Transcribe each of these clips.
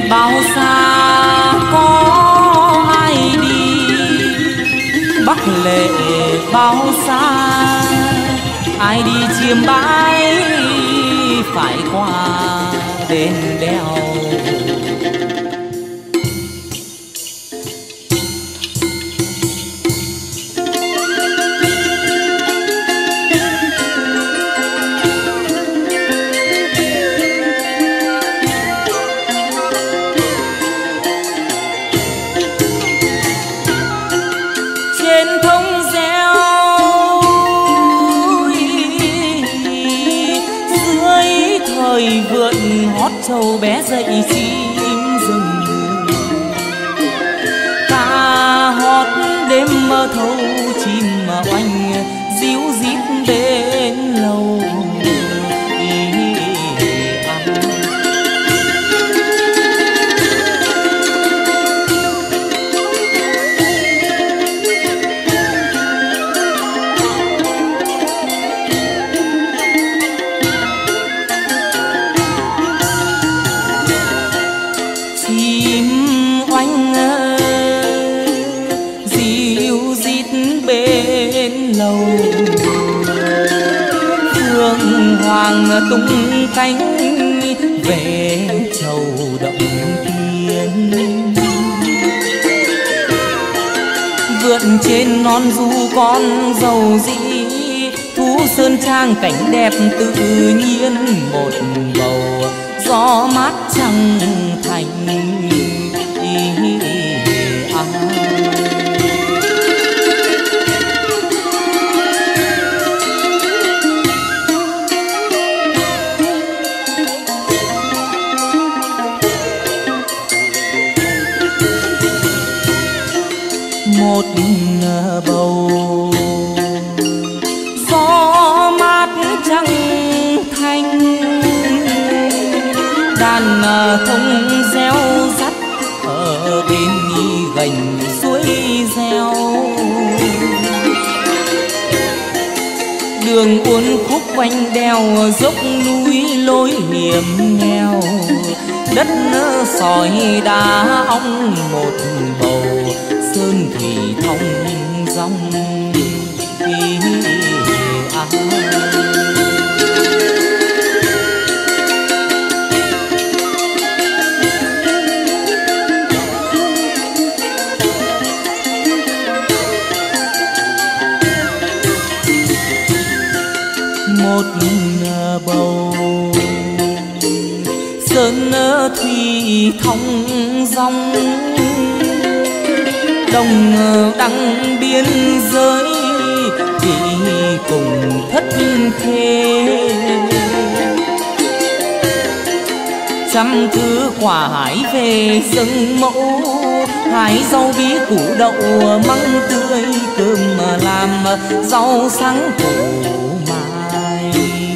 bao xa có ai đi, Bắc lệ bao xa ai đi chiêm bái, phải qua đền đèo. Châu bé dậy chim rừng ca hót đêm mơ thâu, chim mà oanh díu dít bên lầu. Hoàng tung cánh về châu động thiên, vượt trên non du con dầu dĩ, thú sơn trang cảnh đẹp tự nhiên, một bầu gió mát trăng thành. Một bầu gió mát trăng thanh, đàn thông reo rắt ở bên gành suối reo. Đường uốn khúc quanh đèo, dốc núi lối hiểm nghèo, đất sỏi đá ong, một bầu sơn thủy thông dòng. Một bầu sơn thủy thông dòng, đồng đăng biên giới thì cùng thất khê. Trăm thứ quả hái về rừng mẫu, hái rau bí củ đậu măng tươi, cơm làm rau sáng củ mai.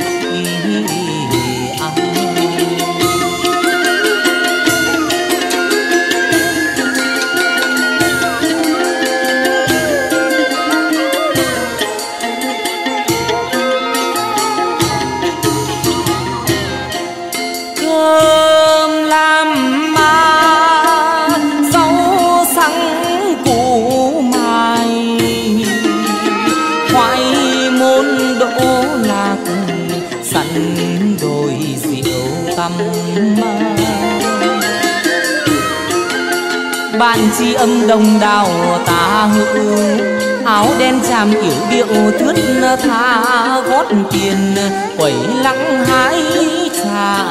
Bạn tri âm đồng đào ta hữu, áo đen chàm yểu điệu thướt tha, gót tiền quẩy lắng hái trà.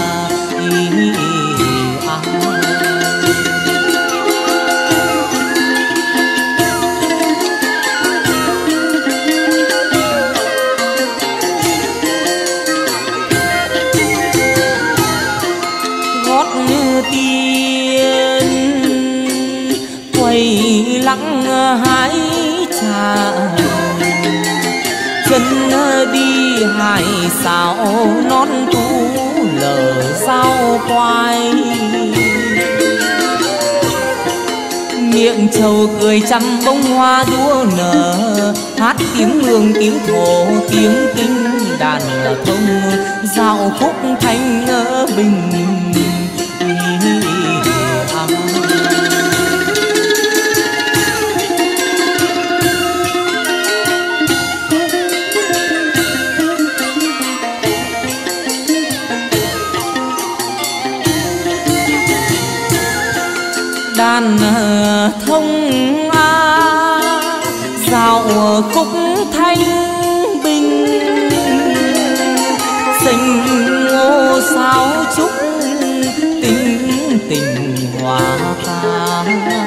Gót tiền quẩy lắng hái trà, chân đi hải xảo non tú lở sao quay. Miệng trầu cười trăm bông hoa đua nở, hát tiếng mường tiếng thổ tiếng kinh, đàn thông dạo khúc thanh bình. ngàn thông dạo khúc thanh bình, sinh ngô sao chúc tình tình hòa ca.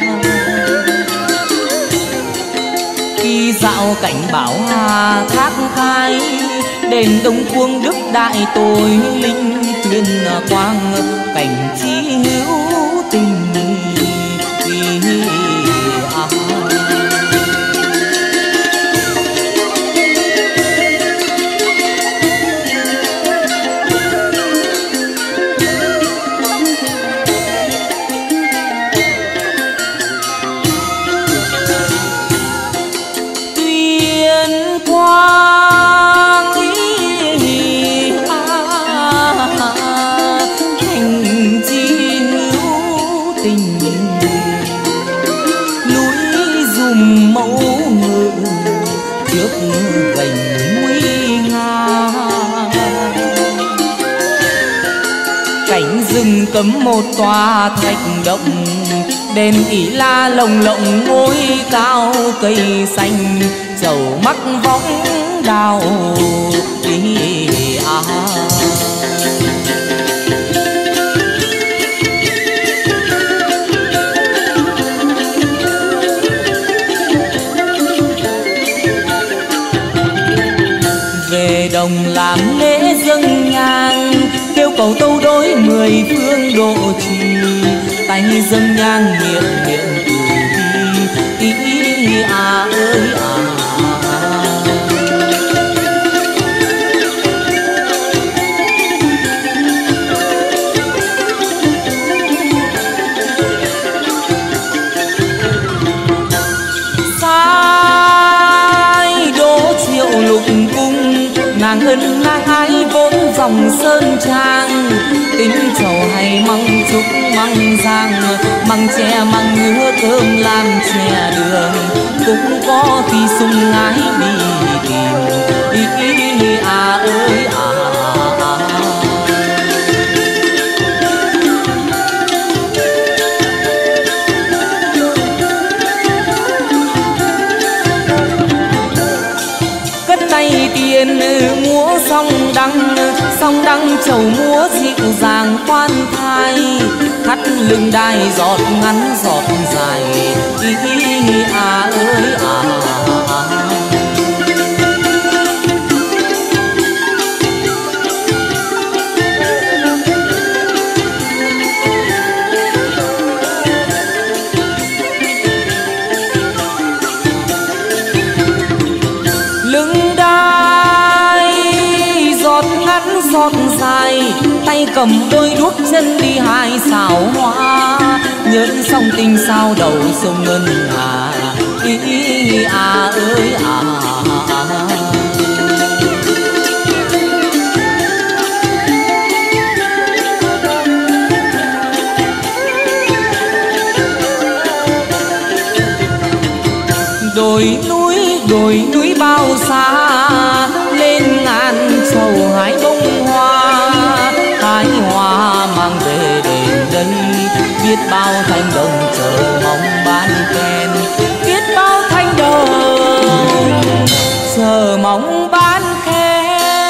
Khi dạo cảnh bảo hà thác khai, đền Đông Cuông Đức Đại Tội Linh tuyên quang, cảnh chí hữu tình cấm một tòa thạch động, đền ỷ la lồng lộng ngôi cao cây xanh, chầu mắc võng đào về đồng làm lễ dâng nhang, kêu cầu tâu đối mười phương độ trì, tay dâng nhang miệng miệng cử đi ơi sai đỗ triệu lục cung, nàng ân nàng ái vốn dòng sơn trang, tính trầu hay măng trúc măng giang, măng tre măng ngứa cơm làm chè đường, cũng có khi sung ngái đi tìm ơi cất tay tiền múa song đăng chầu múa dịu dàng khoan thai, thắt lưng đai giọt ngắn giọt dài ơi giọt dài, tay cầm đôi đuốc chân đi hai xào hoa, nhớ song tình sao đầu sông ngân hà ơi đồi núi bao xa, lên ngàn trầu hái bông hoa mang về đền đây, biết bao thanh đồng chờ mong ban khen, biết bao thanh đồng chờ mong ban khen.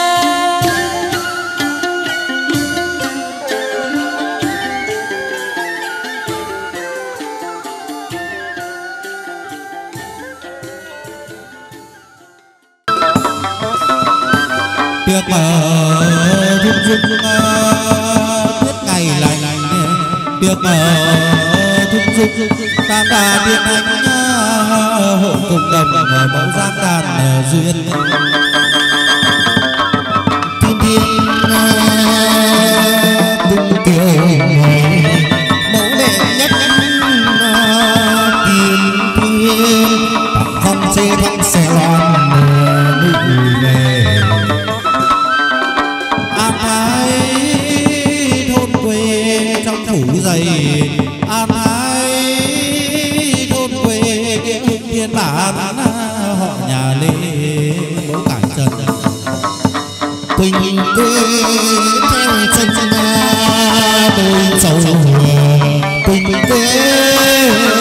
Tiếc mà rung rung tuyết ngày lạnh, tiếc mà rung rung tam đà tiên anh hội cùng đồng mẫu giang đàn duyên thiên thiên tung kiều mẫu đệ nhất tiên thiên thăm xê thăm xe loan nữ về an ái thôn quê trong phủ dày, an ái thôn quê nghĩa hưng thiên bản họ nhà Lê mẫu cải trần quỳnh quê theo chân đôi sầu quỳnh quê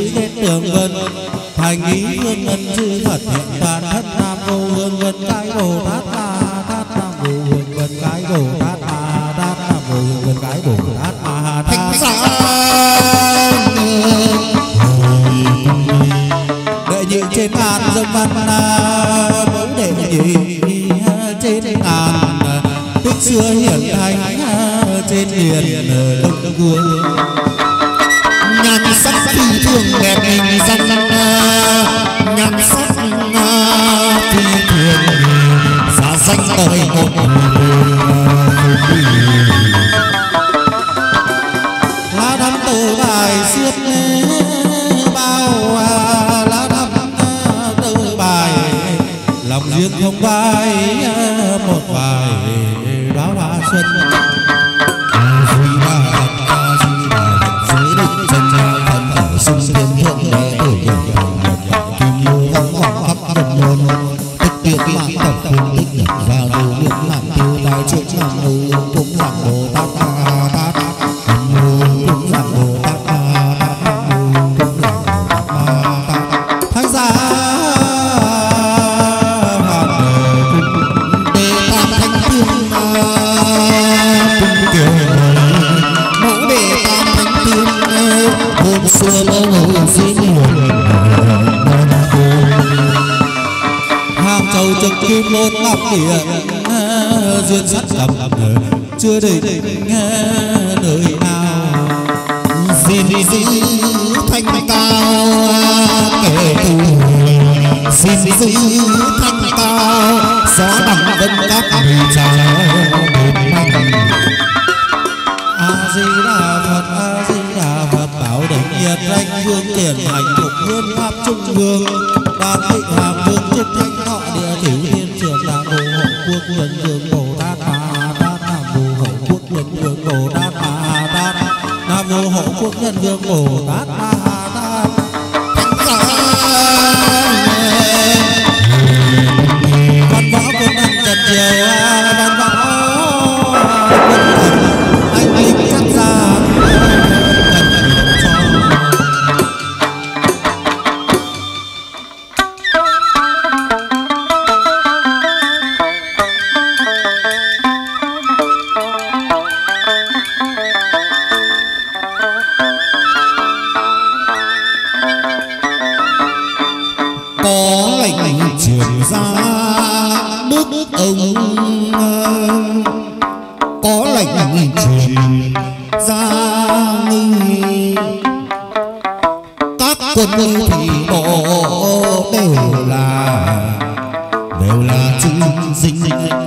chữ kết tường vân thành ý hương ngân chữ thật hiện toàn thân nam vô hương vân cái bồ tát ma tát nam vô hương vân cái bồ tát ma tát nam vô hương vân cái bồ tát ma thanh giá đệ nhị trên ngàn dâm văn mẫu đệ nhị trên ngàn tích xưa hiển thành trên miền đông vương nhan sắc phi thường đẹp hình danh nhan sắc phi thường giá danh đời một lá đắm tờ bài xiết bao lá đắm tờ bài lòng riêng không vai một vài đóa hoa xuân sung thiên thượng đế tuổi dần kim lưu vắng vắng khắp dần môn tích tiết mạng tập phương tích nhập và đủ việc làm tiêu đại chuyện làm nụ cũng làm bồ tát ma tát cũng làm bồ tát ma tát cũng làm bồ tát ma tát thái gia hoàn cùng đề tam thanh thiên cung kiều mẫu đề tam thanh thiên hồn xưa mơ hồ xin hồn hàng châu trực kim lôn ngọc địa duyên sắt cầm chưa định nơi nào xin giữ thanh cao kể từ xin giữ thanh cao gió bằng vân các người chào đêm manh a di đà phật a di đà phật bảo đỉnh nhiệt danh vương tiền hành phục hương pháp trung vương đàn thị hoàng vương trúc thanh thọ địa thủy thiên trường nam mô hộ quốc nhân vương bồ tát ma tát nam mô hộ quốc nhân vương bồ tát ma tát nam mô hộ quốc nhân vương bồ tát ma tát văn võ quân anh trần triều văn võ anh linh chắc ra có lệnh truyền ra đức ông có lệnh truyền ra các quân thủy bộ đều là chữ dinh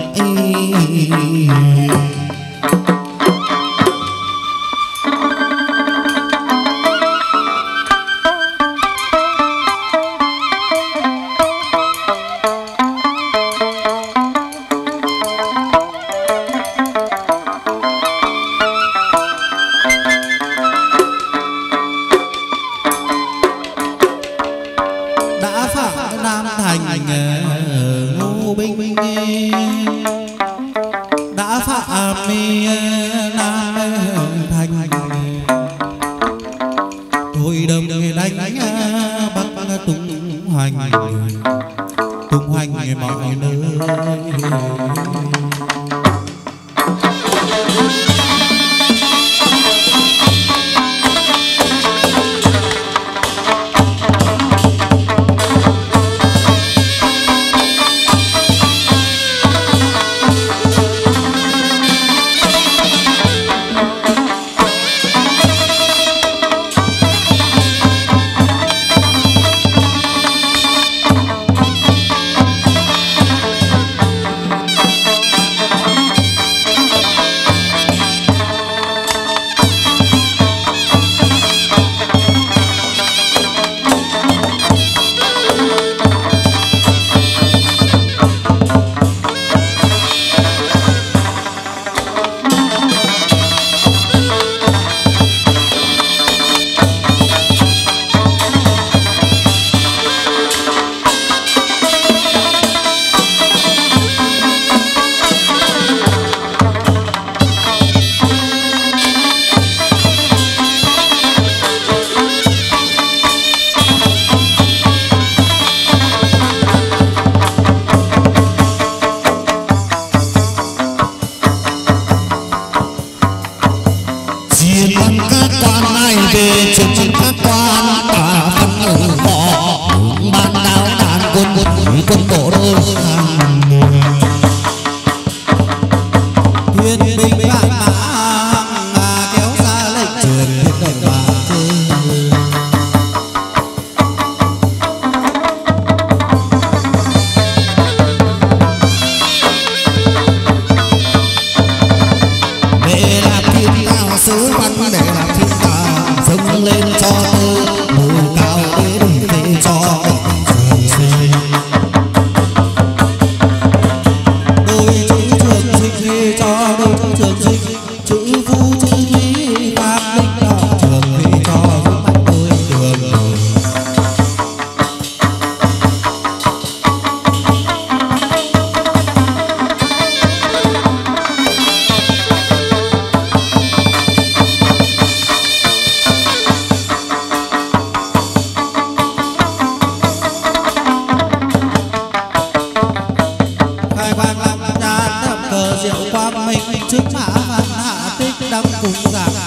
ngô binh đã phạm nam thành thôi đồng đánh bắc tung hoành mọi nơi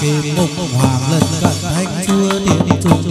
kim mục hoàng lần cận thánh chúa thiên trung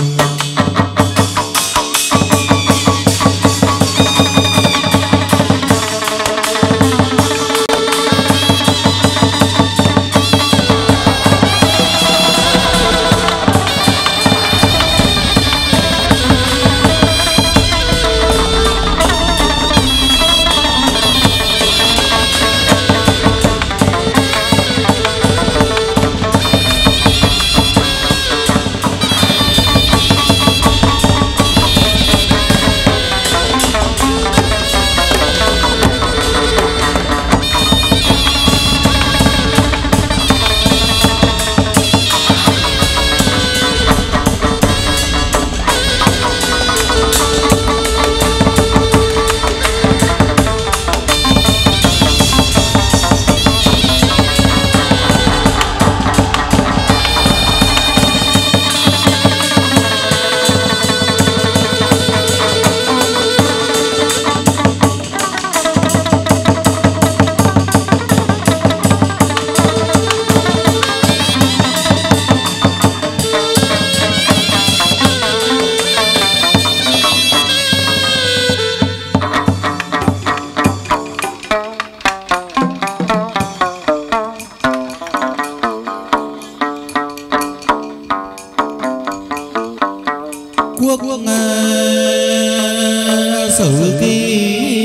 sử ký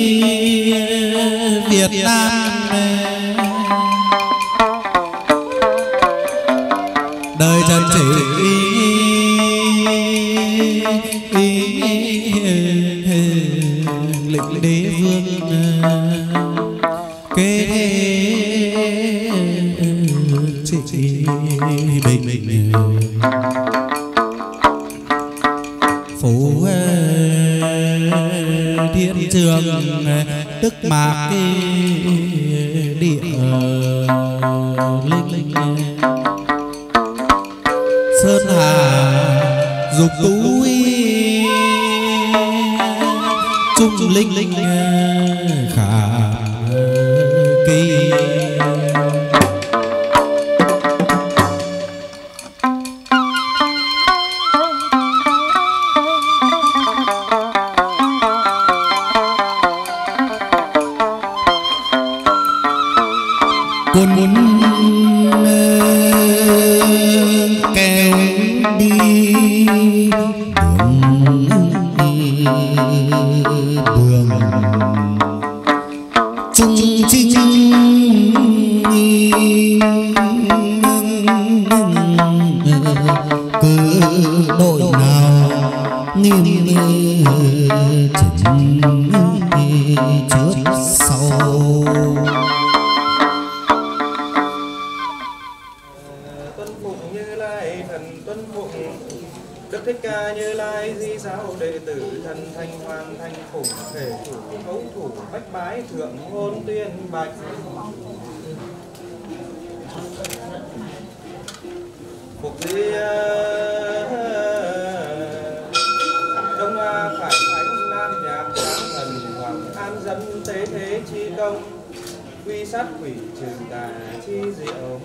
Việt Nam đời trần chỉ lịch đế vương kế trị bình phủ thiên trường tức mạc địa linh sơn hà dục tú trung linh khả kỳ con muốn kéo đi đường trung chính cứ đội nào nghiêm chỉnh trước sau. Đức Thích Ca Như Lai di giáo đệ tử thần thanh hoàng thanh phụng thể thủ hấu thủ bách bái thượng hôn tuyên bạch phục di Đông Hoa Khải Thánh Nam Nhạc Giang Thần Hoàng An Dân Tế Thế Chi Công quy sát quỷ trừ tà chi diệu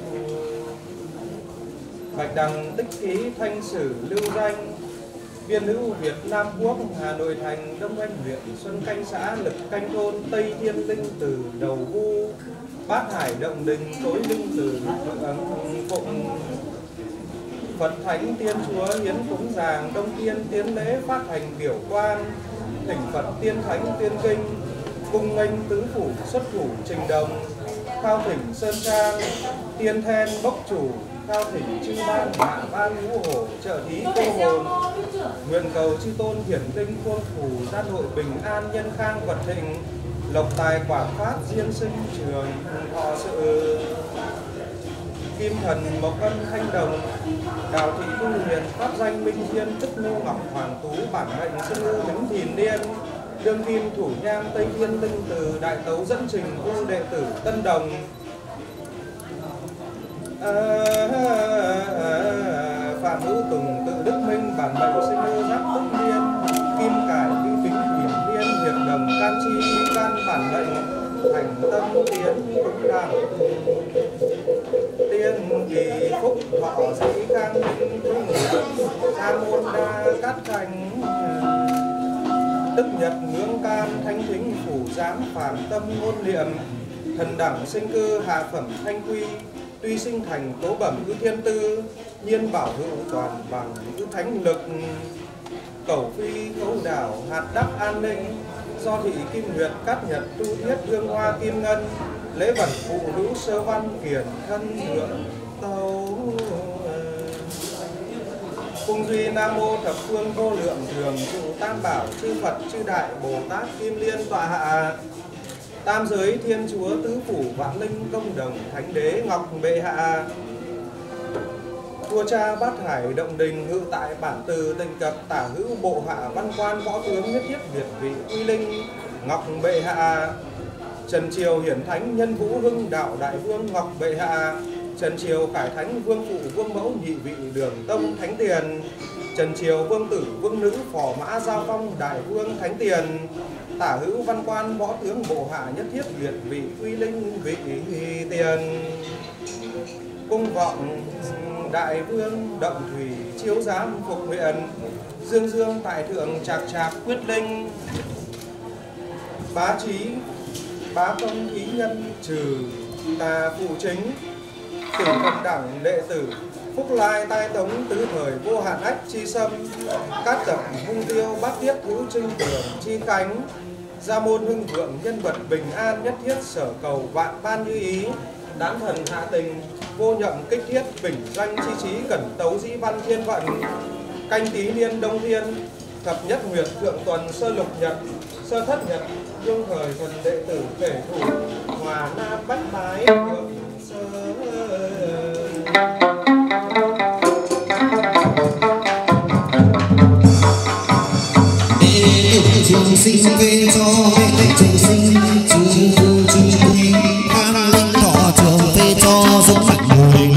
bạch đằng tích ký thanh sử lưu danh viên hữu Việt Nam Quốc Hà Nội thành Đông Anh huyện Xuân Canh xã Lực Canh thôn Tây Thiên Linh từ đầu vu Bát Hải Động Đình tối linh từ phụng Phật Thánh Tiên Chúa hiến cúng giàng Đông Tiên tiến lễ phát hành biểu quan thỉnh Phật Tiên Thánh Tiên Kinh cung nghênh tứ phủ xuất thủ trình đồng khao thỉnh sơn trang tiên then bốc chủ khao thỉnh chư ban hạ ban ngũ hổ trợ thí cô hồn nguyện cầu chư tôn hiển linh khuôn phủ gia nội bình an nhân khang vật thịnh lộc tài quả phát diên sinh trường thọ sự kim thần mộc ân thanh đồng đào thị thu hiền pháp danh minh thiên tức nô ngọc hoàng tú bản mệnh sinh ngư bính thìn điên đương kim thủ nhang Tây Thiên Linh từ đại tấu dẫn trình vu đệ tử Tân Đồng Phạm Hữu Tùng tự Đức Minh bản mệnh sinh ngư giáp tức niên kim cải vinh vĩnh hiển thiên hiệp đồng can chi can bản mệnh thành tâm tiến cũng đẳng tiên kỳ phúc Sa môn đa cát thành, tức nhật ngưỡng can thanh thính phủ giám phản tâm ngôn niệm. Thần đẳng sinh cư hạ phẩm thanh quy, tuy sinh thành tố bẩm cứ thiên tư. Nhiên bảo hữu toàn bằng cứ thánh lực, cẩu phi khấu đảo hạt đắc an ninh. Do thị kim nguyệt cát nhật tu thiết hương hoa kim ngân, lễ vật phụ hữu sơ văn kiển thân thượng tấu. Cung duy nam mô thập phương vô lượng thường trụ tam bảo chư Phật chư Đại Bồ Tát Kim Liên tọa hạ. Tam giới thiên chúa tứ phủ vạn linh công đồng thánh đế ngọc bệ hạ. Vua cha bát hải động đình ngự tại bản từ tịnh cập tả hữu bộ hạ văn quan võ tướng nhất thiết việt vị uy linh ngọc bệ hạ. Trần triều hiển thánh nhân vũ hưng đạo đại vương ngọc bệ hạ. Trần triều cải thánh vương phụ vương mẫu nhị vị đường tông thánh tiền. Trần triều vương tử vương nữ phò mã giao phong đại vương thánh tiền. Tả hữu văn quan võ tướng bộ hạ nhất thiết việt vị uy linh vị tiền. Cung vọng đại vương động thủy chiếu giám phục nguyện. Dương dương tại thượng trạc trạc quyết linh. Bá trí bá công ý nhân trừ tà phụ chính. Tử thần đẳng đệ tử phúc lai tai tống tứ thời vô hạn ách chi sâm. Cát tập hung tiêu bát tiết hữu trinh tưởng chi cánh. Gia môn hưng vượng nhân vật bình an nhất thiết sở cầu vạn ban như ý. Đán thần hạ tình vô nhậm kích thiết bình doanh chi trí cẩn tấu dĩ văn thiên vận. Canh tý niên đông thiên thập nhất nguyệt thượng tuần sơ lục nhật sơ thất nhật đương thời thần đệ tử kể thủ hòa nam bách bái thượng sơ. Trường sinh về cho trường sinh trường phu trường quý an linh thọ trường về cho dũng mạnh mùi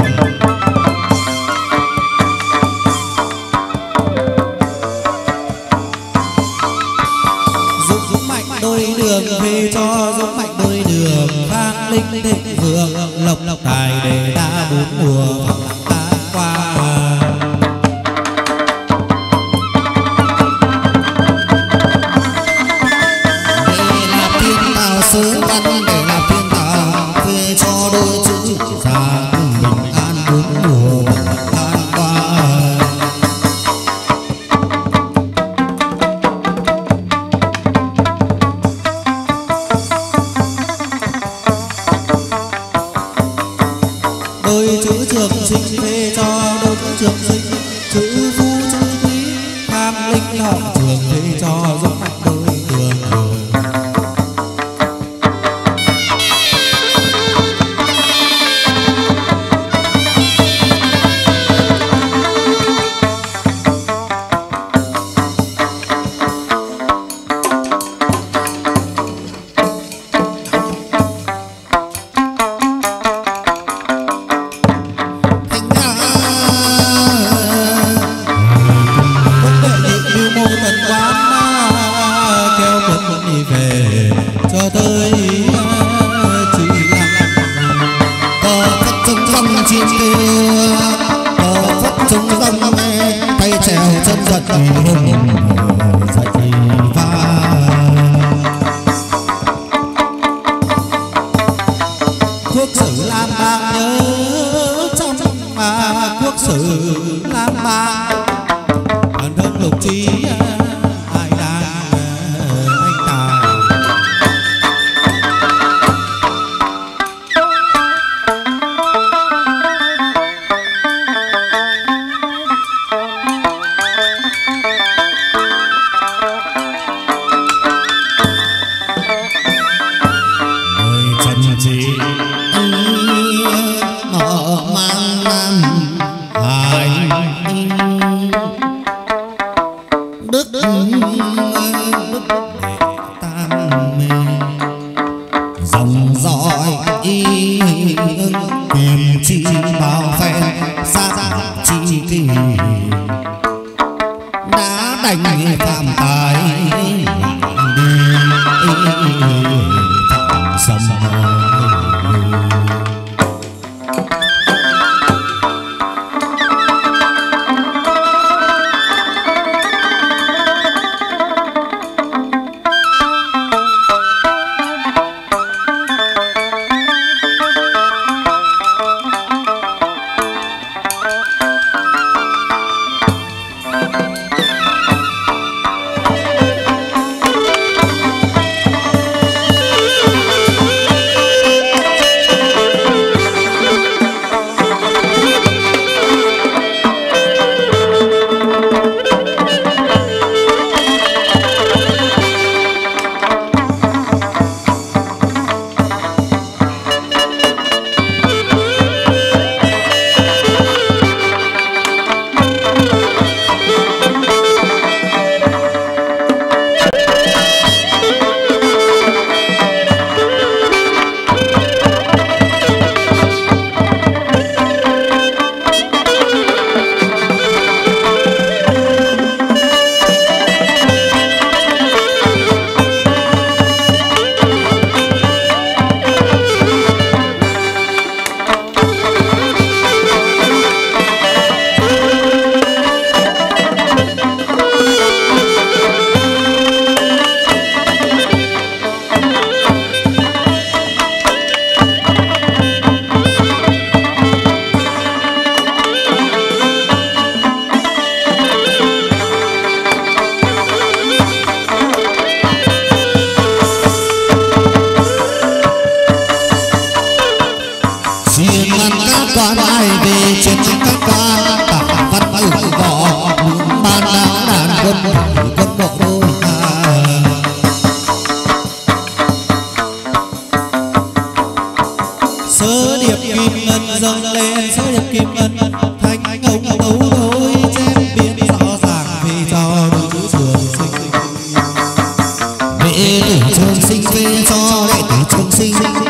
dũng mạnh đôi đường về cho dũng mạnh đôi đường an linh thịnh vượng lộc lộc tài để đa bốn mùa ta qua. Sướng văn để làm thiên tạo về cho đôi chữ ra bình an bốn mùa an qua. Đôi chữ trường sinh về cho đôi chữ trường sinh chữ phu chữ quý tham linh học trường về cho dũng mạnh đôi đường.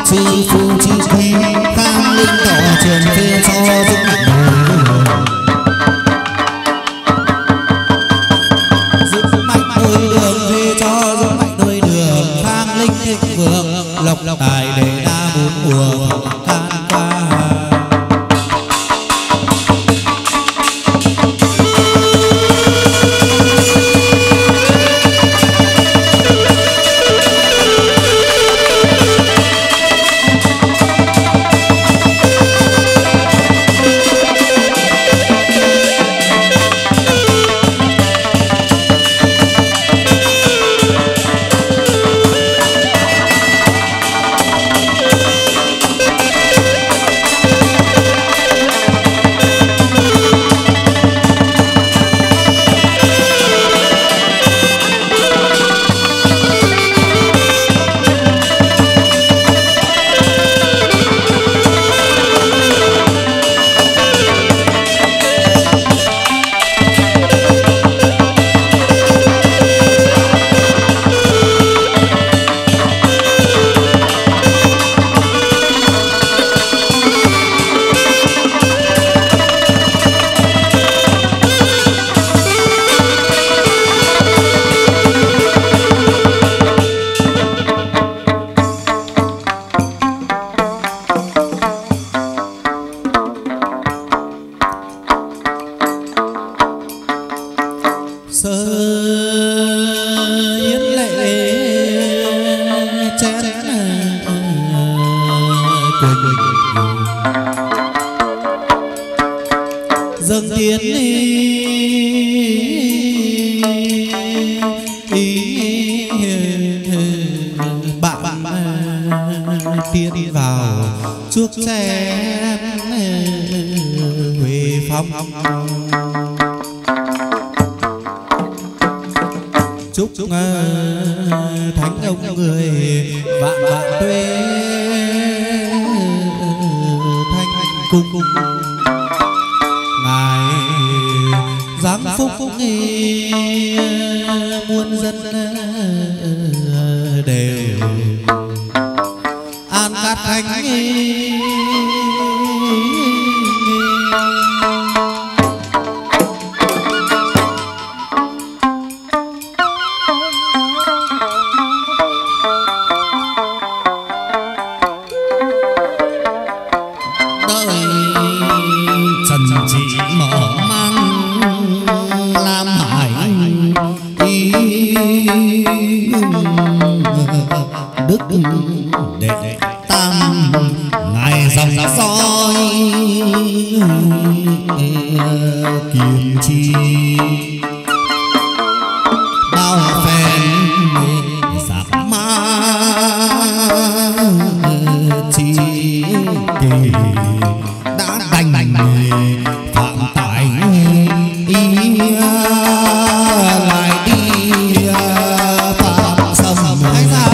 sư phụ chi quy khang linh tỏ trường phê cho dũng mạnh đôi đường phê cho dũng mạnh đôi đường khang linh thịnh vượng lộc tài để đa bốn mùa can qua. dâng tiến bạn tiến vào chuốc chén Huệ Phong. Chúc thánh ông người vạn vạn tuế thanh cung ngài giáng phúc muôn dân đều an cát khánh. Đức đệ tam ngài dòng soi kiềm chi bao phen giặc ma chi kỳ đã đành phạm tại ý lại đi phạm sầm hay ra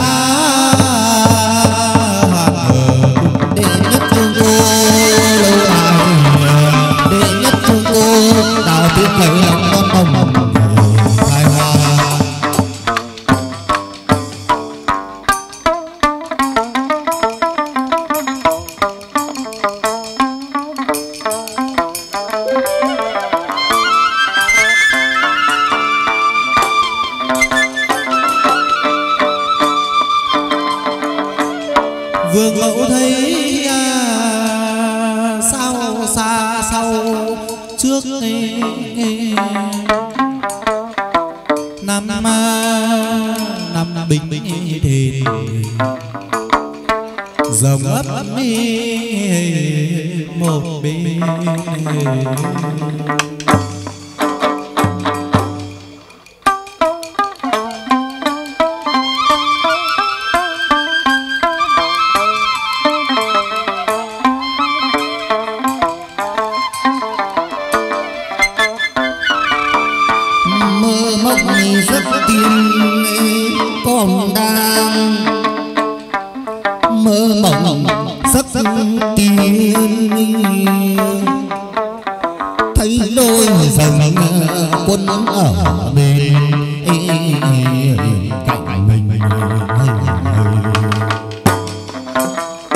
tiếng lời lòng con bồng hài hòa. Vương mẫu thấy sao xa sau trước năm bình thìn rồng ấp một bên. Rất tiên còn đang mơ mộng rất tiên thấy đôi dòng quân ở bên cạnh mình.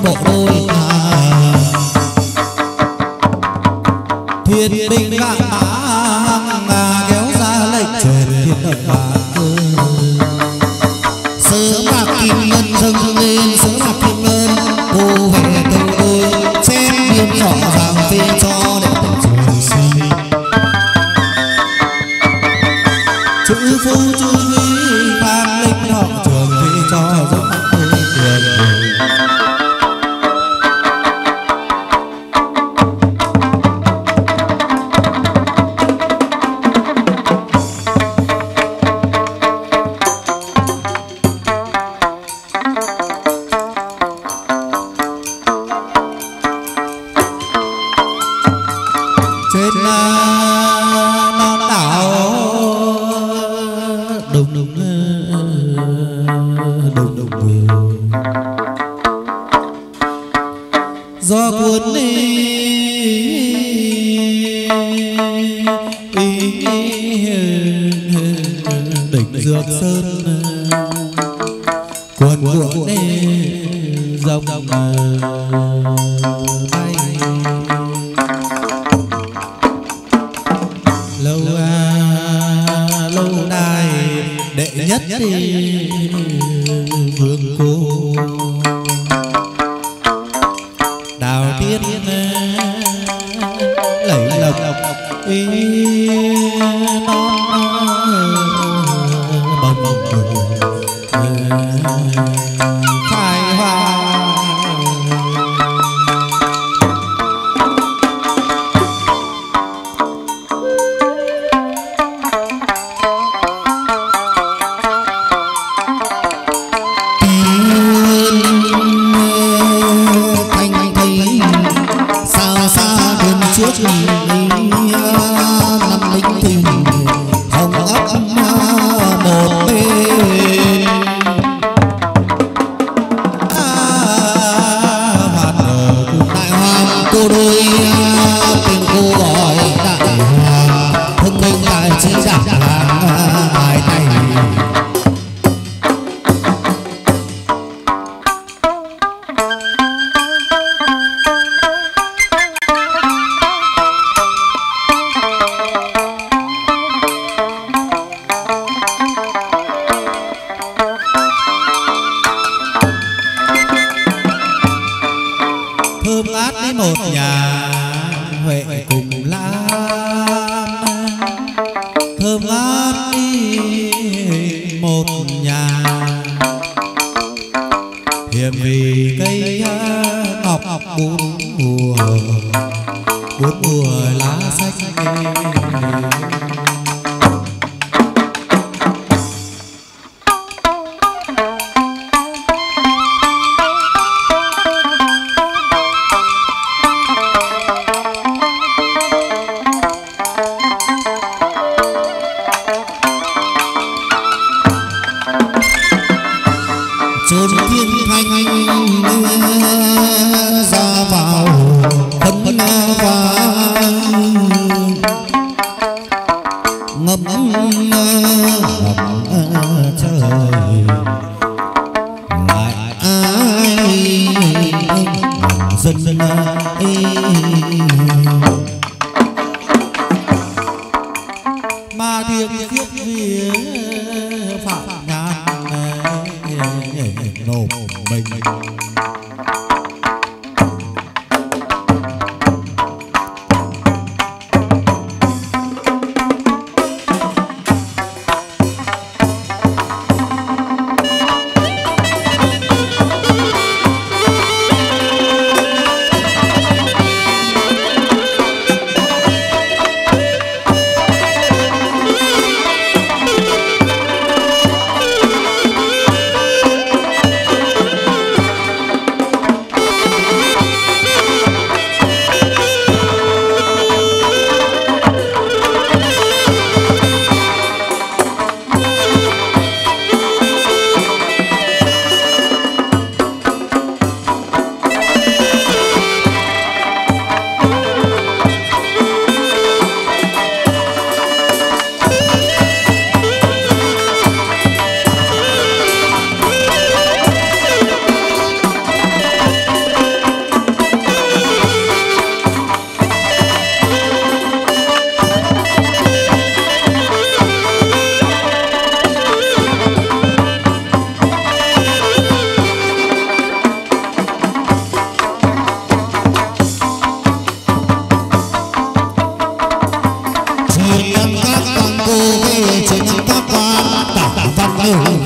bộ đôi thiên binh vạn mã kéo ra lệnh truyền thiên độc bá sớm bạc kim ngân dâng lên sớm bạc kim ngân cô về câu đôi xem biên rõ ràng phê cho để trường sinh chữ phu chữ vi phan linh họ trường phê cho rất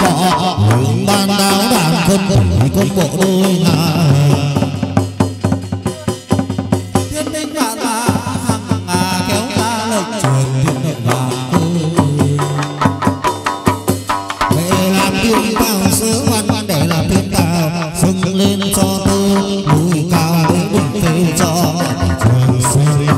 võ hướng ban đáo đàn quân quân bộ đôi ngà thiên binh vạn mã hằng ngà kéo ra lệnh truyền thiên nội vàng về làm tiên cao sứ văn để làm thiên cao dâng lên cho tôi núi cao để đừng phê cho trường sinh.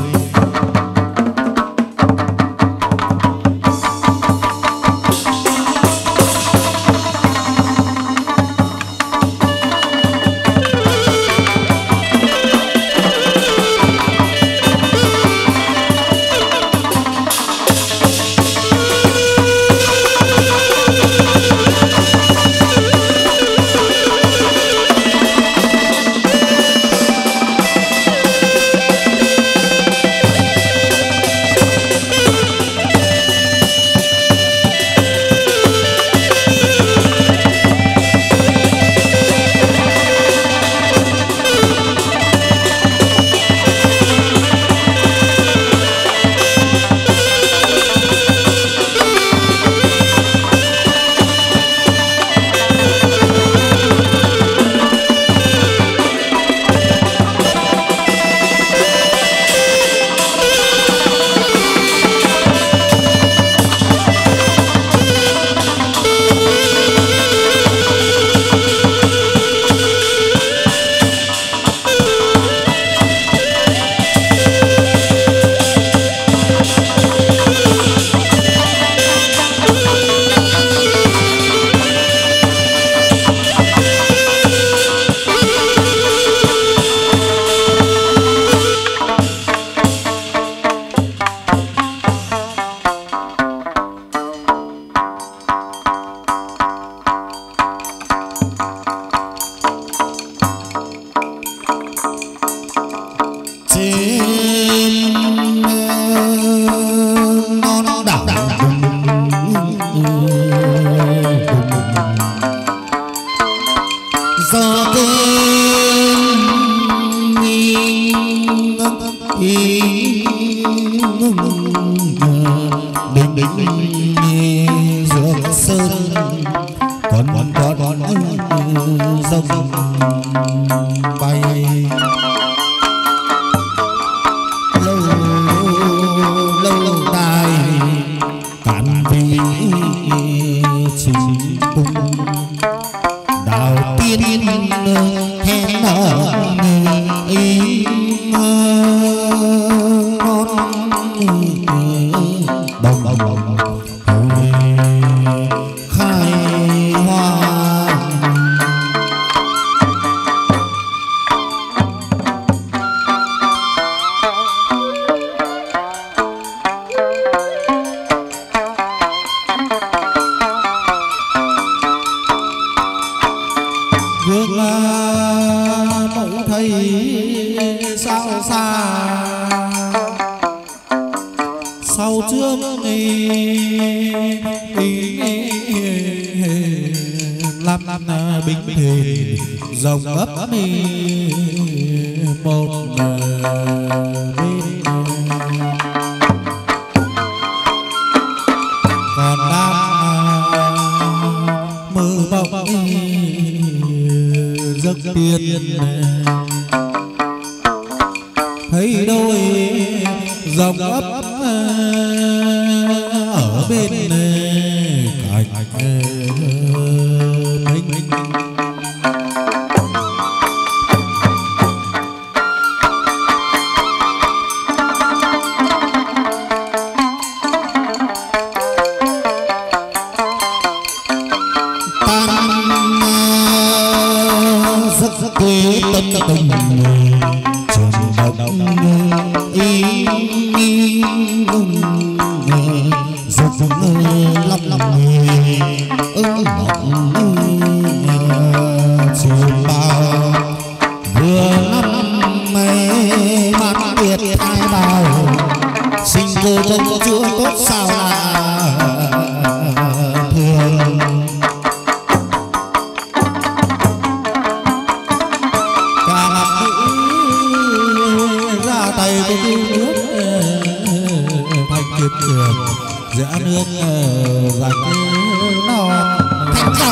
Rẽ nước rạch non thanh ca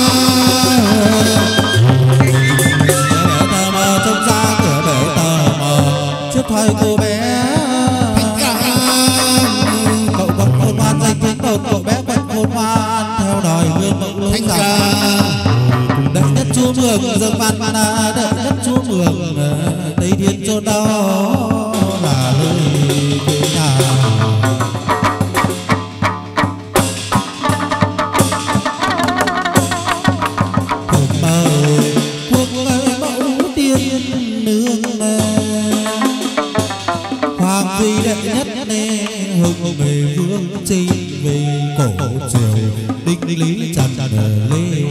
tờ mờ trông ra cửa để tờ mờ trước thời cô bé thanh ca cậu vẫn khôn ngoan danh tiếng tột cậu bé vẫn khôn ngoan theo đòi gương mẫu lối dòng đợi nhất chúa mường dâng ban đợi nhất chúa mường tây thiên chôn đó là nơi quê nhà. Hoàng duy đệ nhất hùng về vương chi về cổ triều đinh lý trần lê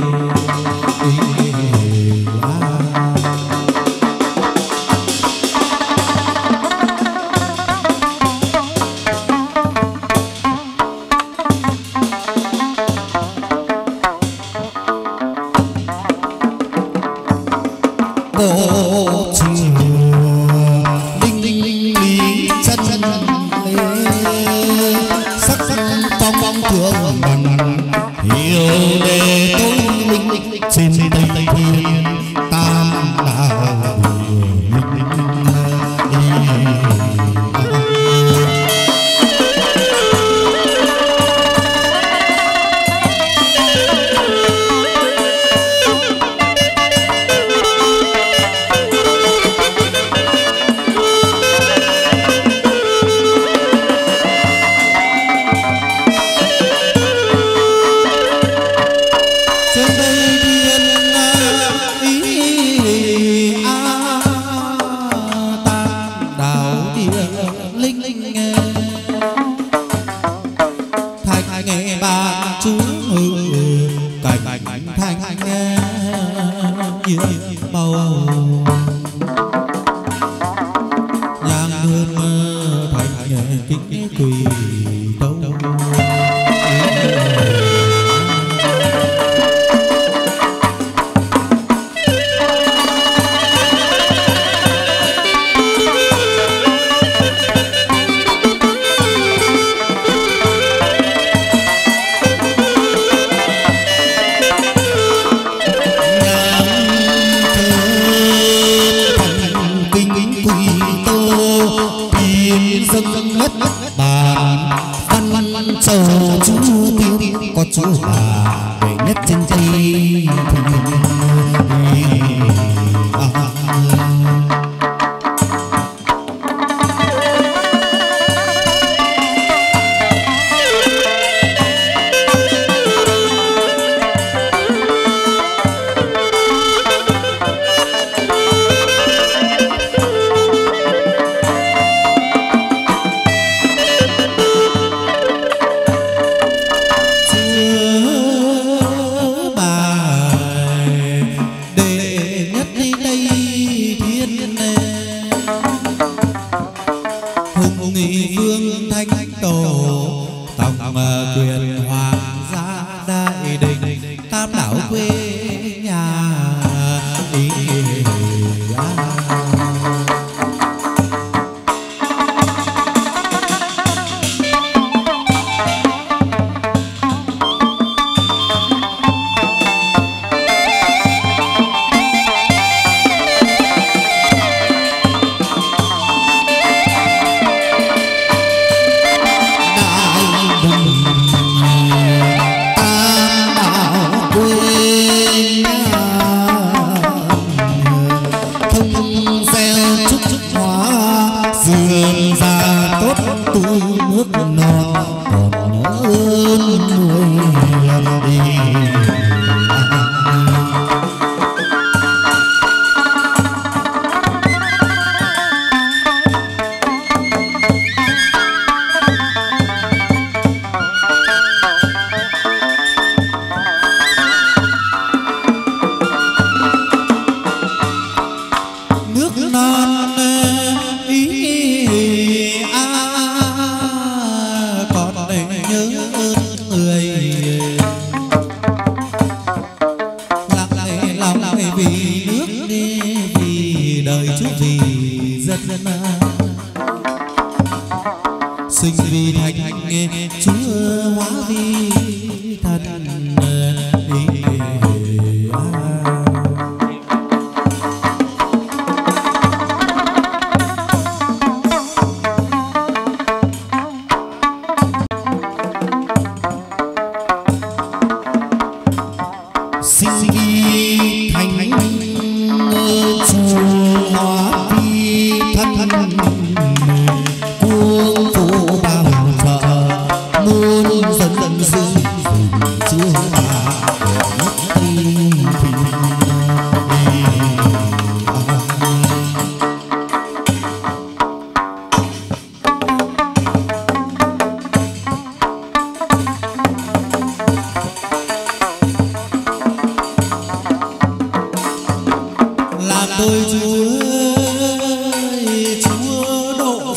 sinh vì thành chúa hóa vi thần ý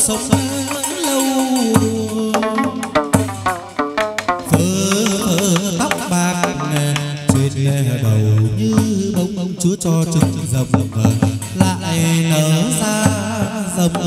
sống lâu phơ tóc bạc trên đầu như bông chúa cho trứng rồng lại nở ra rồng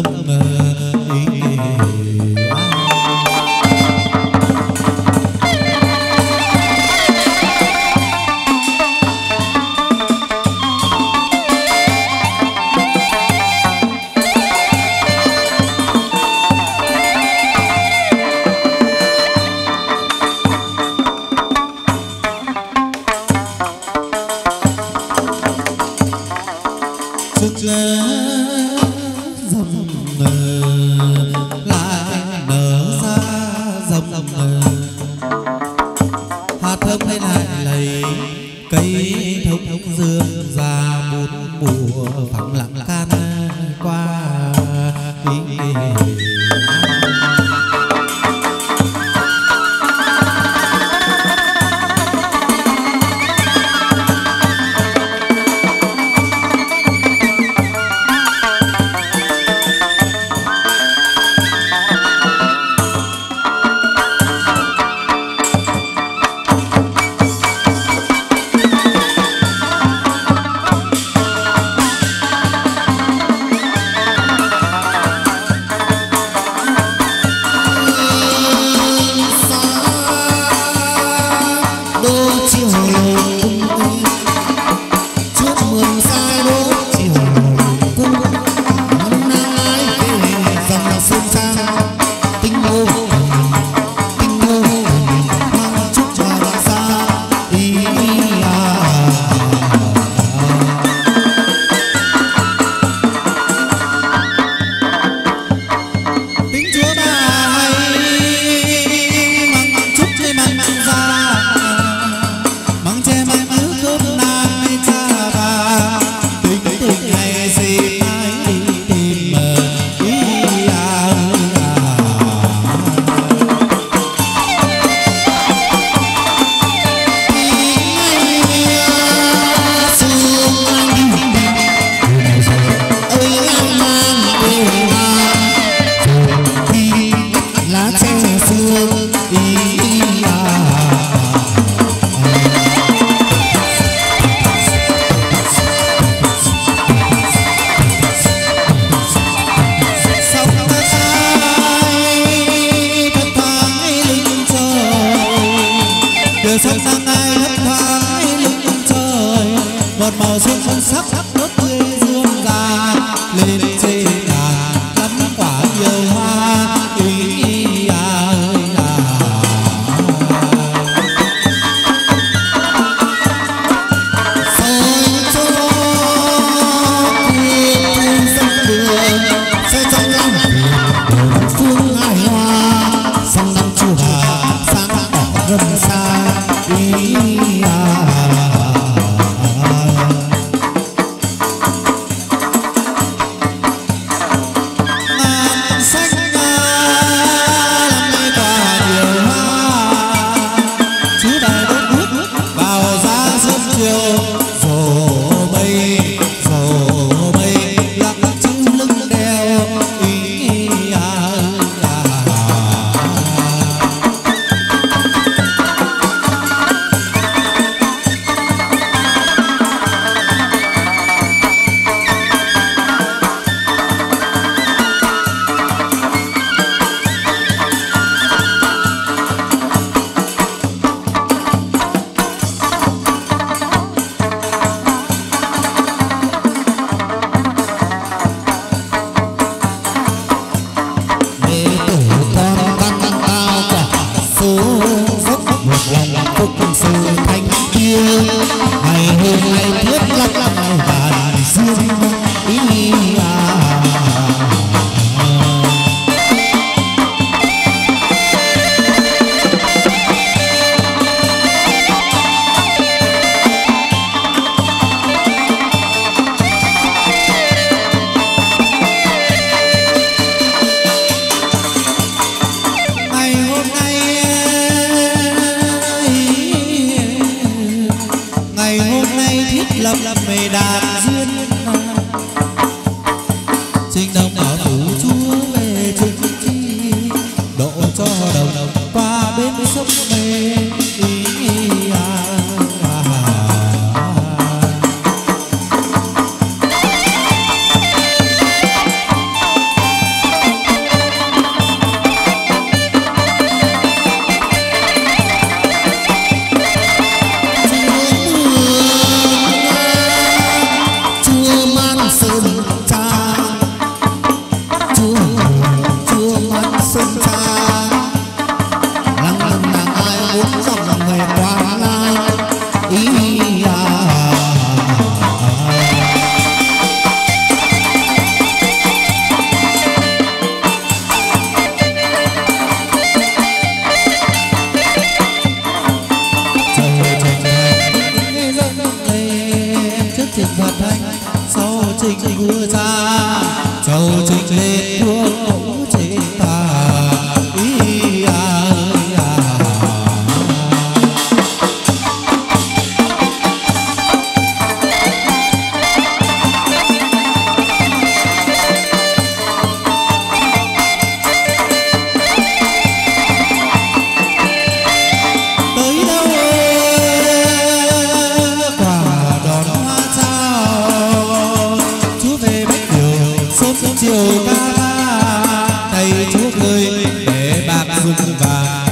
sớm chiều ca thầy chúa cười để bạc dùng vàng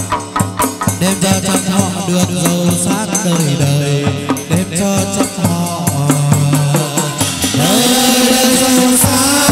đem cho chắc họ được giàu sát đời đời đem cho chắc họ đời đời giàu sát.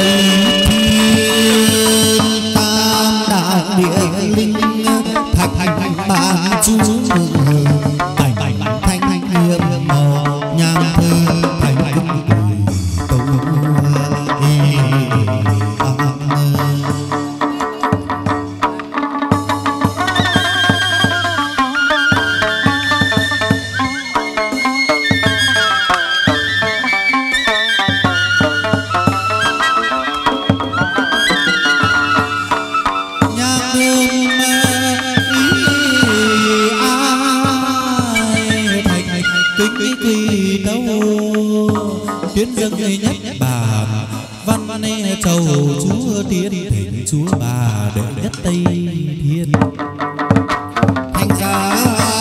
địa linh thạch chú cảnh thanh nghiêm nhang thơ thành tụng tuyến dâng nhất bà văn chầu chúa tiến thỉnh chúa bà đệ nhất tây thiên thành ra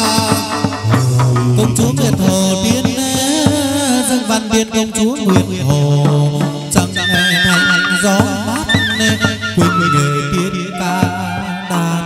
công chúa Nguyệt Hồ tiến dâng văn tiên công chúa Nguyệt Hồ chẳng thành gió mát quỳnh nghề tiên ca đàn.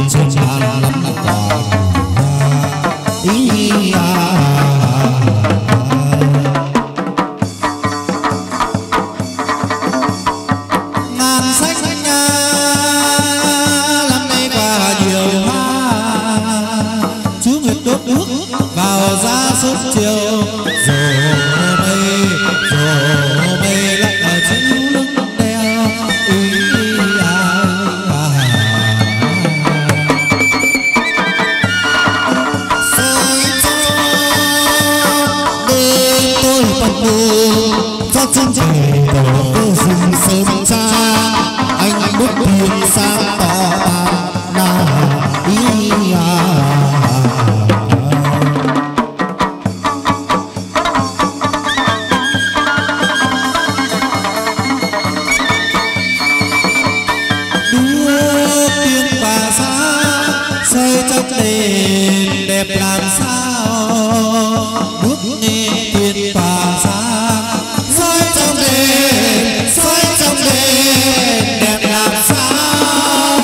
trên bàn lắm quả ý ngàn sách năm nay quả nhiều hoa chú nguyệt đốt nước vào ra suốt chiều rồi mây lại là chữ lưng đeo cho chân trời đổ rừng sơn xa anh bước thiên sang tỏ na ý đưa tiên bà xa xây trong đền đẹp làm sao bước nghe tiên bà xa soi trong đền đẹp làm sao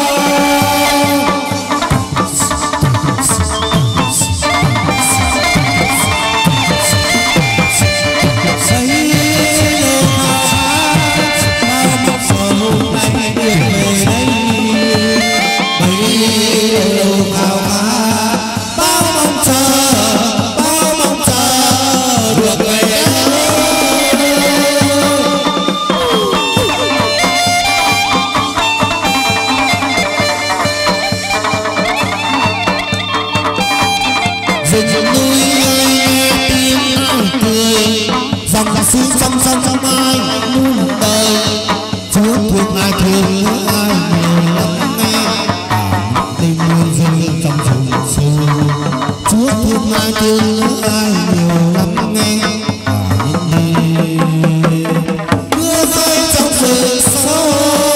xây lều bao mong giờ hôm nay được về đây bấy lâu khao khát bao mong chờ được về đây. Rừng núi ơi tiếng ai cười dòng sương trong ai muôn đời Chúa thương ai nhiều lắng nghe tình muôn rơi trong rừng sâu Chúa thương ai nhiều lắng nghe mưa rơi trong rừng sâu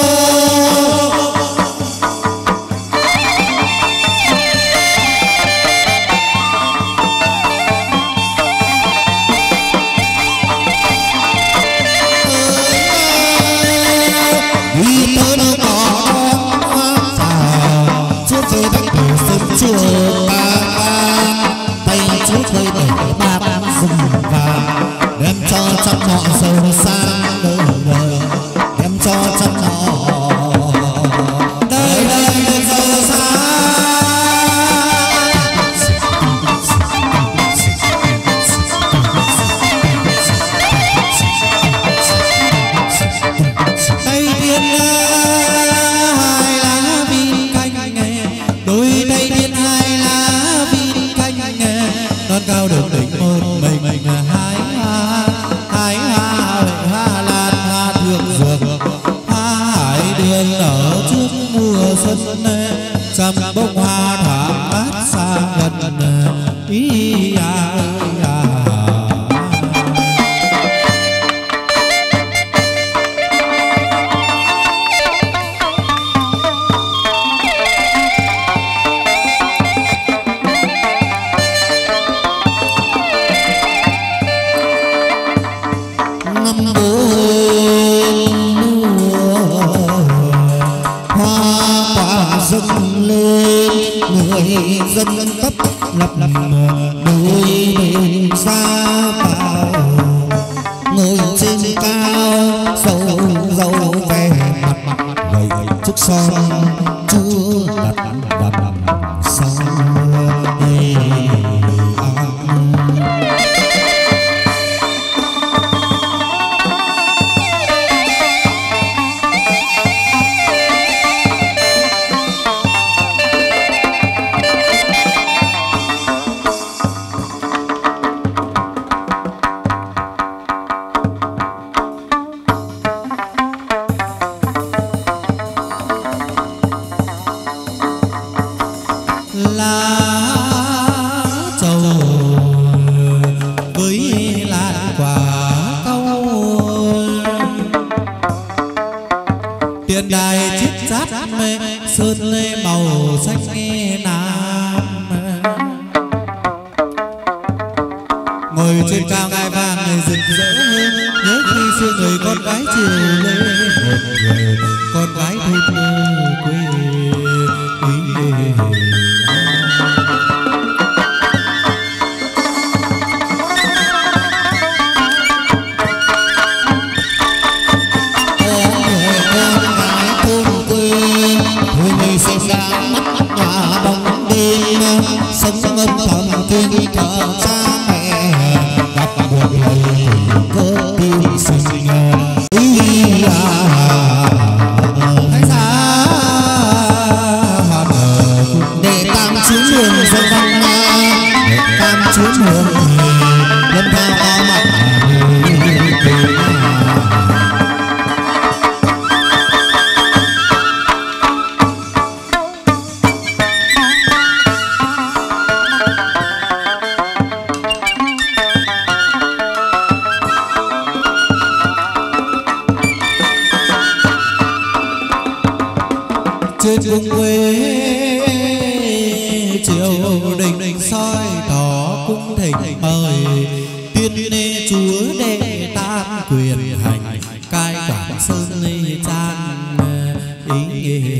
vì tớ đâu có hoa xào Chúa phơi bánh bể sớm chùa tay Chúa phơi bể ba rừng vàng đem cho trăm họ giàu sang đời đem cho trăm họ đời giàu sang tay tiên hai lá vin canh nghe đôi tay tiên hai lá vin canh nghe non cao được đỉnh một mình hái hoa lan hoa thượng dược hoa hải đường ở trước mùa xuân trăm bông hoa thoáng mát xa gần ý năm bốn mùa hoa quả dâng lên người dân tấp lập đôi bên xa vào ngồi trên cao dầu về mặt gầy trước son chúa đặt đằng sau lá trầu với lá quả cau tiền đài chiết chát sơn lê màu xanh nghe nam ngồi trên cao ngai vàng người rực rỡ nhớ khi xưa người con gái chiều lên một người con gái thôn quê quý trên vùng quê triều đình soi tỏ cung thỉnh mời tuyên nê chúa đệ tam quyền hành cai quản sơn trang ý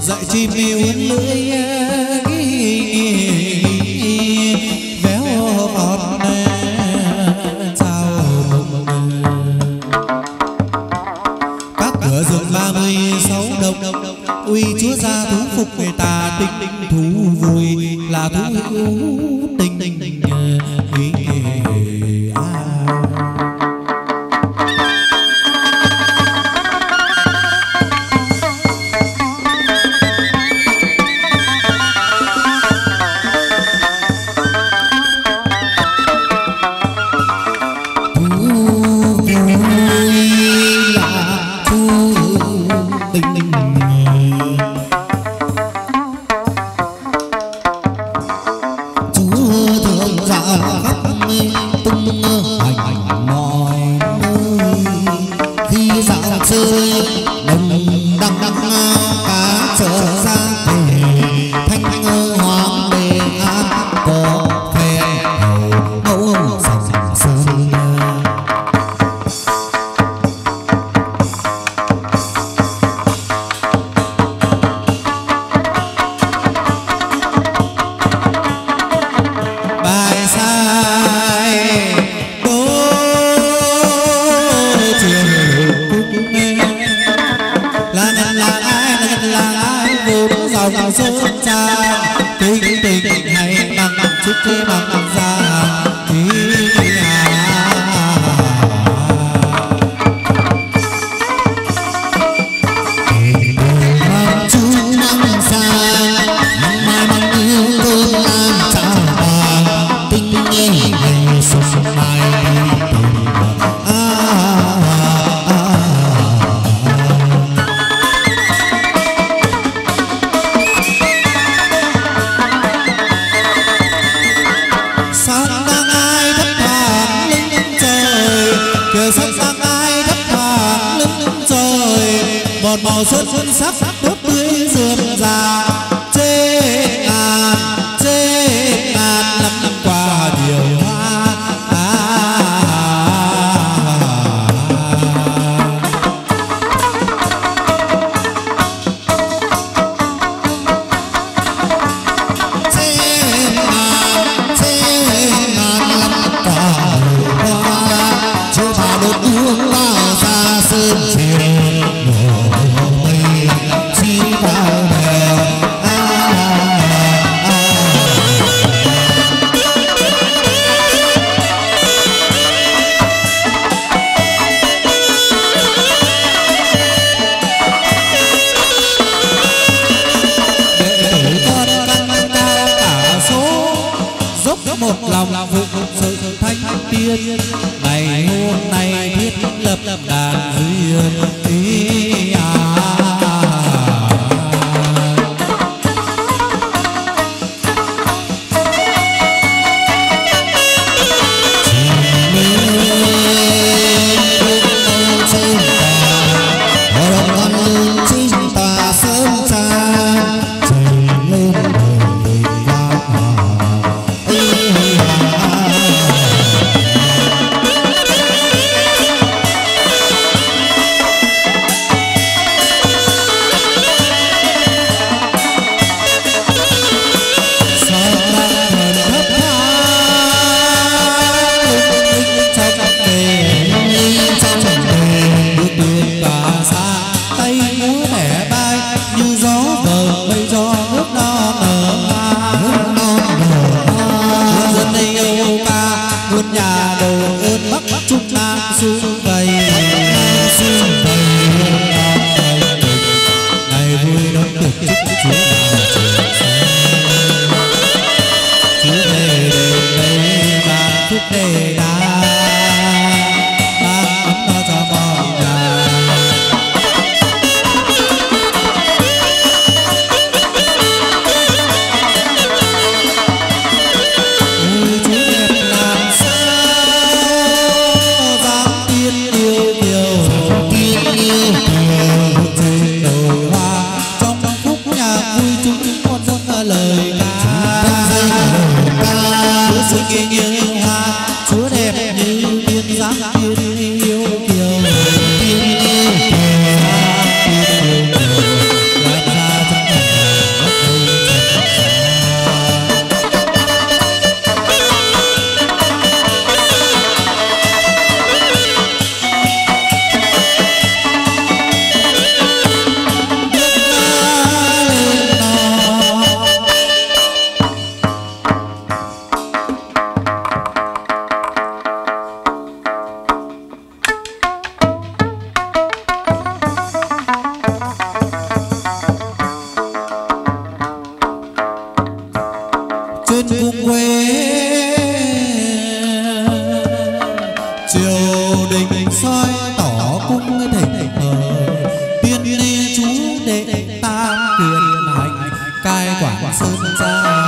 dạy chim uốn lưỡi véo bọt chào mừng. Các cửa rừng 36 đồng uy chúa gia thú phục người ta tinh thú vui là thú hữu tình cung quê triều đình soi tỏ cung thỉnh mời tiên ni chú đệ tam quyền hành cai quản sơn gia.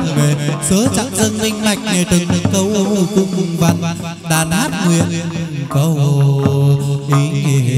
Sớ chẳng dâng minh mạch từng câu cung văn đàn hát nguyện câu ý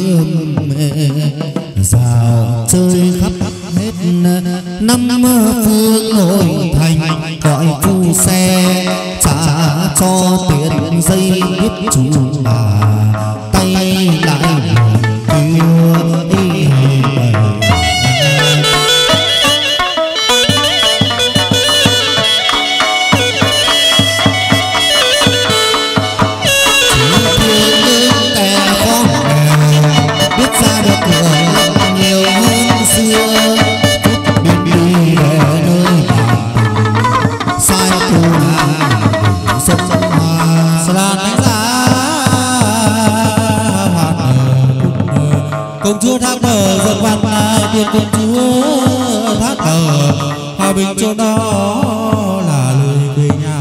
rào chơi khắp hết năm hương ngồi thành gọi phu xe trả cho tiền dây biết chủ mà tay lại đưa đi công chúa thác bờ dân văn tiên công chúa thác bờ hòa bình chỗ đó là lời quê nhà.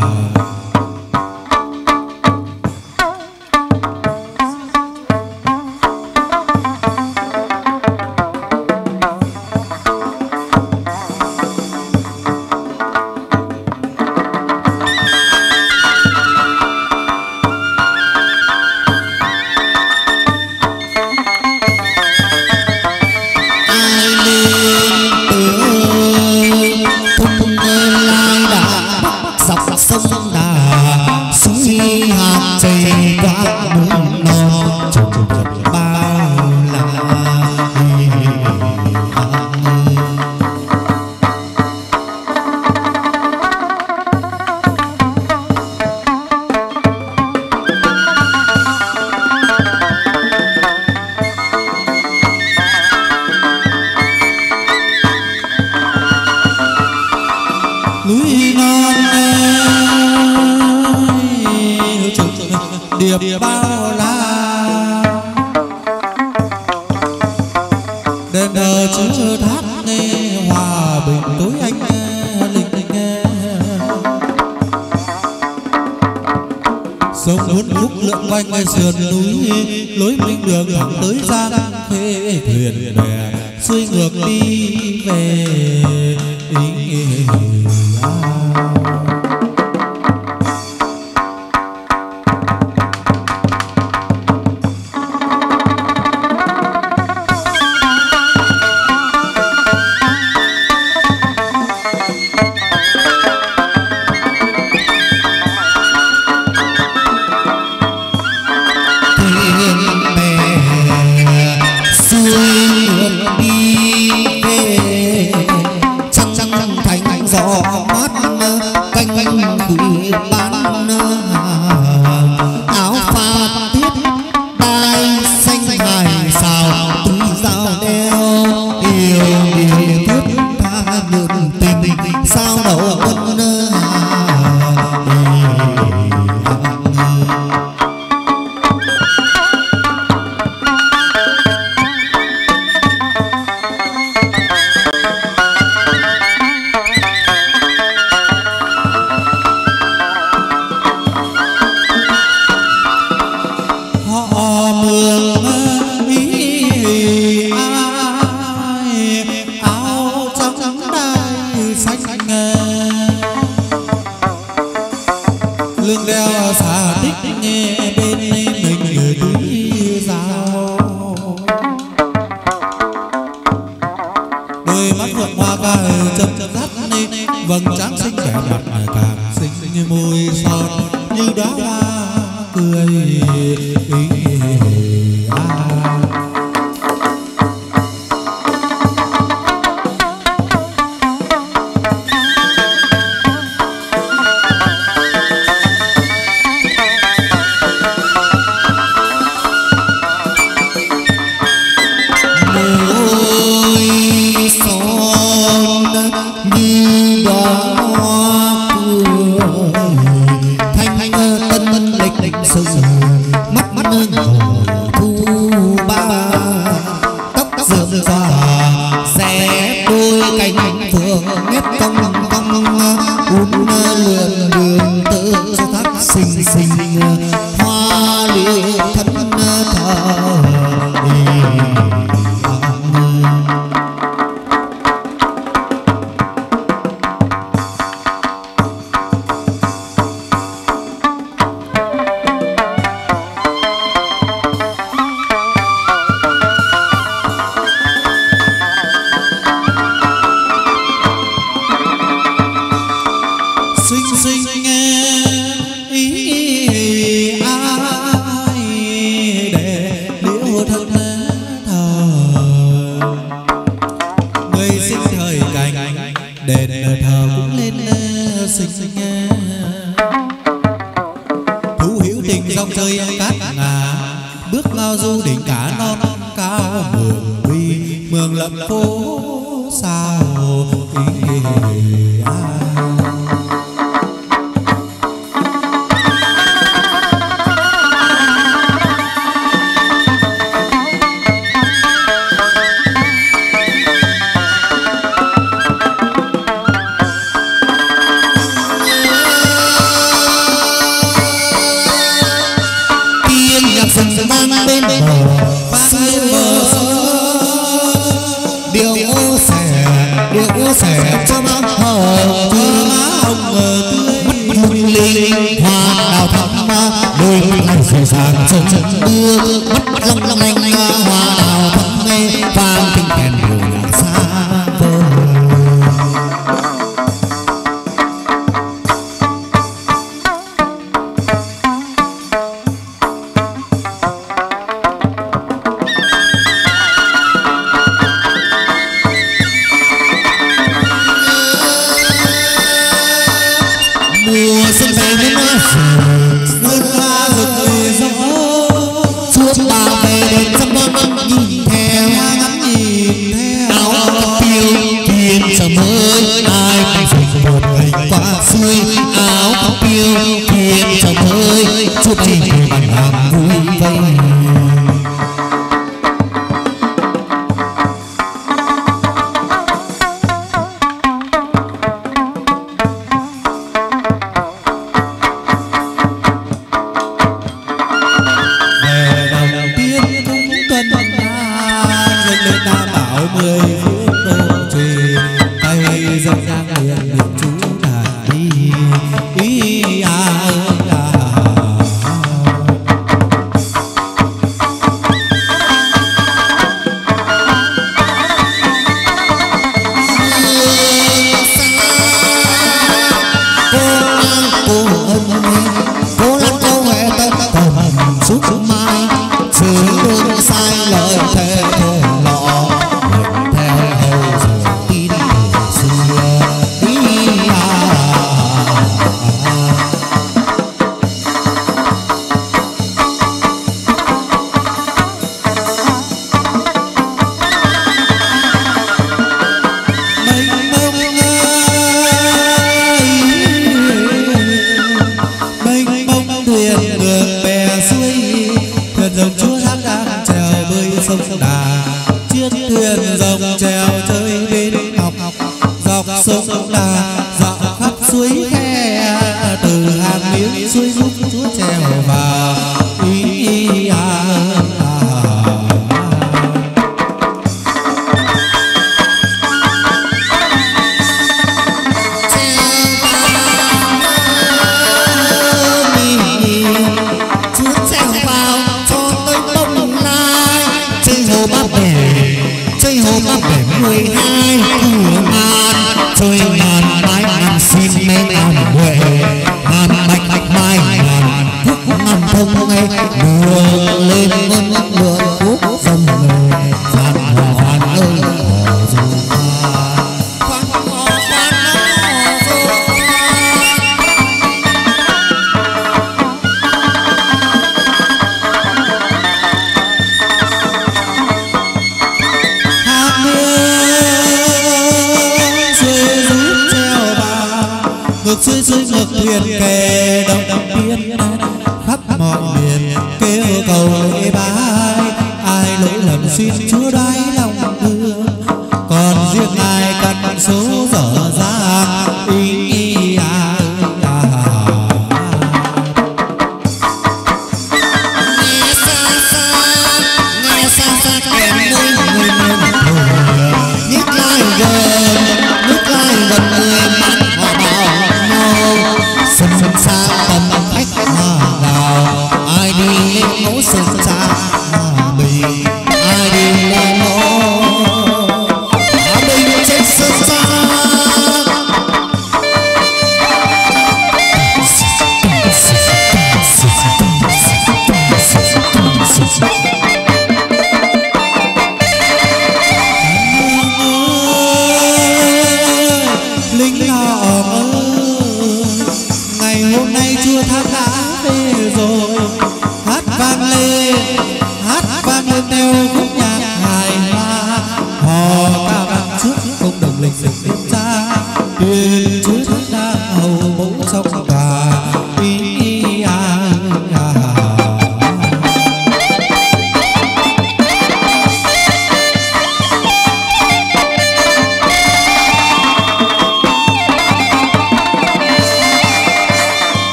Điệp bao la đền thờ chữ tháp nghe hòa bình tối anh linh nghe sông muốn khúc lượn quanh ngay sườn núi lối minh đường thẳng tới gian khê thuyền bè xuôi ngược đi về lưng đeo xà tích nghe bên mình túi dao đôi mắt vượng hoa cài chấm dắt vầng trán xinh đẹp mặt càng xinh như môi son như đóa hoa cười đền thờ cũng lên xinh xinh. Thú hữu tình dòng chơi cát ngà, bước ngao du đỉnh cả non cao mường uy, mường lập phố sao sẽ cho má hồng mất lung linh hoa đào thắm đôi lành dịu dàng chân mưa mất long lanh hoa đào thắm mê vang tiếng kèn điều nhạc xa vời. xa tầm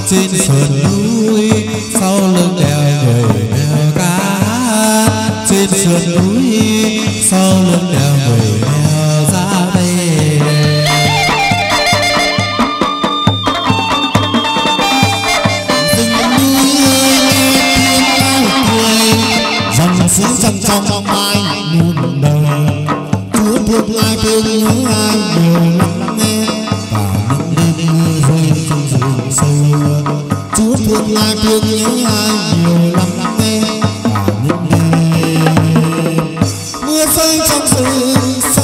trên sườn núi sau lưng đèo người đèo cá, trên sườn núi sau lưng đèo người đèo ra về. Rừng núi ơi tiếng cười, dòng suối trong trong mai muôn đời. Chúa thương ai thương nhớ ai nhiều lắm nghe, và những đêm mưa rơi trong rừng sâu. Chúa thương ai thương nhớ ai nhiều lắm nghe, và những đêm mưa rơi trong rừng sâu.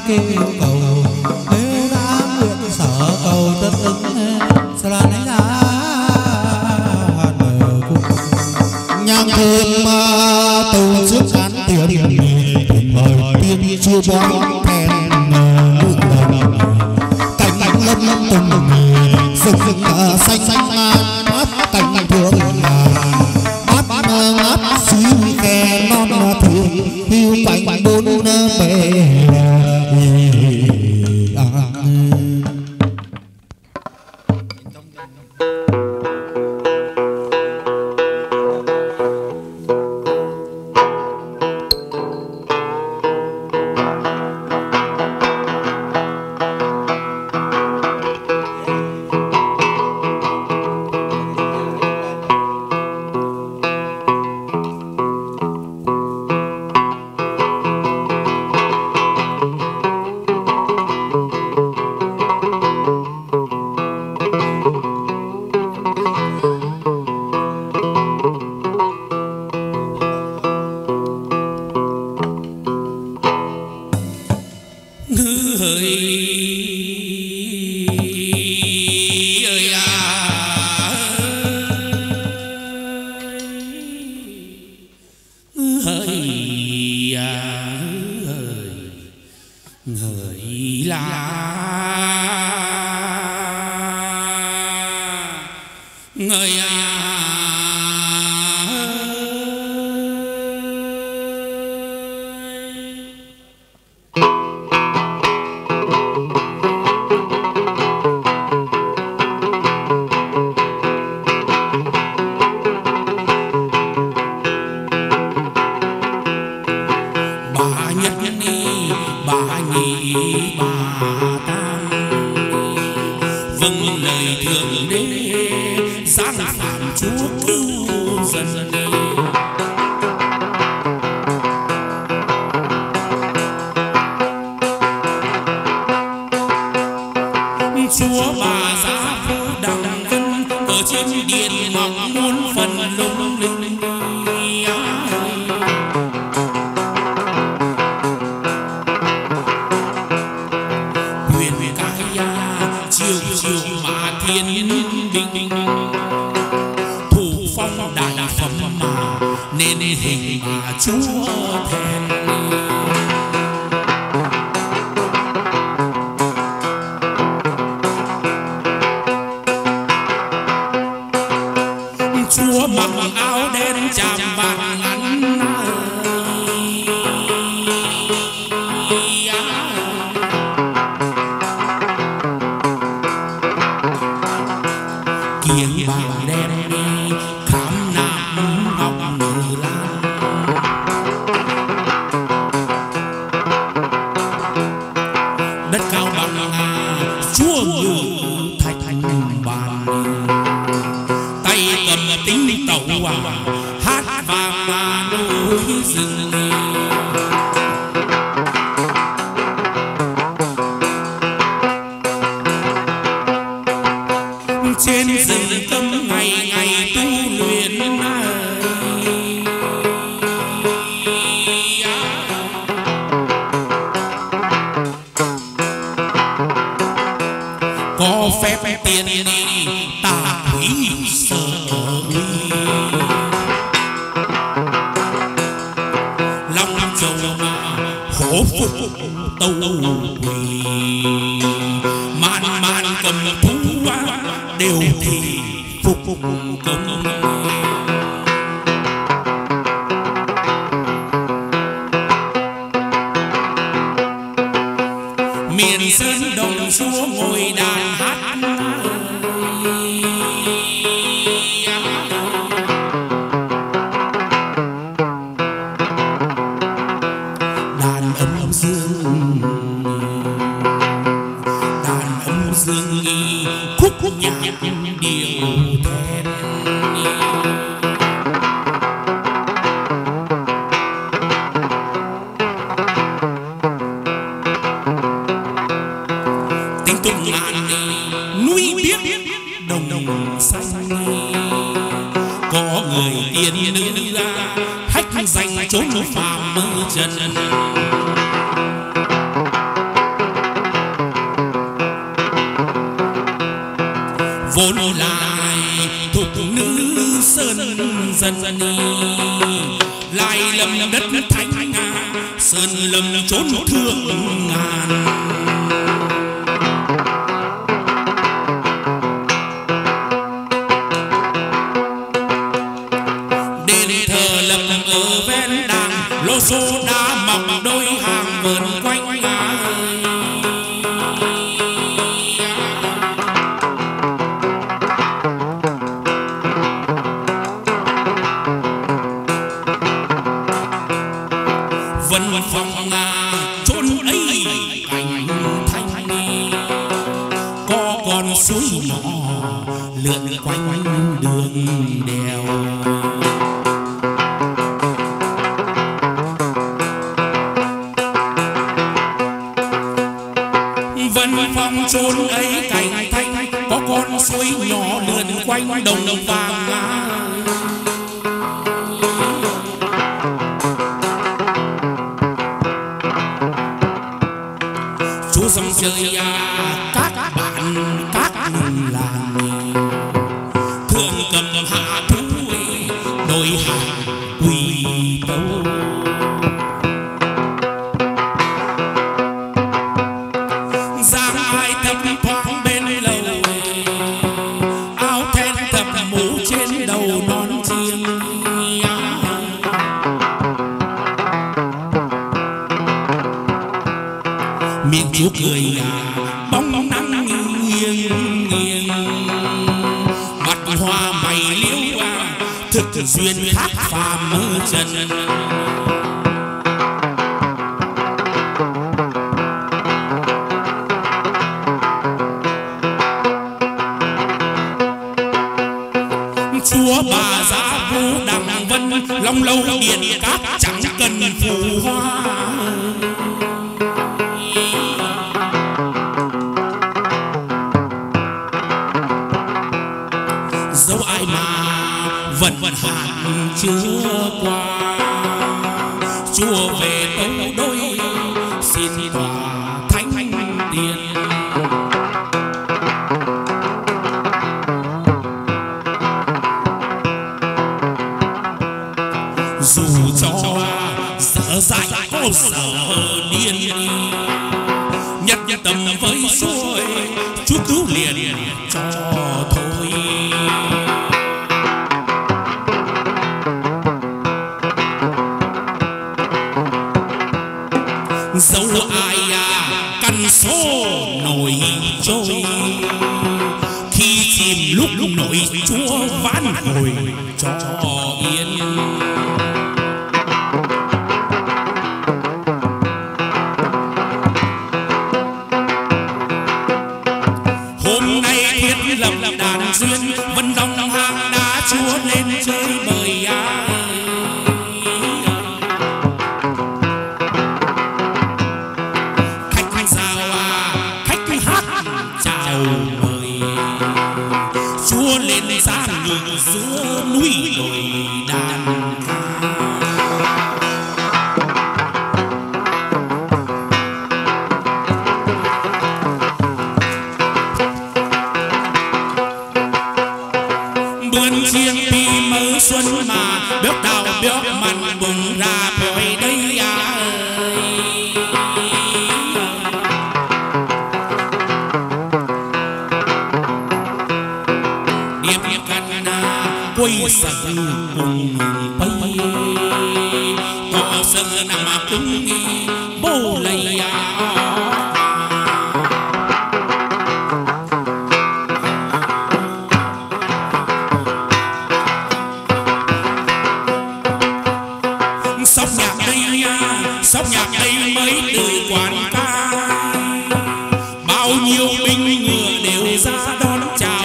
kêu cầu, nếu đã nguyện sở cầu tất ứng sẽ là lấy ra hạt bờ cung nhang thơm tù trước cán tiền mời tiên chưa bóng thèn nước đồng cành cành lâm lâm tùng rừng rừng xanh xanh ngát cành thượng bát ngát xíu khe non thường hiu cành bốn bề vốn lại thục nữ sơn dân lại lâm đất thánh sơn lâm trốn thương ngàn. Đền thờ lập ở ven đàng, lô số đá mọc đôi hàng vườn quanh. Vân phong chốn ấy cảnh thanh, có con suối nhỏ lượn quanh đường đèo. Vân phong chốn ấy cảnh thanh, có con suối nhỏ lượn quanh đồng vàng. Chúa dòng chơi các bạn các làng thường cầm hạ thú đôi hàng quỳ tấu. Giang ai thấp thoáng bên lầu, áo then thập mũ trên đầu non chiêng. Miệng Chúa cười bóng nắng nghiêng nghiêng, mặt hoa mày liễu thực duyên khác phàm mơ trần. Chúa bà giá vũ đằng vân, long lâu điện cát chẳng cần phù hoa. Dẫu ai mà vẫn hạn chưa qua, Chúa về tấu đôi xin tỏa thánh tiền. Dù cho dở dại có sở điên, nhất tâm với xuôi Chúa cứu liền cho thôi. Dẫu ai căn số nổi trôi, khi chìm lúc nổi Chúa vãn hồi cho yên. Hôm nay thiết lập đàn duyên, vân dòng hang đá Chúa lên chơi bời Chúa lên ra ngự giữa núi đồi đàn ca. Bươn chiêng đi mơ xuân mà béo đào béo mặn bùng ra bồi đây quay sân cùng bay có sân nằm cứng bố lầy sóc nhạc đây mới từ quán ca, bao nhiêu binh ngựa đều ra đón chào.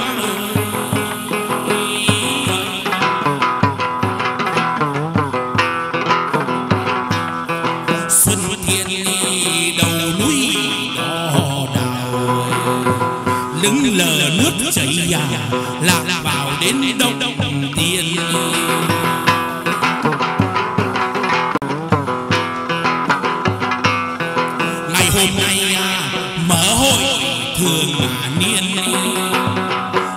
Xuân thiên đầu núi đỏ đào, lững lờ nước chảy lạc vào đến đông tiên. Ngày hôm nay mở hội thường niên,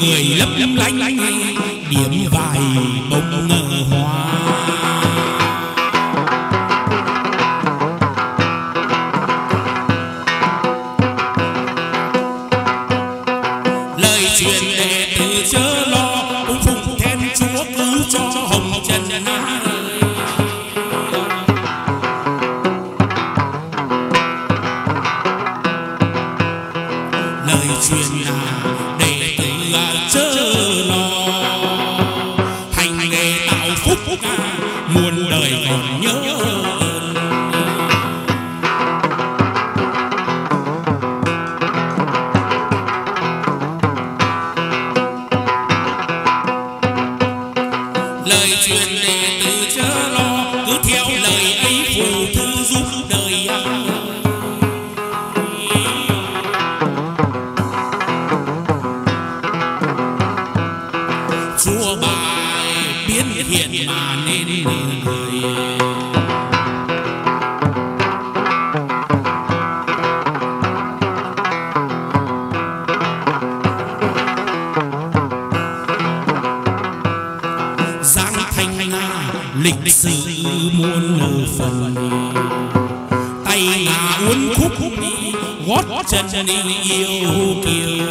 cười lấp lánh điểm vài bông hoa. Lời truyền đệ tử chớ lo, cũng phụng then Chúa cứu cho hồng trần lời truyền đệ tử chớ lo, hành nghề tạo phúc muôn đời còn nhớ. Lời truyền đệ tử chớ lo, cứ theo lời ấy phù thư giúp đời. Chúa bài biến hiện mà nên người. Giang thanh lịch sử muôn phần, tay ngà uốn khúc gót chân yêu kiều.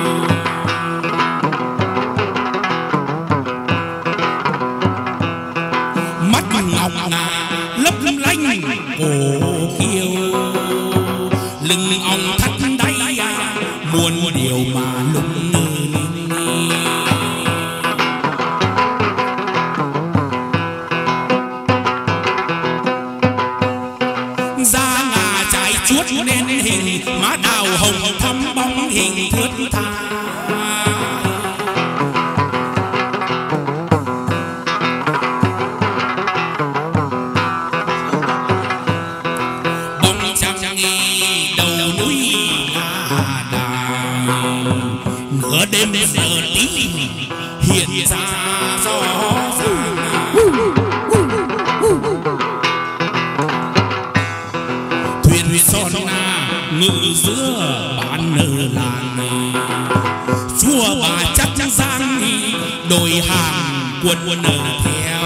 Mắt ngọc ngà lấp lánh cổ kiêu, lưng ong thắt đáy muôn điều mà lung da ngà trái chuốt nên hình, má đào hồng thắm bóng hình thướt tha. Bóng trăng nghi đầu núi Hà Đài, nửa đêm giờ tí hiện ra gió. Thuyền son ngự giữa bán nở làng, Chúa bà chắc giang đồi hàng quân nở theo.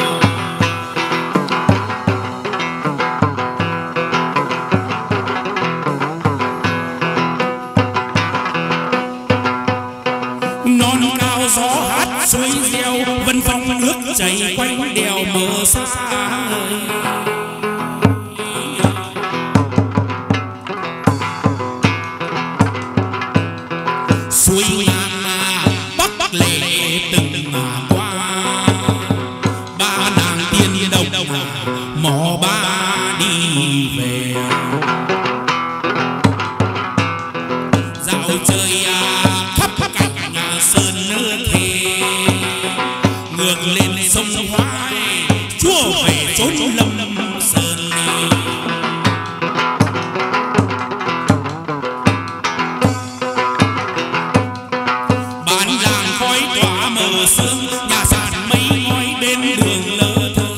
Non cao gió hát xuôi reo, vân phong nước chảy quanh đèo mờ xa. Suối ngang bắc lệ từng mà qua, ba nàng tiên đồng mò ba đi về. Dạo chơi khắp cảnh sơn nước thề, ngược lên sông Hoài Chúa về trốn lâm sơn. Bán làng khói tỏa mờ sương, nhà sàn mây ngói bên đường lỡ thơ.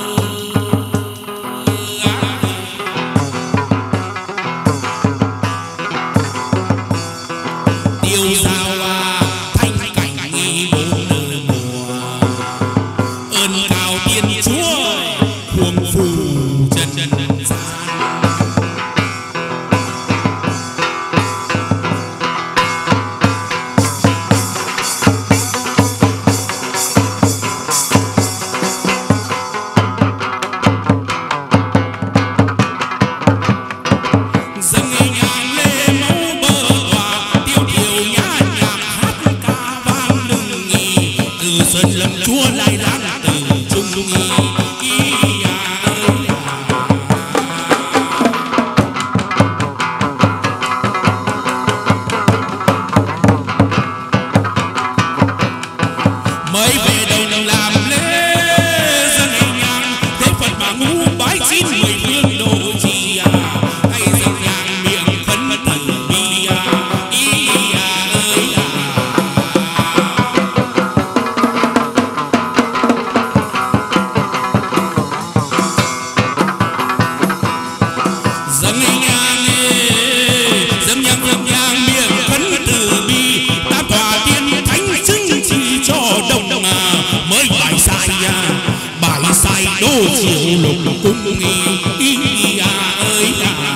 Tiêu giao thanh cảnh nghi bốn đời mùa, ơn cao tiên Chúa cuồng phù trần gian. Dâng nhang lê mẫu bờ tòa, tiêu điều nhã nhạc hát ca vang lừng nghi. Từ sơn lâm Chúa lại đang từ trung nghi. Mới về đồng làm lễ dâng nhang, thế Phật mà ngũ bái chín mười phương độ trì. Tay dâng nhang miệng phấn tử bi ơi. xài đô chiều lục cung nghi ơi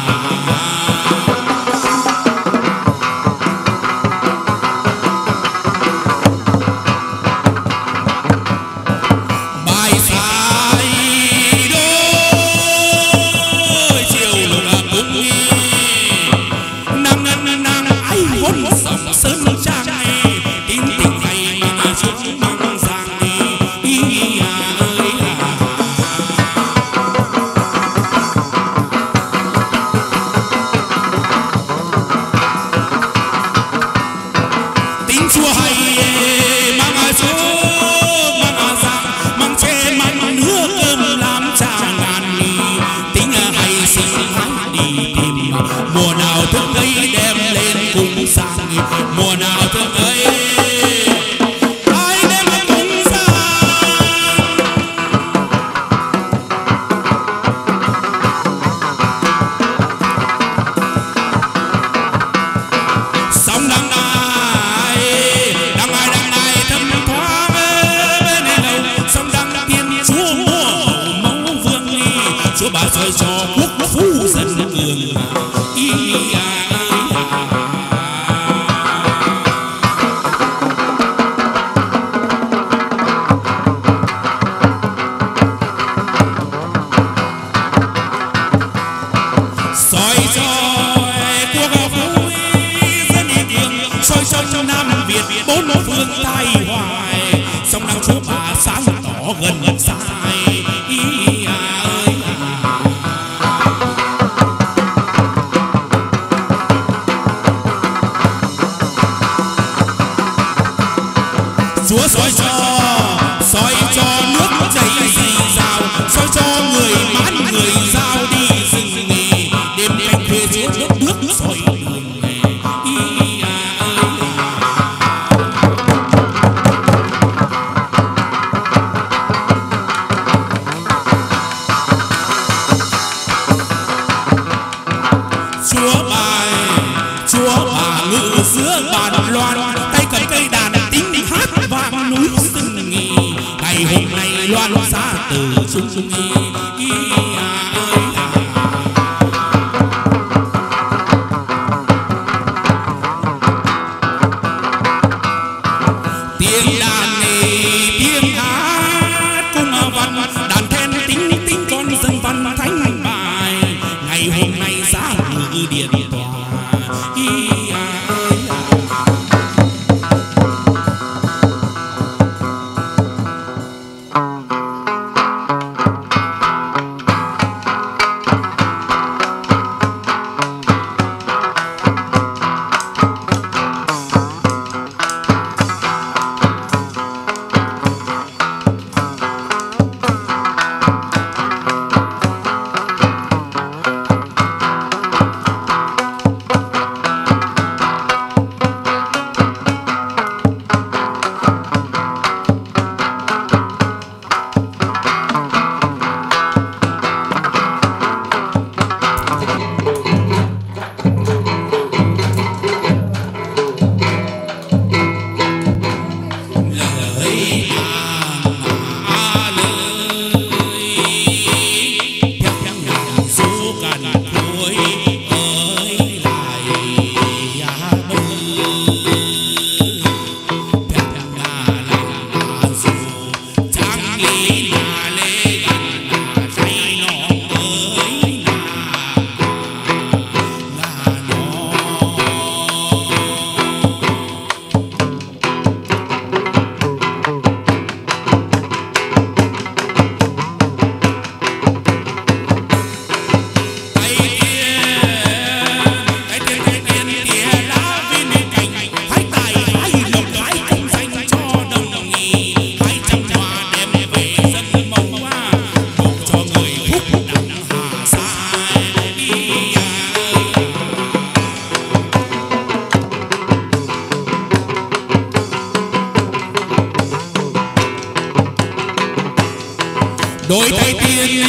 Đôi tay tiên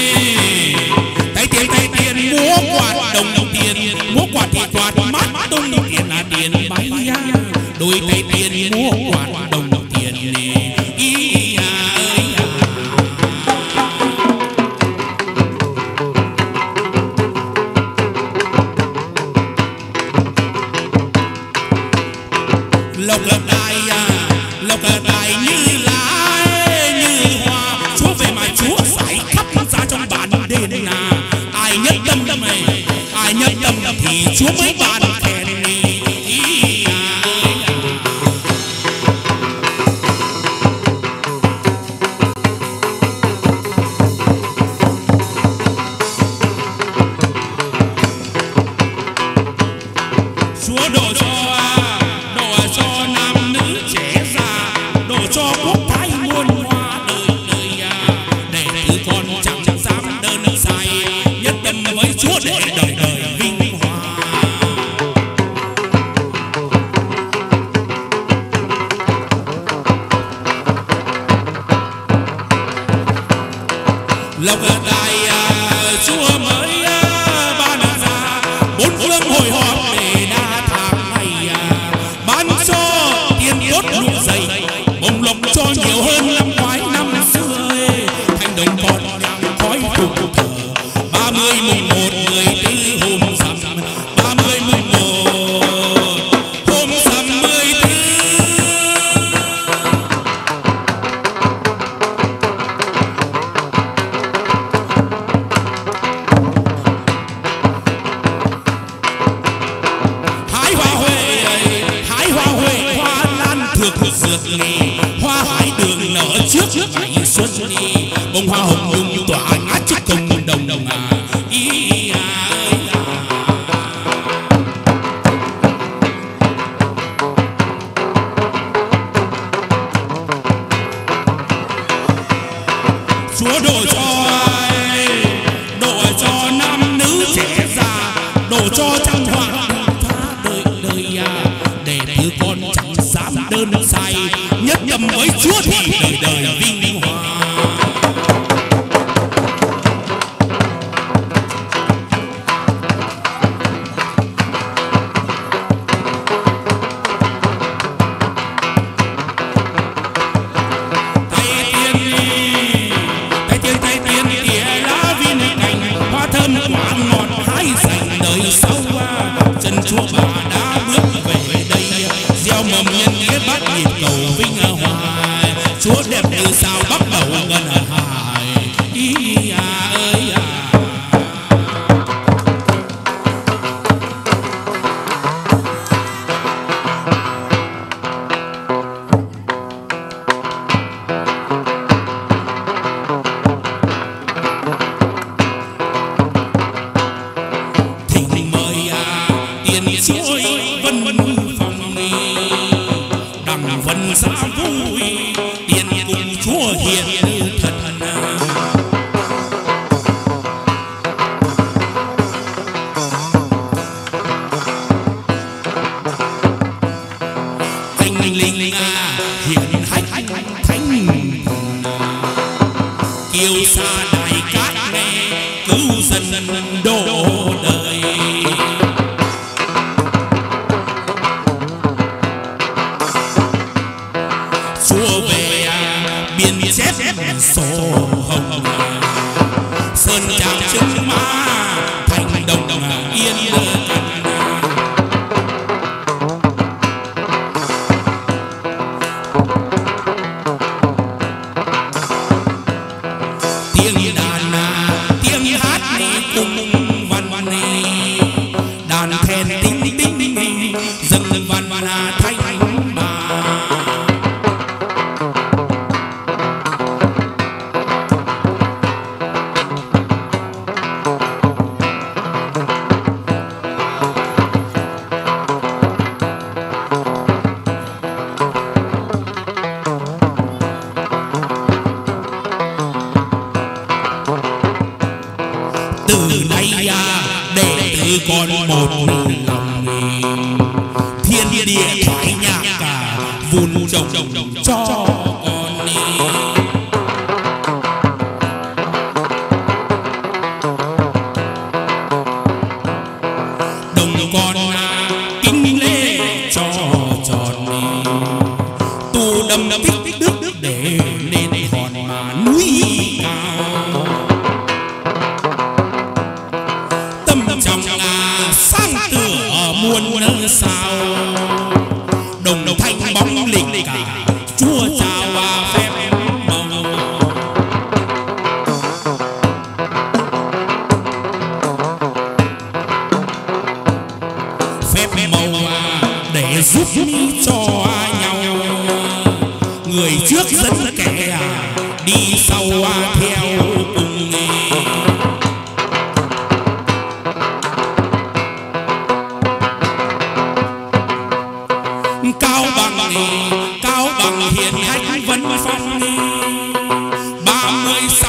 múa quạt đồng tiền, múa quạt thì quạt mắt tung tiền là tiền bay ra. Đôi tay tiên múa quạt đồng tiền ý à ơi à. thì Chúa mới ban khen Chúa độ cho nam nữ trẻ già, độ cho quốc thái muôn hoa đời đời để từ con chẳng dám đơn sai, nhất tâm với Chúa để đời đời vinh hoa. Lộc tài Chúa mới ban ra, bốn phương hội họp để đa tháng này ban cho tiền tốt lụa dày, bồng lộc cho nhiều hơn năm ngoái năm xưa. Thành đồng còn nhang khói cùng thờ 30 mùng 1 14 hôm rằm, 30 mùng 1 hôm rằm 14. Hái hoa huệ hoa lan thược dược nghề, hoa hái đường nở trước ngày xuân đi, bông hoa hồng nhung tỏa ngát trước công đồng ý Chúa độ cho nam nữ trẻ già, độ cho trăm hoa đời đời để từ con chẳng dám đơn sai, nhất tâm với Chúa thì đời đời vinh hoa. Tay tiên tỉa lá viên cành, hoa thơm quả ngọt hái dành đời sau. Chân Chúa bà đã bước về đây, gieo mầm nhân nghĩa bắt nhịp cầu vinh hoài. Chúa đẹp như sao bắt đầu ngân hải ý ơi thỉnh mời tiền chuối vân phòng đằng vân xa vui, tiền cùng Chúa hiện như thần. Anh linh hiện hách thánh kiêu xa đại cát nghe, cứu dân độ đời. Chúa về biên chép sổ hồng, sơn tràng trứng má thành đồng yên tiếng đàn tiếng hát cùng văn đàn then tinh tinh dâng văn thanh bà. Từ nay đệ tử con một lòng, thiên địa thoái nhạc cả vun trồng cho con đi. Đồng con kính lễ cho tròn đi, tu đâm tích đức để lên hòn mà núi cao. Tâm trong sang tựa muôn sao, đồng thanh bóng lịch cả Chúa chào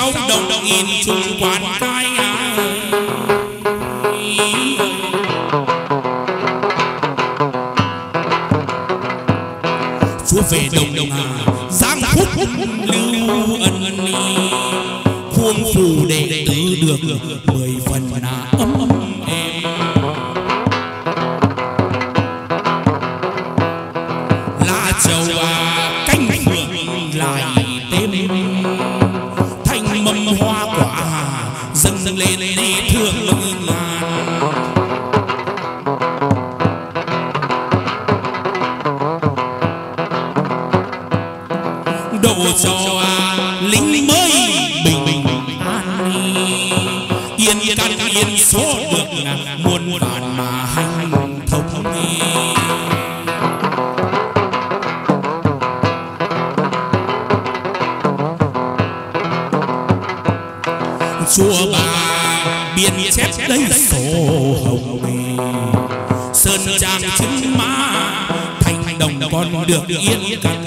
sáu đồng nghìn chung quán cái chúa về đồng Hà giang phúc lưu ân khuôn phù đệ tử được 10 phần ấm êm. Lá trầu cánh phượng lại tên thanh mâm hoa quả dâng lên đi thương ngàn. Độ cho lính mới bình an yên căn yên số được muôn vàn mà hanh thông chùa bà biên chép lấy sổ hồng sơn trang chứng má thành đồng con được yên căn.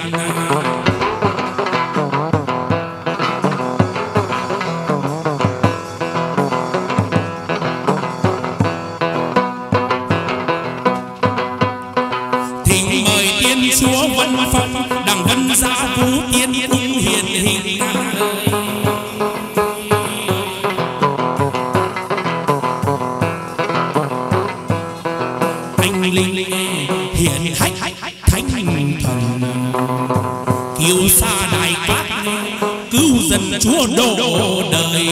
Thỉnh mời tiên chúa Vân Phong đặng Vân Gia Phú Tiên cung hiền hình linh hiện hách thánh thần kiêu sa đại cát cứu dân chúa độ đời.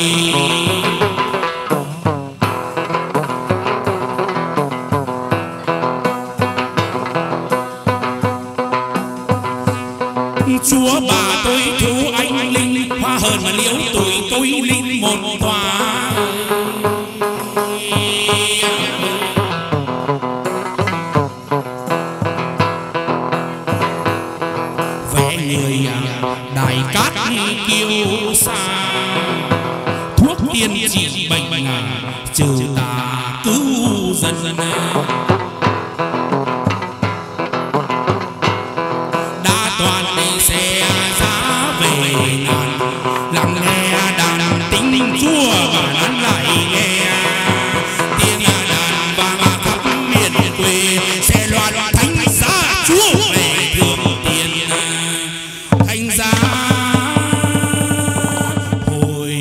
Chúa bà tôi thú anh linh hoa hờn mà liễu tuổi tôi linh một tòa. Người đại cát kiêu sa thuốc tiên trị bệnh trừ tà cứu dân. Đã toàn xe giá về ngàn lặng nghe đàn tính chúa và nán lại nghe tiếng đàn vang khắp miền quê xe loan thánh giá chúa về thường tiền. Thành ra hồi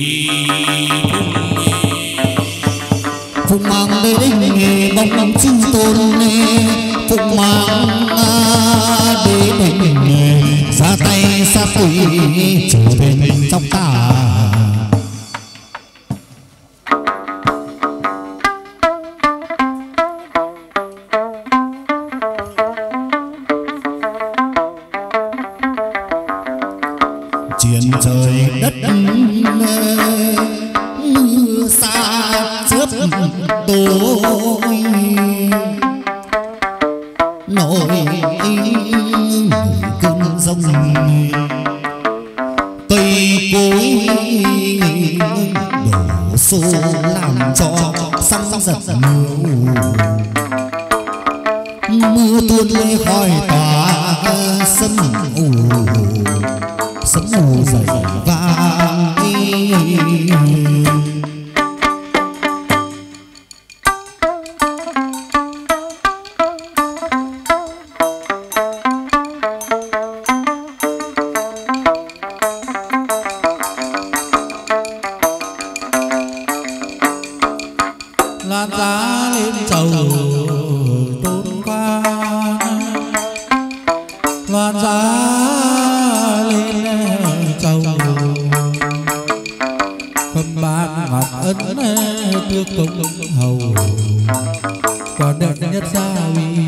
phụng mang đế đinh bóng chư tôn phụng mang đế đinh ra tay xa quỷ trở bên trong ta. Chiến trời đất mưa xa chớp tối nổi cơn giông cây cối đổ xô làm cho sóng giật mưa tuôn lê khói tỏa sấm mù dậy vang. Lan giá lên chầu tôn qua loan giá lên chầu cầm bạc ngọc ấn tước công hầu còn đẹp nhất gia uy.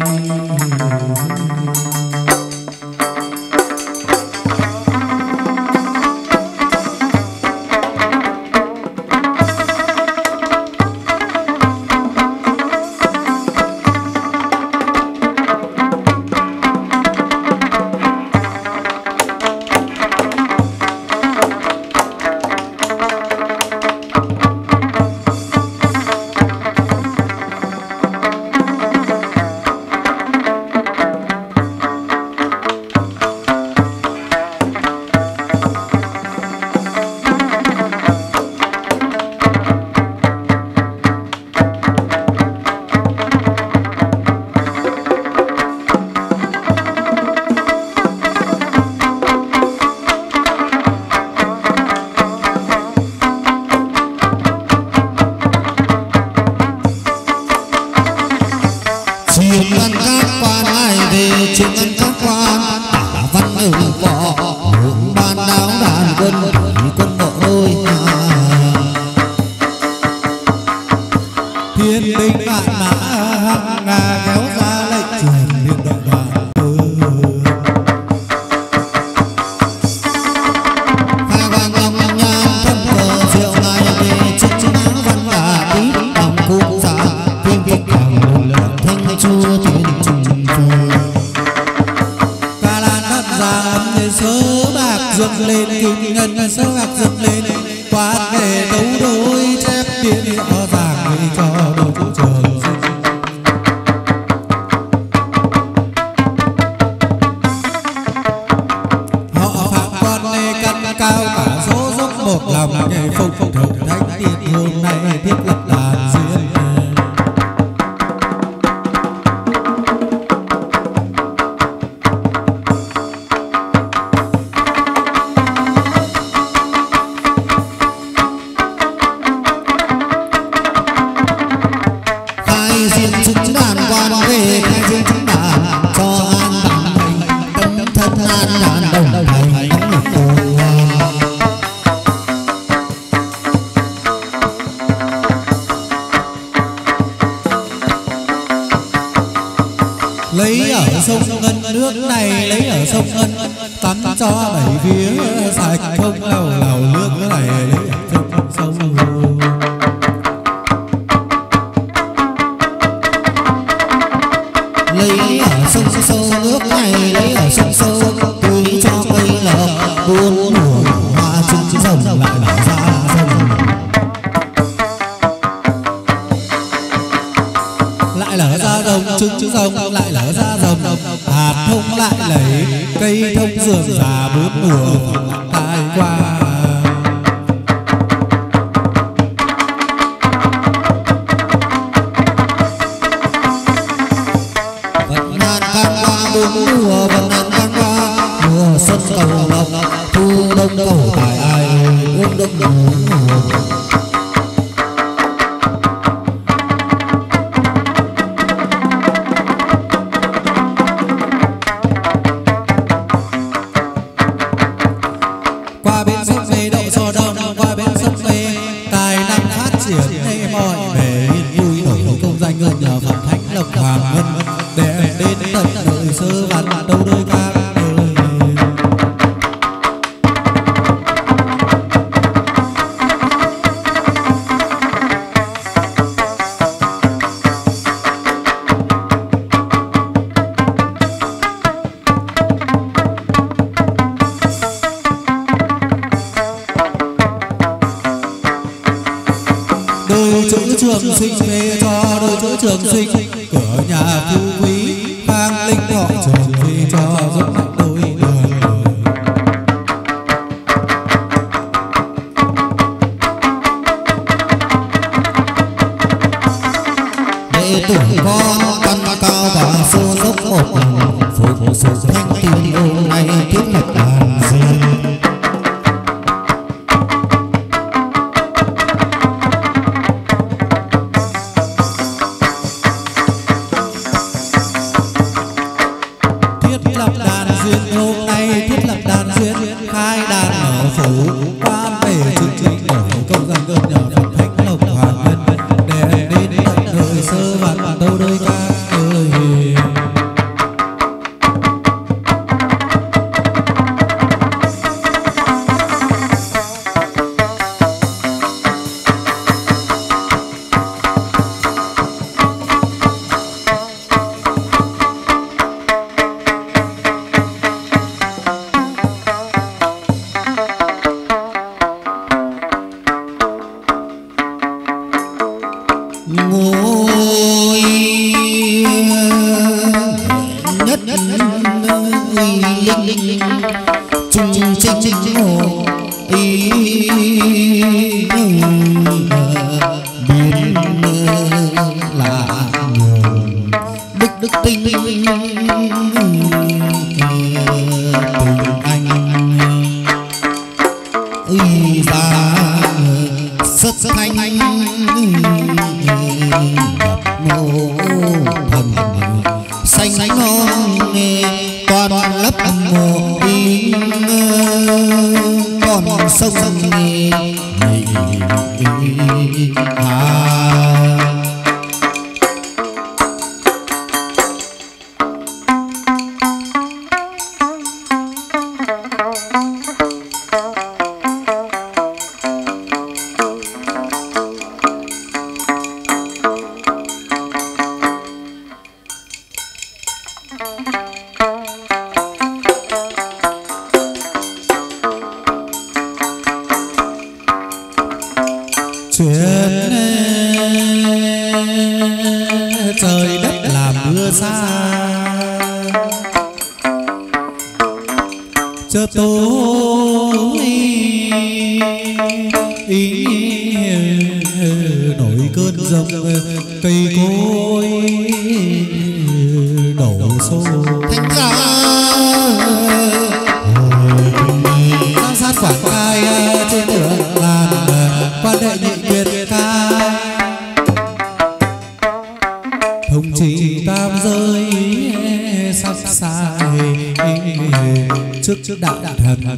trên các quan tả văn ở võ hướng ban đáo đàn quân quân bộ đôi thiên binh vạn mã hăng ngà kéo ra lệnh truyền điện đội đoàn khai quang long nhang thâm cờ rượu ngày về chiếc chiếc áo văn và tí đồng cung giá kim phục càng lượng thanh chua thiên trùng phù ca lan đất ra ấm sớ bạc dựng lên kim ngân sớ bạc dựng lên quán nghề đấu đôi chép điện rõ ràng để cho đôi chủ trường họ phạm con nê căn cao cả số dốc một lòng nhảy phục thượng thánh điện hôm nay thiết lập đàn diễn lấy ở sông Ngân nước này lấy ở sông Ngân tắm cho bảy phía sạch không lầu lầu nước này lấy ở trong sông lấy ở sông sâu nước này lấy ở sông sâu tưới cho cây lộc buôn mùa hoa trứng rồng lại nở ra rồng lại lở ra rồng trứng rồng lại lở ra rồng hạt thông lại lấy cây thông dường già bốn mùa tai qua vận nan can qua bốn mùa vận nan can qua mùa xuân cầu lộc thu đông cầu tài ai ôm đông bốn mùa qua bên sông về đậu sò đông qua bên sông về tài năng phát triển hay mọi bề vui nổi công danh ơn nhờ Phật Thánh Lộc Hoàng Ngân để đến tận đời sơ văn đâu đôi ca đôi chữ trường sinh về cho đôi chữ trường sinh cửa nhà phú quý vang linh thọ trường về cho giúp đôi đường đệ tử con căn cao và sâu dốc một phục sự thanh tiền hôm nay thiết lập đàn diễn hôm nay thiết lập đàn duyên khai đàn mở phủ quan về chương trình đổi công dân ơn nhờ Phật Thánh Lộc Hoàng Ngân để đến tận đời sơ văn đâu đôi ca ơi ngôi nhất linh chung chinh hồ ý biến là đức tinh tình anh uy ra rất thanh ngô thần say xanh non toàn lấp mồ còn sông trời đất làm mưa xa chợt tối nổi cơn giông cây cối đổ xô thành ra giang sát quảng cai trên đường làn quan đệ nhị biệt ca thông chỉ tam giới sắc sai trước đạo thần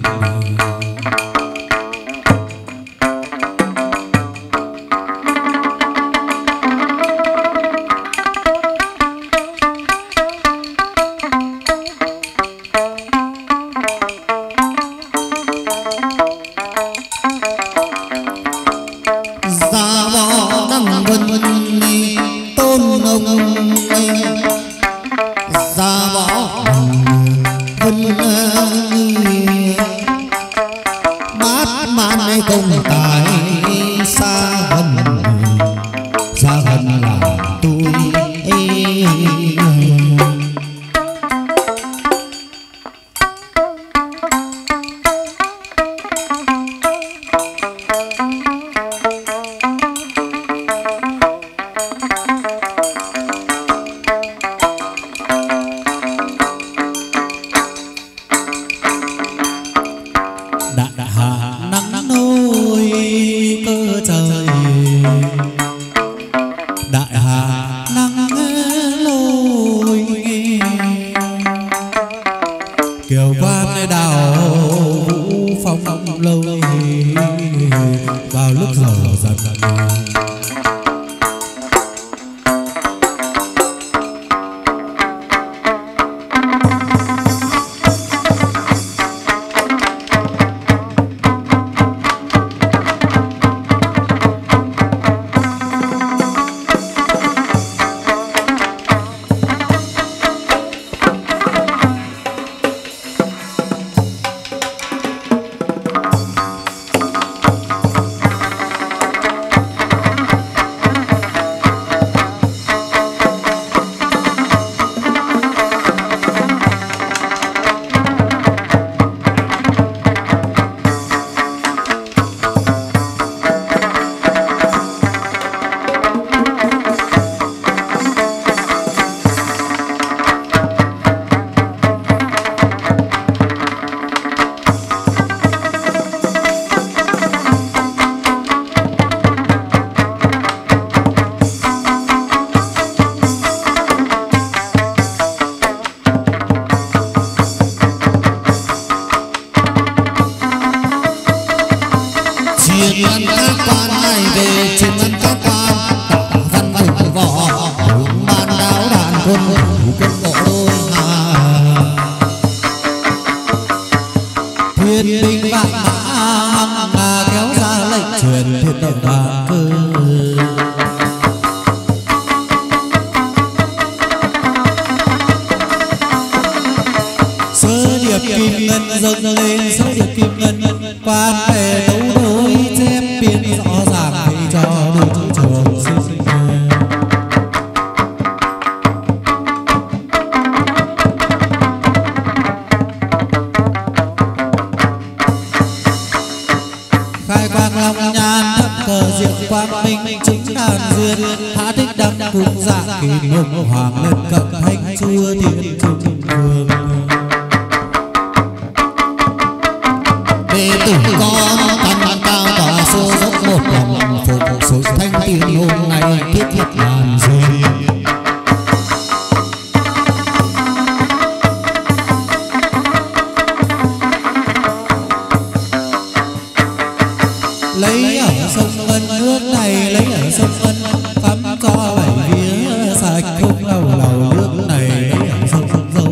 sông Ân, nước này lấy ở sông Ân, tắm cho bảy vía sạch không lầu lầu. Nước này lấy ở sông Dâu,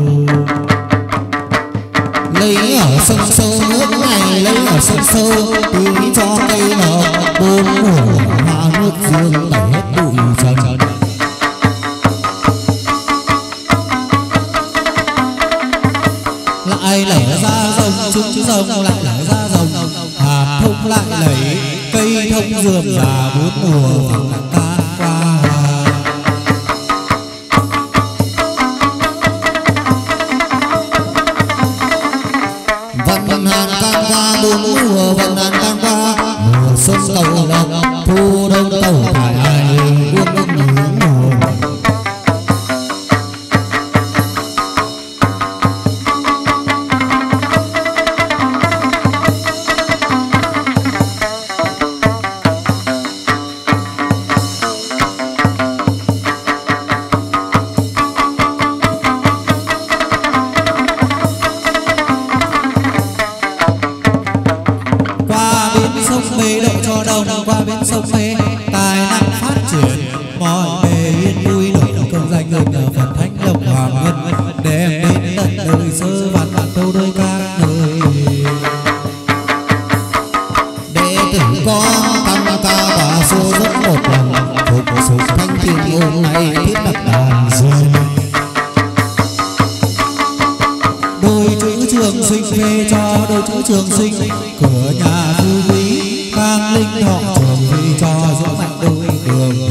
lấy ở sông Sâu. Nước này lấy ở sông Sâu, tưới cho cây lộc bốn mùa hạ nước dương tẩy hết bụi trần. Lại lở ra rồng, trứng rồng lại lở ra rồng, hạt thông lại lấy cây thông rườm rà bốn mùa vàng tan qua. Vận hàn can qua bốn mùa, vận hàn can qua mùa xuân tàu lộc, thu đông tàu phải ai buông nước nướng mùa. Trường sinh cửa nhà thư quý khang linh thọ trường phi cho giữa mạnh đôi đường.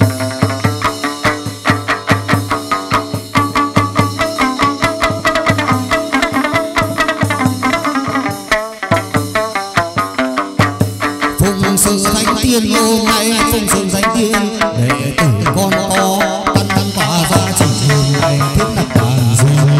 Phụng sự thánh tiên hôm nay phụng sự thánh tiên đệ tử con to tân tân tỏa ra chỉ hôm nay thiết lập đàn dương.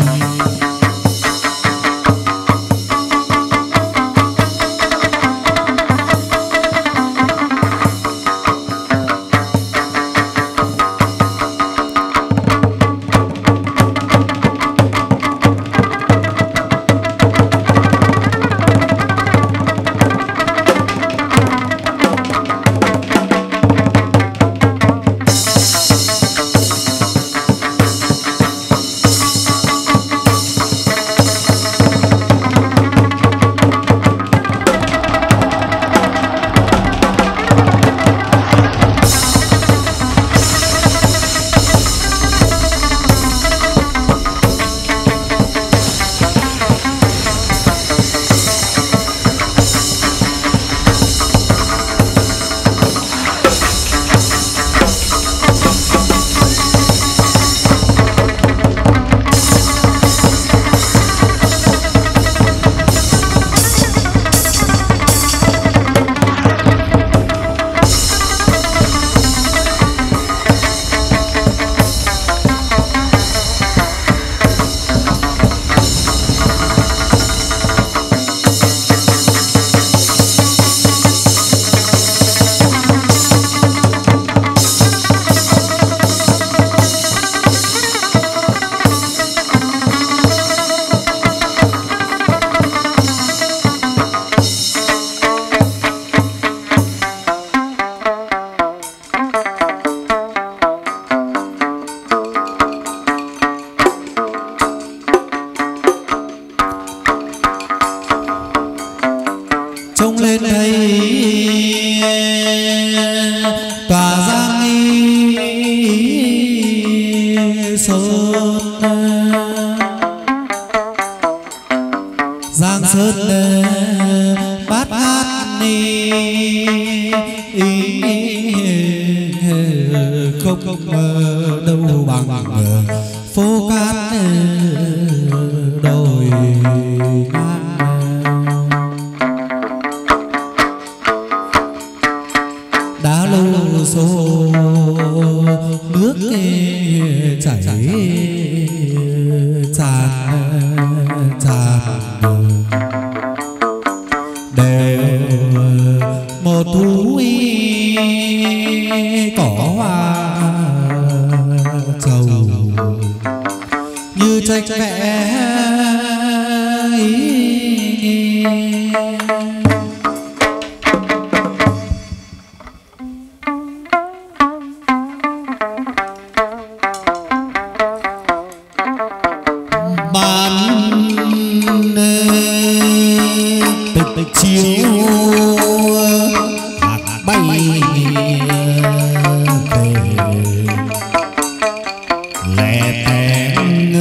lẻ tẻ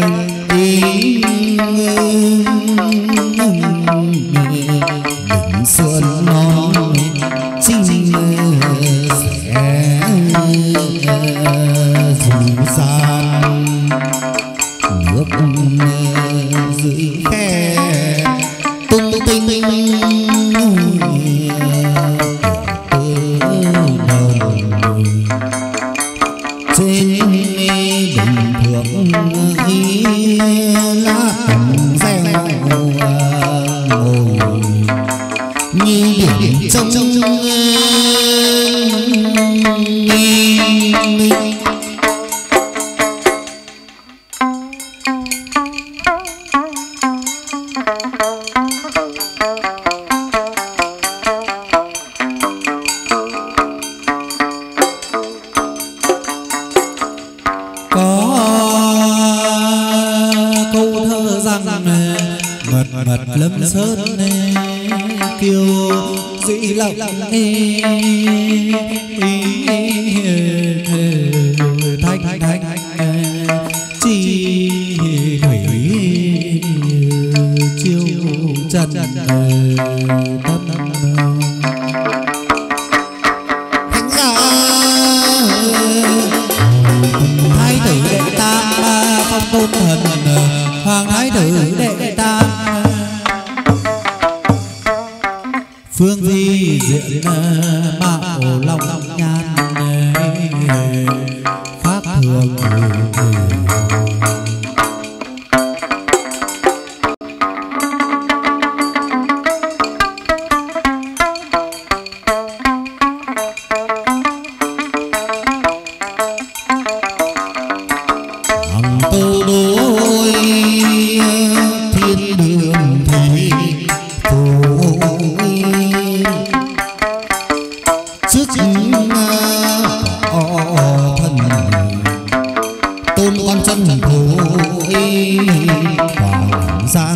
đỉnh xuân non chinh sẽ dù gian nước dưới khe tung tinh trên đỉnh thượng lá reo ngồi như biển trong lâm sơn kiều dĩ lộc thanh chi thủy chiêu trần tâm thánh gia thái tử đệ tam phong tôn thần hoàng thái tử đệ tam phương vi diện mạo long nhan khác thường hằng tô đối thiên đường thủy trước thân tôn con chân thổ quảng giang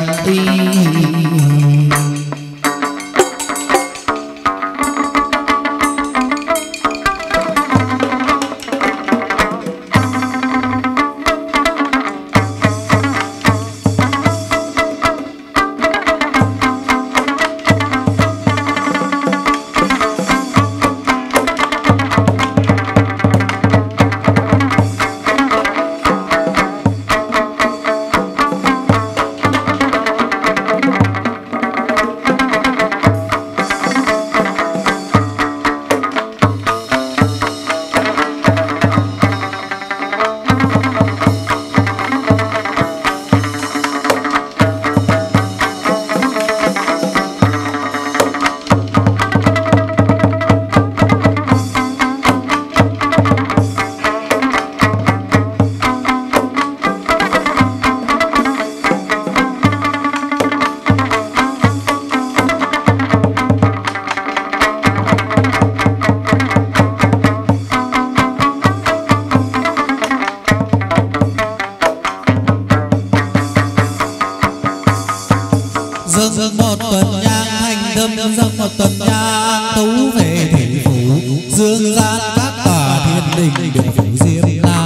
dâng một tuần nhang thành tâm dâng một tuần nhang tấu về thủy phủ dương gian các tòa thiên đình được phủ diêm la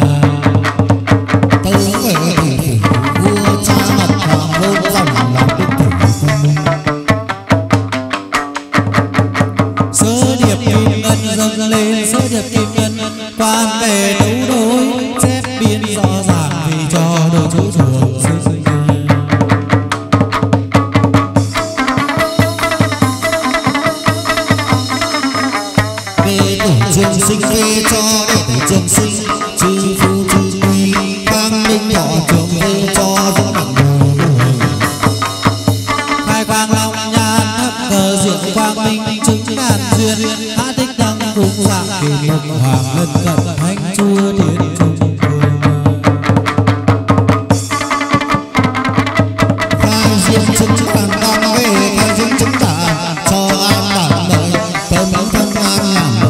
tấu về thủy phủ vua cha mật hoàng hôn dòng làm đức thủy sơ điệp kim ngân dâng lên sơ điệp kim ngân quan về đấu đối chép biên rõ ràng vì cho đồ chú chuồng trường sinh về cho đệ tử trường sinh chư phu chư quý quang minh thọ trường về cho dũng đẳng người khai quang long nhan thắp cờ diệu quang minh chứng ngàn duyên hạ tích đăng cung dạng kỳ mục hoàng lân cận thánh chúa thiên trung khai diên chứng hoàng quang về khai diên chứng tả cho an bản mệnh tâm thân an nhàn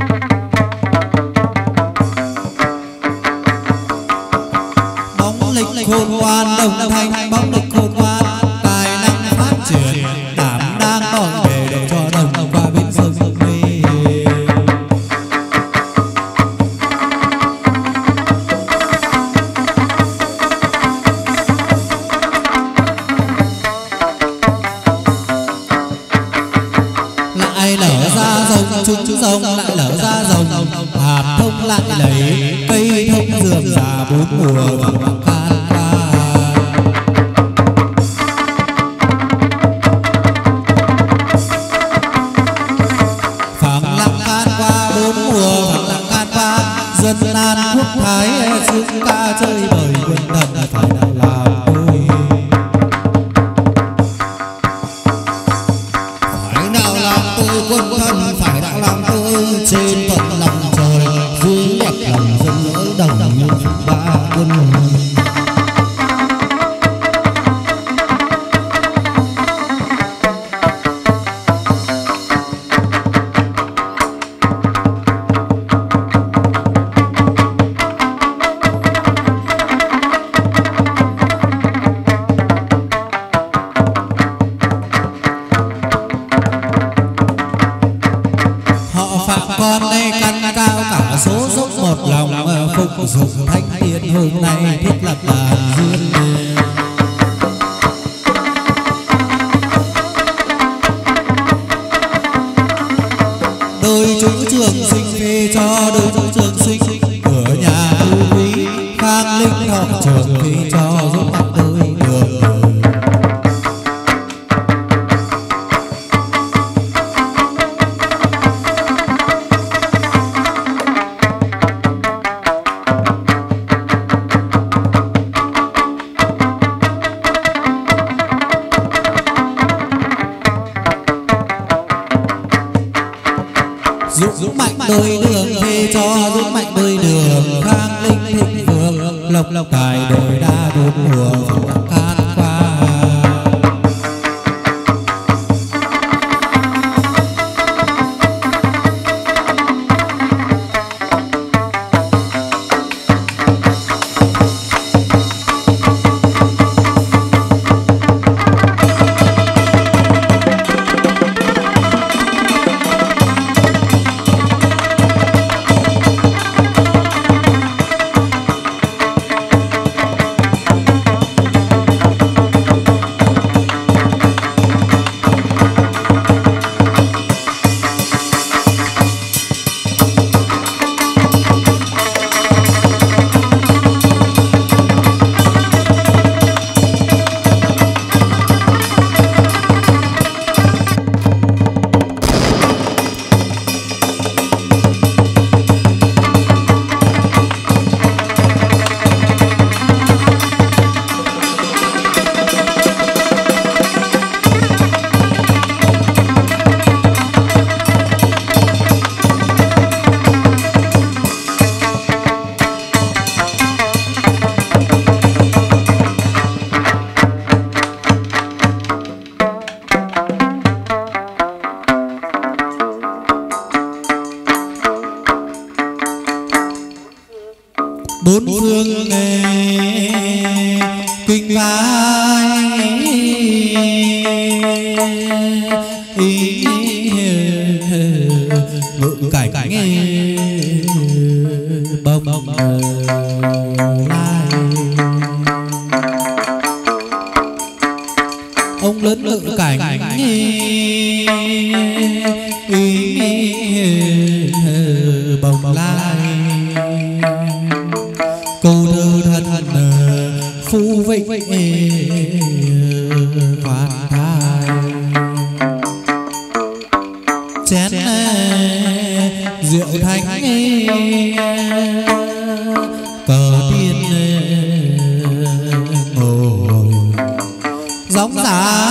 bóng lịch lịch khôn ngoan, đồng thanh bóng lịch khôn ngoan, tài năng phát triển, đảm đang mọi bề độ cho đồng qua bên sông mê. Lại lở ra rồng trúng rồng, lại lở ra rồng hạt thông, lại lấy cây thông dườm già bốn mùa vàng can qua. Phẳng lặng can qua bốn mùa, phẳng lặng can qua dân an quốc thái, xứng ca chơi bời quân thần phải đạo làm tôi. Phải đạo làm tôi quân thần, phải đạo làm tôi trên tận lòng trời, dưới đẹp lòng dân lỡ đồng như ba quân. Con đây căn cao cả số dốc một lòng, phục dụng thanh thiên hôm nay thiết lập đàn duyên. Đôi chú trường sinh phê cho đôi chú trường sinh, ở nhà tu quý khang linh học trường phê cho giúp mặt đôi đường. Dũng mạnh đôi đường phê cho dũng mạnh đôi đường, khang linh thịnh vượng lộc lộc cài đồi đa bốn mùa phượng can qua. Bốn phương kinh vai ngự cảnh bông lai. Ông lớn ngự cảnh bông lai. Câu thơ thân phu vịnh khoan thai, chén rượu thanh cờ tiên ngồi gióng giá.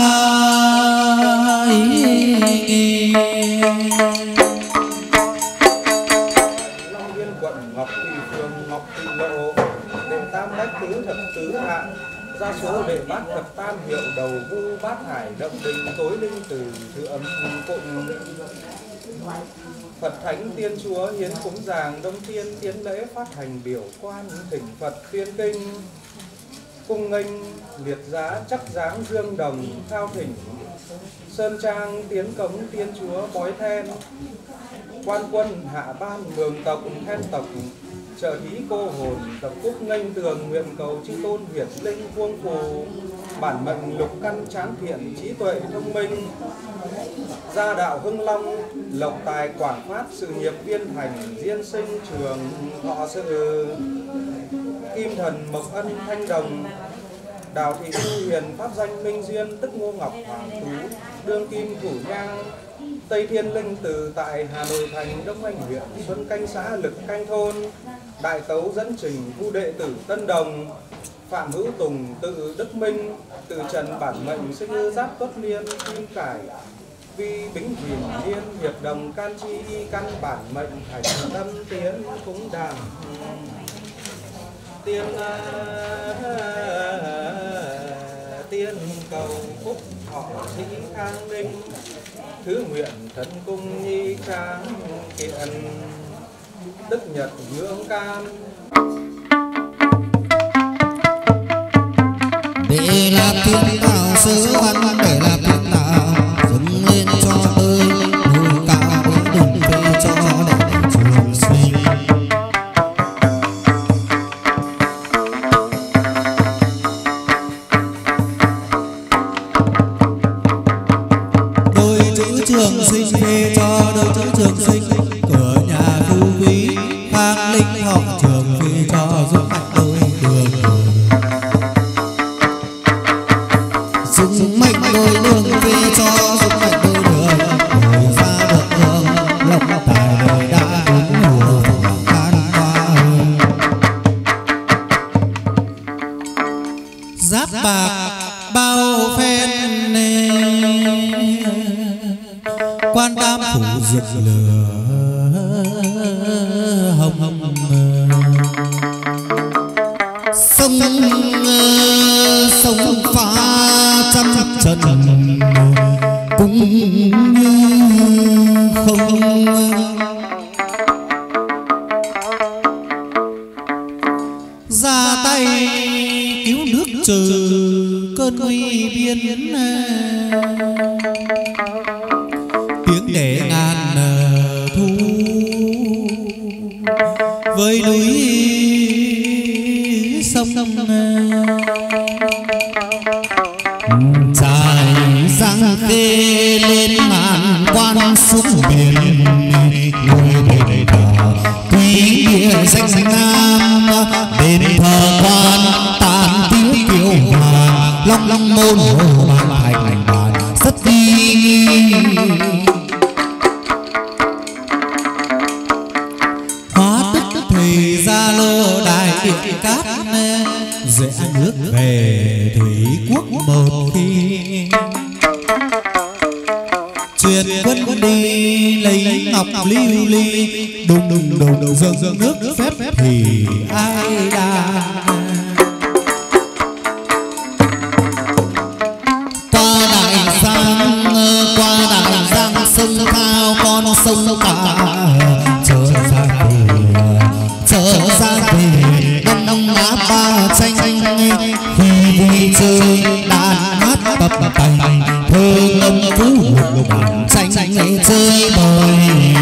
Long Biên quận Ngọc Thị phường Ngọc Thị Lộ, đệ tam bách tứ thập tứ hạ, gia số đệ bát thập tam hiệu đầu vu bát hải động đình tối linh từ thượng phụng. Phật thánh tiên chúa hiến cúng giàng đông tiên tiến lễ phát hành biểu quan thỉnh Phật tiên kinh. cung nghênh liệt giá chắc dáng dương đồng khao thỉnh, sơn trang tiến cống tiên chúa bói then, quan quân hạ ban mường tộc then tộc, trợ thí cô hồn tập cúc nghênh tường, nguyện cầu chư tôn Việt linh vuông phù, bản mệnh lục căn tráng thiện trí tuệ thông minh, gia đạo hưng long lộc tài quảng phát, sự nghiệp viên thành diên sinh trường thọ sự, kim thần mộc ân thanh đồng, đào thị thu hiền pháp danh minh duyên tức Ngô Ngọc Hoàng Tú đương kim thủ nhang, Tây Thiên Linh từ tại Hà Nội thành, Đông Anh huyện Xuân Canh xã Lực Canh thôn, đại tấu dẫn trình vu đệ tử Tân Đồng, Phạm Hữu Tùng tự Đức Minh, từ trần bản mệnh sinh ngư giáp tuất niên kim cải, vi bính hiền niên hiệp đồng can chi căn bản mệnh thành tâm tiến cúng đàm tiên tiên cầu phúc thọ sĩ khang ninh, thứ nguyện thần cung nhi tráng kiện, đức nhật ngưỡng can. Để làm thiên đạo sứ văn, để làm thiên đạo dâng lên cho tôi ngôi cao với đừng phê cho để trường sinh. Đôi chữ trường sinh phê cho đôi chữ trường sinh, cửa nhà phú quý khang linh họ trường phê cho giúp mạnh đôi đường. Dùng mạnh đôi đường phê cho dùng mạnh đôi đường, ngồi ra được đường lộc tài đời đã đến mùa can hoa. Giáp bạc bao phen quan tam phủ rực lửa hồng hồng, sông sông pha trăm trần cũng như không, ra tay cứu nước trừ cơn nguy biên, tiếng để ngàn thu với núi sông, trải giang khê lên ngàn quan xuống biển, ngôi đền thờ quý địa danh nam, đền thờ quan tàn tiếng kiều hoàng, long long môn hồ ban thành bàn rất đi. Hóa tức thầy gia lô đại điện cát, rẽ nước về thủy quốc một khi, truyền quân đi lấy ngọc lưu ly, đùng đùng đùng dâng nước phép thì ai đa. Qua đại giang sông thao con sông cả, trở ra về đông đông lá ba tranh, khi vui chơi đàn hát bập bành, thơ ngâm phú lục bản tranh nghệ chơi bời.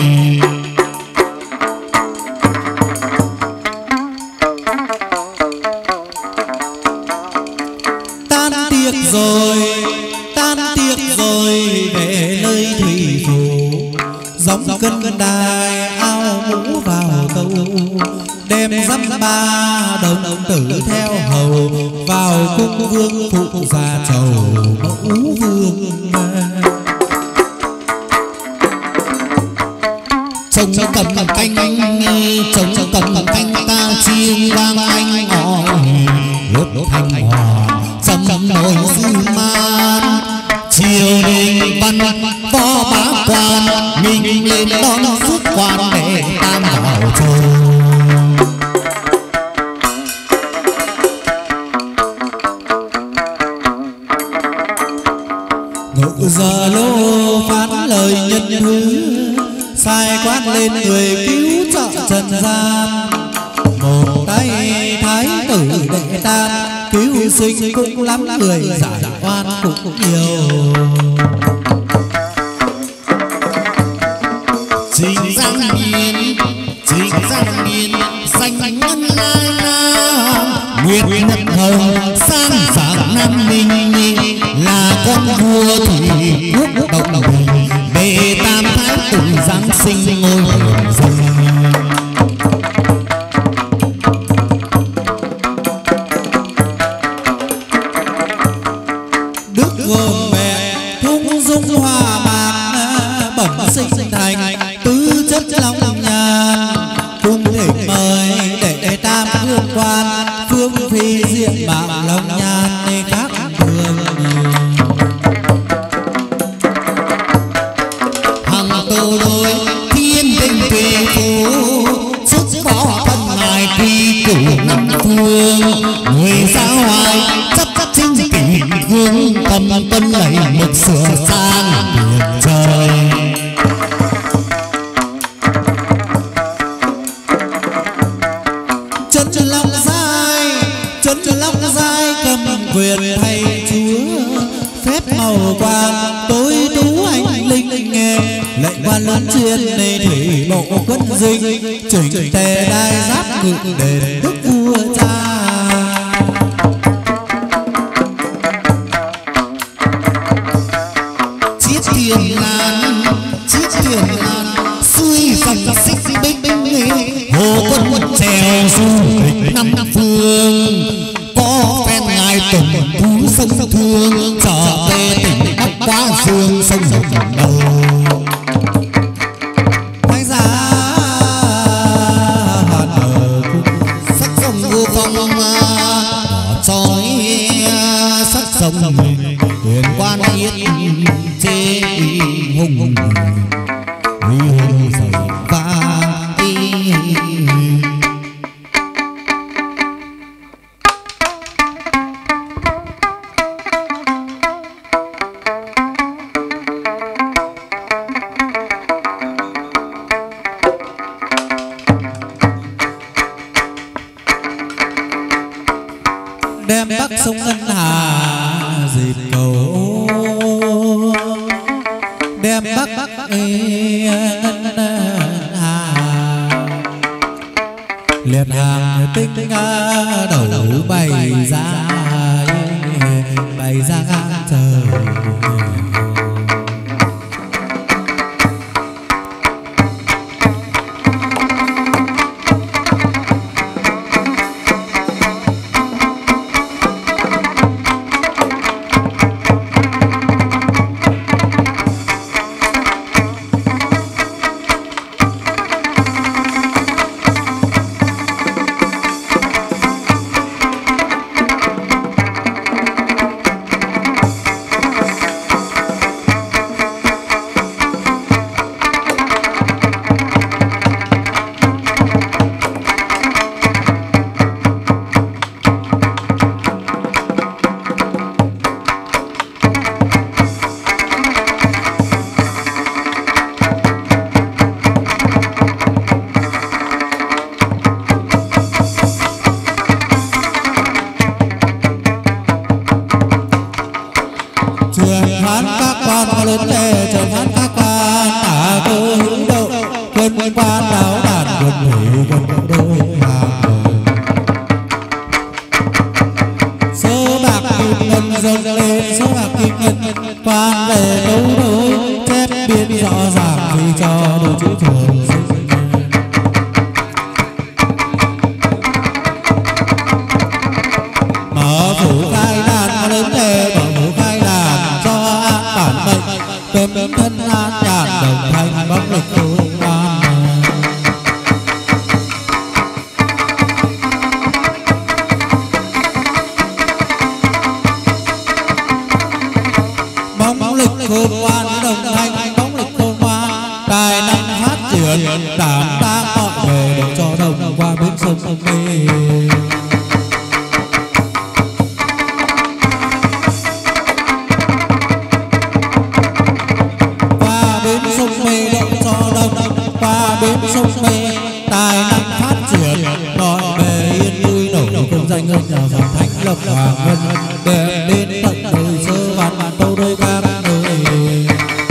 Tan tiệc rồi về nơi thủy phủ, gióng cân đài ao mũ vào tàu, đem dăm ba đồng tử theo hầu, vào cung vương phụ gia chầu mẫu vương. Trông cầm canh ta chiêng vang anh ỏi, lốt thanh hòa chấm nổi dư man, triều đình văn võ bá quan nghinh lên đón rước quan để tam bảo châu. Ngự giờ lô phán lời nhân hứa, sai quan lên người cứu trợ trần gian, một tay thái tử đệ tam cứu sinh cũng lắm, người giải oan cũng nhiều. Trình Giang Niên xanh ngân lai nam, nguyệt nhật hồng sang sảng Nam Ninh, là con vua thủy quốc động bình, bề tam thái tử giáng sinh ngôi hồng dân. Đức gồm mẹ thung dung hoa mạc, bẩm sinh thành tứ chất long nhàn, cung thỉnh mời để tam hương quan, phương phi diện mạo long nhan khác thường. Hằng tô đôi thiên đình tuệ phú, sức võ thân ngài quy cửu năm phương, người giáo hoài chấp chính kỷ gương, tâm tuân lạy mực sửa sang tuyệt trời. Chân long giai cầm quyền thầy chúa, phép màu quang tối tú anh linh nghe, lệnh quan lớn chuyên này thủy bộ quân dinh, chỉnh tề đai giáp ngự đền đức vua cha. Chiết tiền lan xuôi dòng xích bích, hồ quân trèo du lịch năm phương, có phen ngài tuần thú sông thương, trở về tỉnh Bắc qua dương sông rộng đầu. Thái giá hàn ở sắc sông vô phong trói sắc sông, huyền quan yết chế hùng hùng dậy vang. đem bắc sông Ngân Hà dịp cầu, đem bắc Ngân Hà liệt hàng tích đầu bày ra ngang trời. Bóng lực khôn ngoan đồng thanh, bóng lực khôn ngoan tài năng phát triển ngân đem đến tận đời sơ văn tâu đôi cam nơi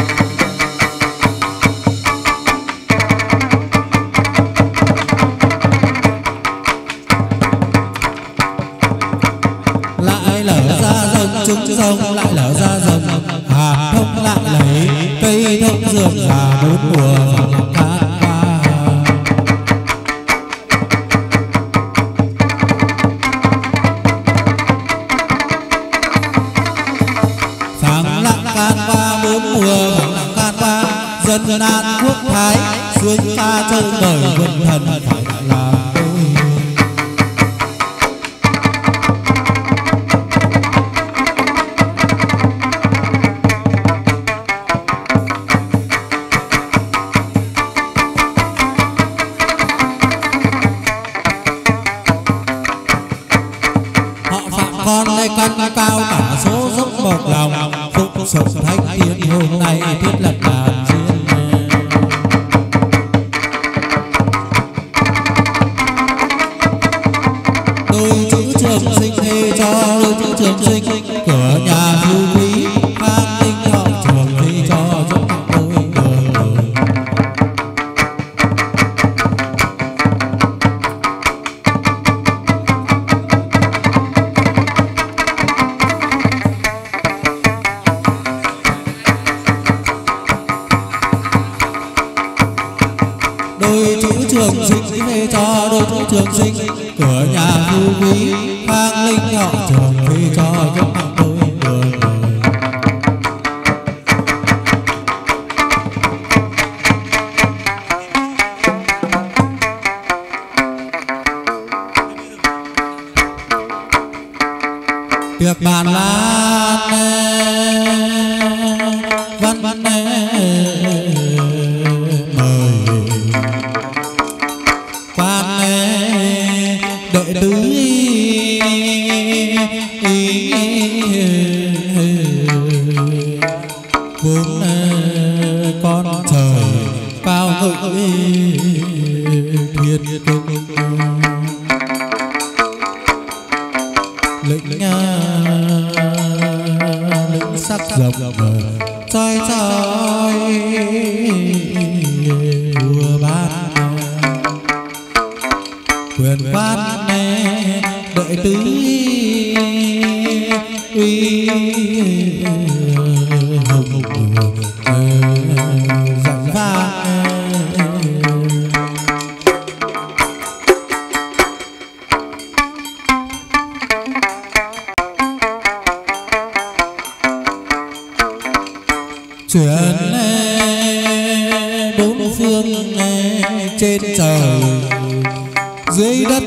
lại lở ra dần trứng rồng lại lở ra dần hạt thông lại lấy cây thông dường già bốn mùa vòng cát qua sáng lặng can qua bốn mùa vòng can qua dân dân an quốc thái xuôi ca chơi đời quân thần phải là căn cao cả số dốc bọc lòng phúc sống thánh thiên hôm nay thiết lập đàn riêng đôi chữ trường sinh thê cho đôi chữ trường sinh cửa nhà phú quý khang linh họ trường thê cho giúp đôi đường trường sinh về cho đôi chữ trường sinh cửa nhà phú quý khang linh họ trường về cho giúp đôi đường tiệc bàn lan văn văn đệ tứ vốn con trời cao ngự thiên cung lĩnh sắc rộng trói trói vua ban quyền quan đệ tứ uy hùng dặn vang chuyển bốn phương trên trời dưới đất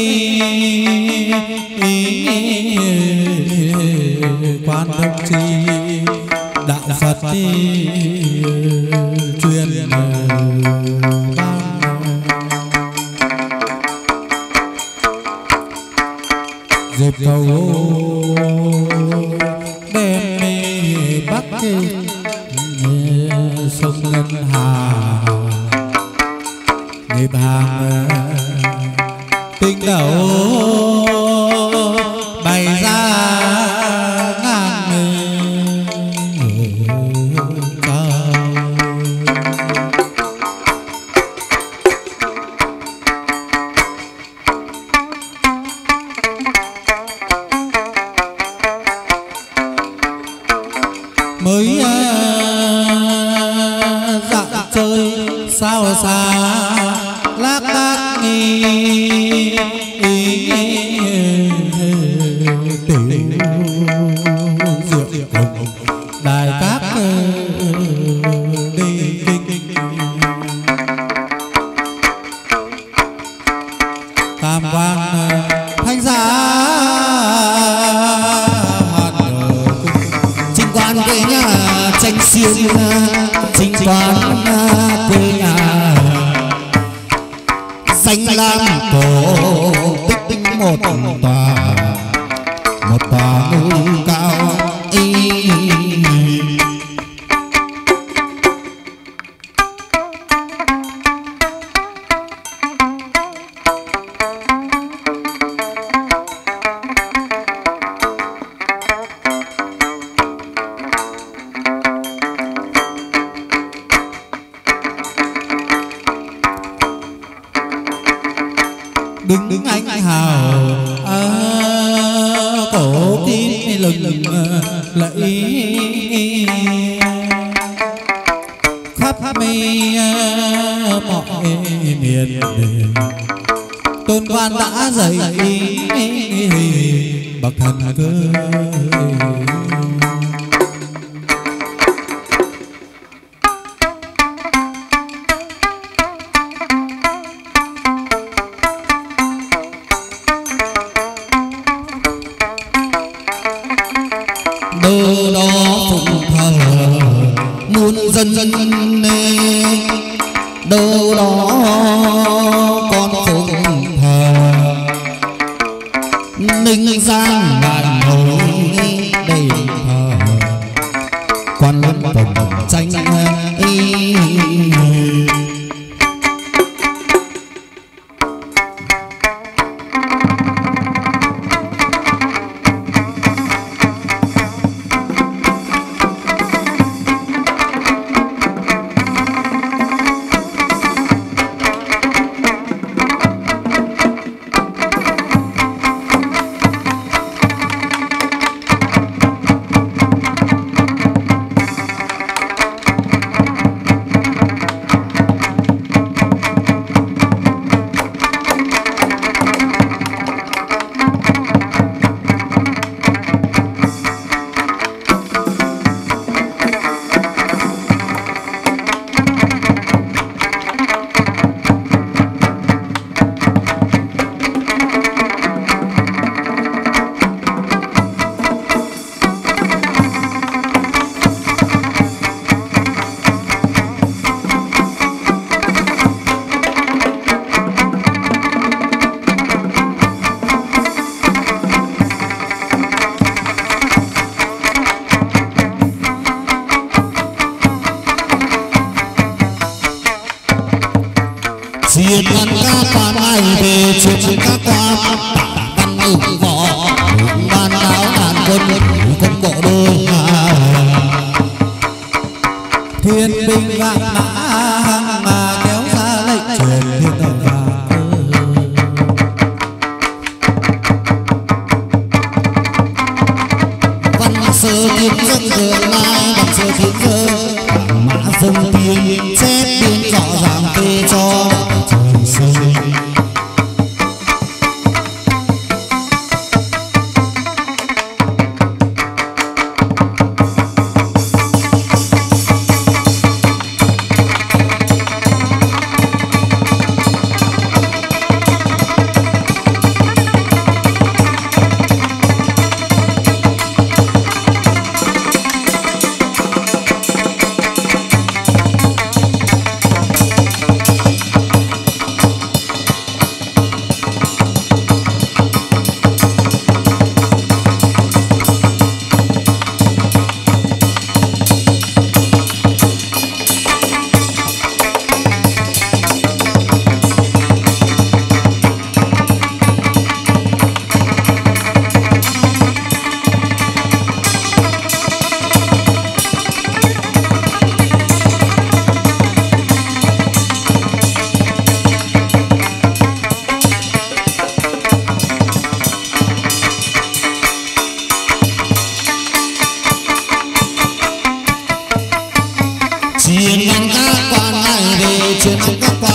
quan thông chi đạo Phật truyền dịp cầu đem bắc sông Ngân Hà nghiệp hàng tinh đầu bày ra ngàn trời mới dặn chơi sao xa lác đác nghi tiểu diệu đài các đi tam quan thanh giá chính quan quê nhà tranh siêu chính quan quê nhà danh lam cổ tích một tòa núi cao đứng anh hào cổ tim lừng lẫy khắp mây mọi miền tôn quan đã dậy bậc thần cơ. đâu đó phụng thờ muôn dân đâu đó con phụng thờ Ninh Giang ngàn nổi đầy thờ quan lâm tổng tranh diệt văn ca quan ai về chuyện các quan văn ủng võ ban áo đàn quân bộ đôi thiên binh vạn mã mà kéo ra lệnh truyền thiên thần vàng văn sơ thiên dân đường lai văn sơ thiên dân mã dân tiên xét biên rõ ràng phê cho trời sinh chiến văn các quan ai về chiến các quan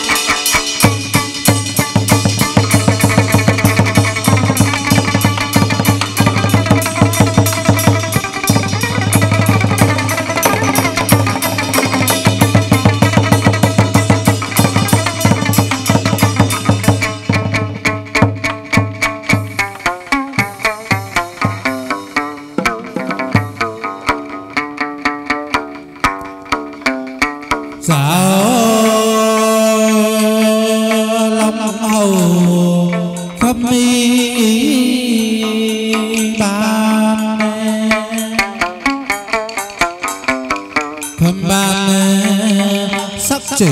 Long hầu khắp mi ban khâm ban sắc chỉ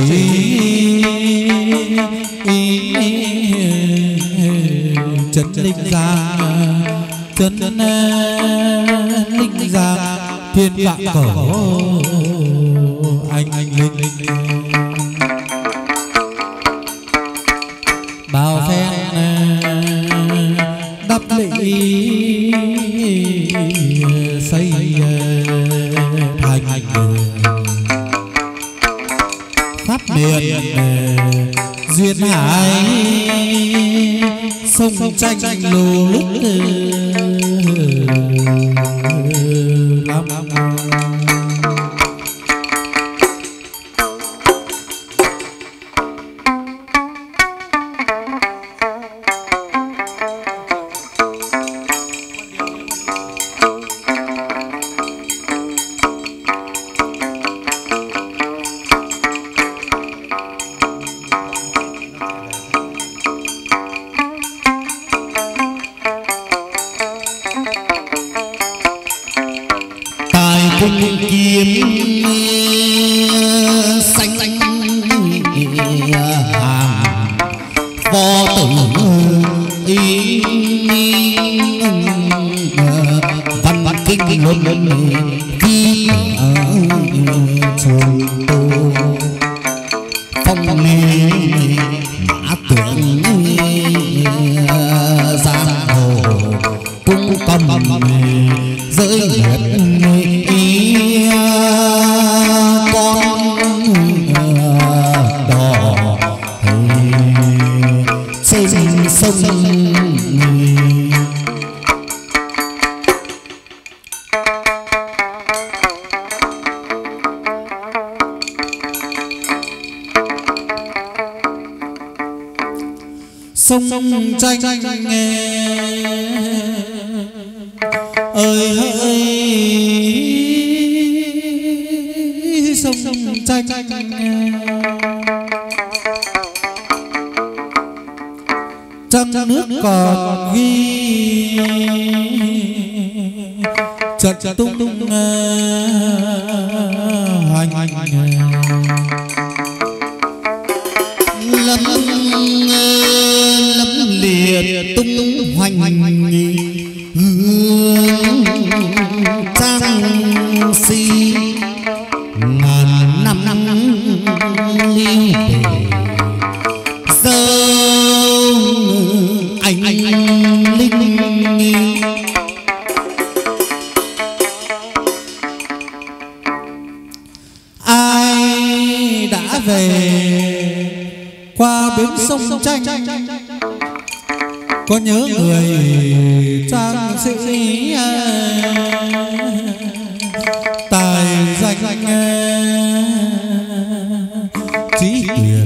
chân linh giang chân linh giang thiên vạn cổ anh linh bao phen xây thành pháp miền duyên hải sông tranh lù lức lắm. Sông tranh ơi hỡi sông tranh trăng nước còn ghi chợt tung hoành lấm liệt tung hoành hương trang si ngàn năm lưu dâu anh linh ai đã về qua bến sông tranh có nhớ người trang sĩ tài danh trí tuyệt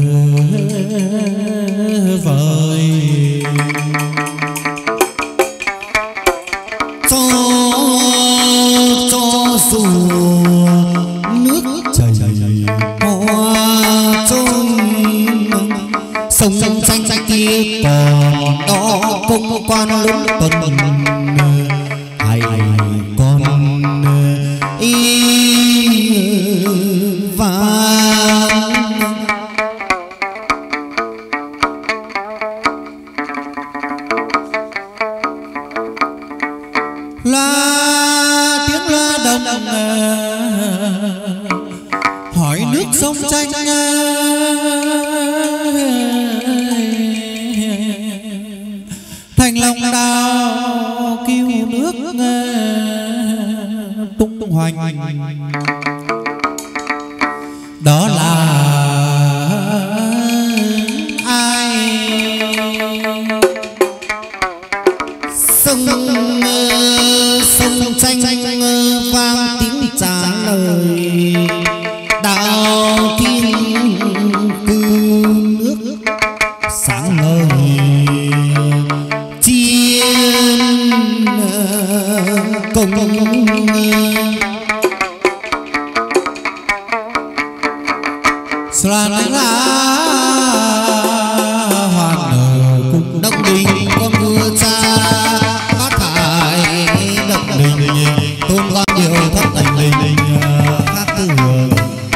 vời cho dù nước chảy hoa trôi sông xanh kia còn đó công quan lớn tuần hay con vang loa tiếng loa đồng hỏi nước sông tranh thành lòng đào kêu nước tung hoành đó là ai sông tranh vang tiếng trả lời đào kim cư nước sáng ngời chiên công xoan lá hoàn nở cùng đông đình có mưa cha bát hải đất đình tôn con nhiều thất thành linh hát tư hưởng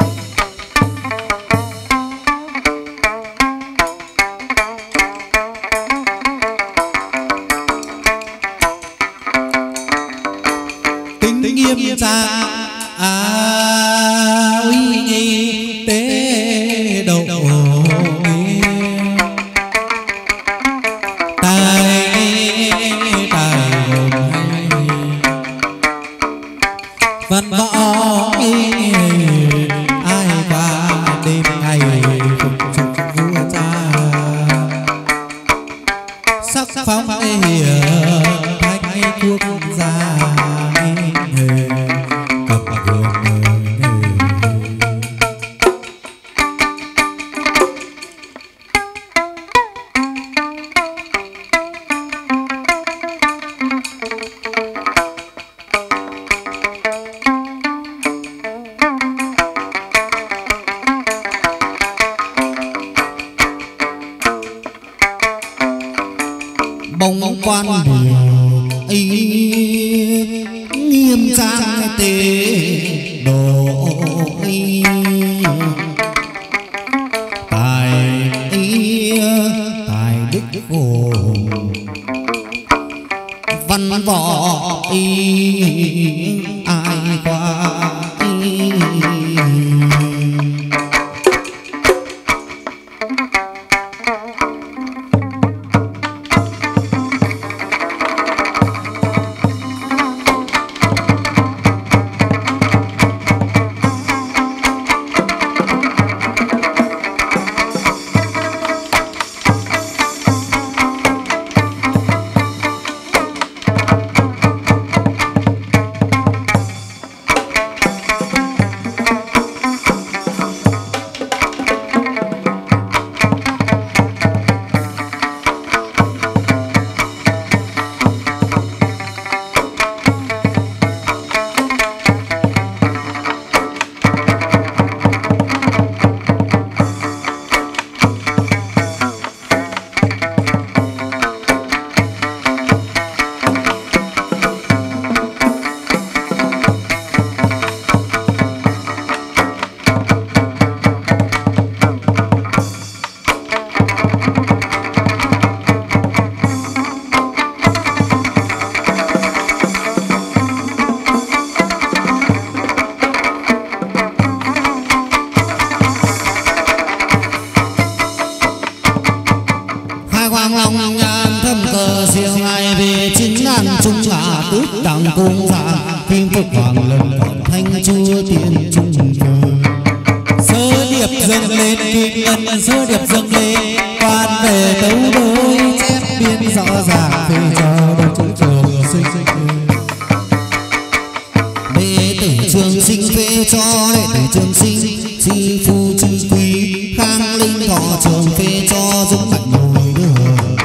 tính nghiêm trang uy nghi tế độ tài văn võ ai qua đêm ngày phục trục vua cha sắc phóng thanh quốc gia cầm vườn bóng quan điều ấy nghiêm trang tế độ ấy tài đức khổ văn võ ấy ai qua cung dạ kim phúc hoàng lần còn thanh chúa tiên trung sơ điệp dâng lên kim ngân sơ điệp dâng lên quan về tấu đôi chép biên rõ ràng phê cho đông chủ trường sinh đệ tử trường sinh phê cho đệ tử trường sinh chi phu chi quý khang linh thọ trường phê cho dũng mạnh nổi đường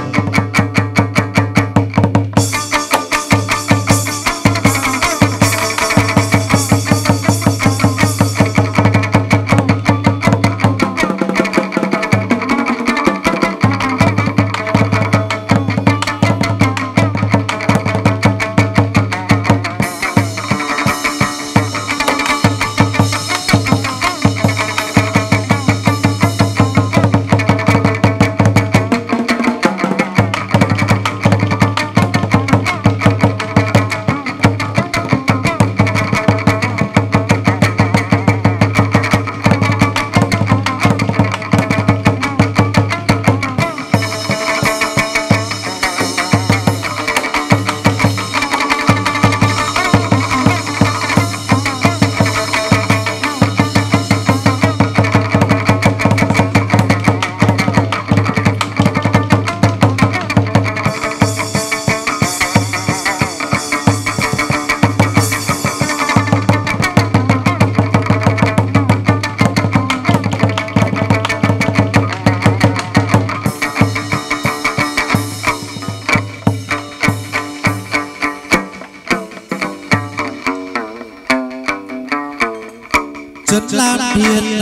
chất lan thiên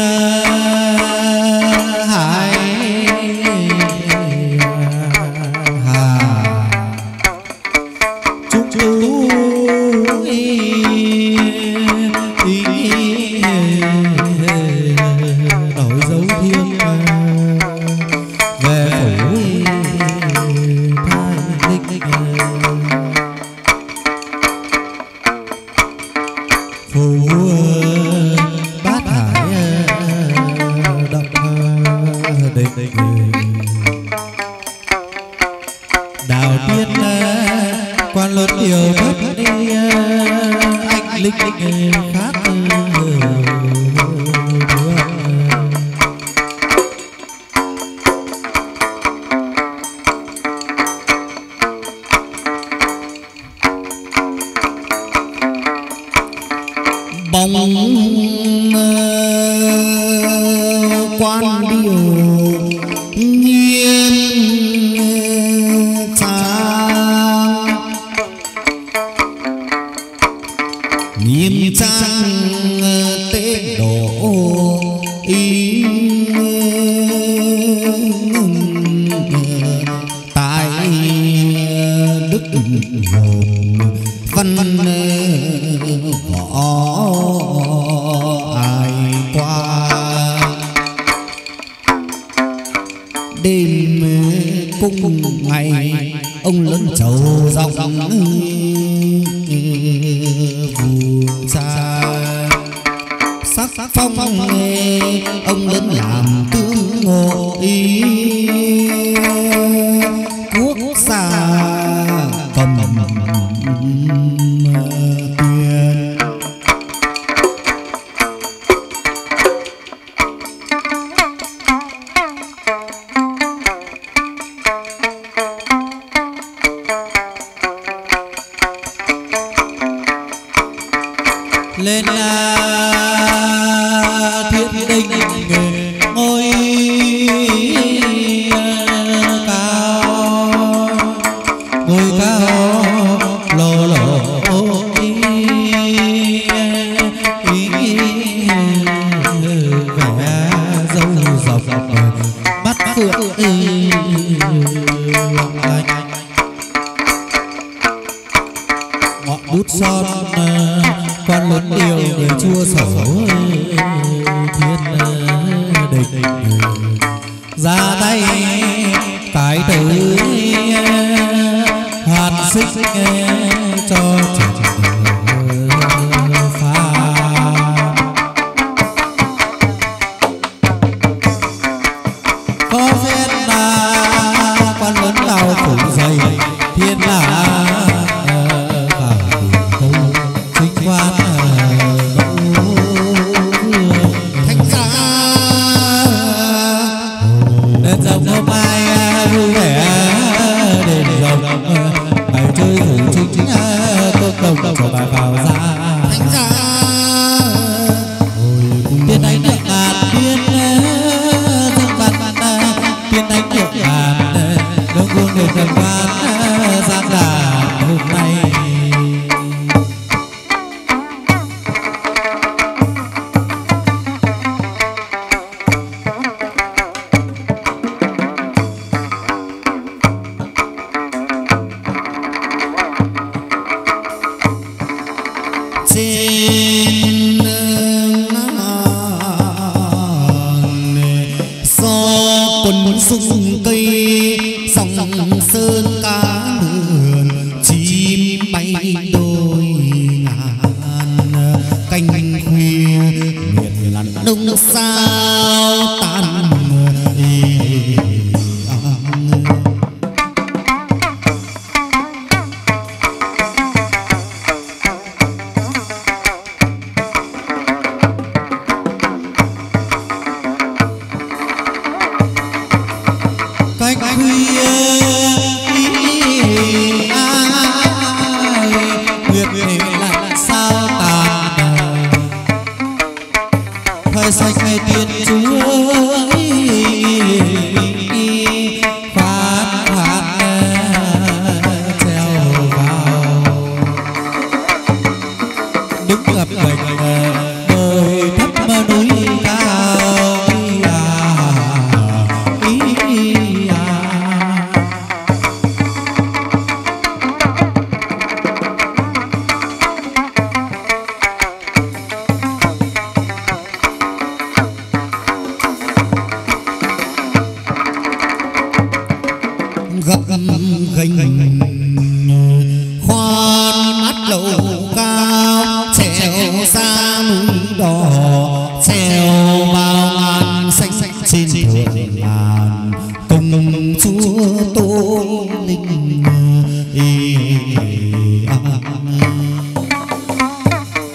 hải hà trung tú đổi dấu thiên về phủ thai linh phủ đào tiên quan lớn điều thất đi anh linh khác bóng quan điều nhiên trang nghiêm trang tế độ ý tại đức hồn văn võ ai qua đêm cung ngày ông lớn trầu rong vù xa sắc phong ông lớn làm tướng ngộ ý quốc gia cầm lên thiên đình ngôi cao lồ lồ vẻ dâu dọc mắt phượng ngọn bút son quan lớn điều người chua sổ thiên đình ra tay cái tử hàn xích cho pha có duyên là quan lớn cao phủ dày thiên là dòng hôm nay vui vẻ đền rồng bài chơi thủ chính công đồng cho bài vào ra thánh ra tiên đánh được ngàn tiên dương văn tiên đánh được ngàn đông quân được thần quan gian đàn hôm nay sung cây dòng sơn cá lượn chim bay đôi ngàn canh khuya miền lặn đông sao tan cách khuya nguyệt lạnh sao tàn thời xanh ngày tiên chúa phát treo vào đứng gặp gành đời thấp núi cao gập ghềnh khoan mắt lầu cao trèo xa núi đỏ trèo vào ngàn xanh trên thượng ngàn công chúa Tô Linh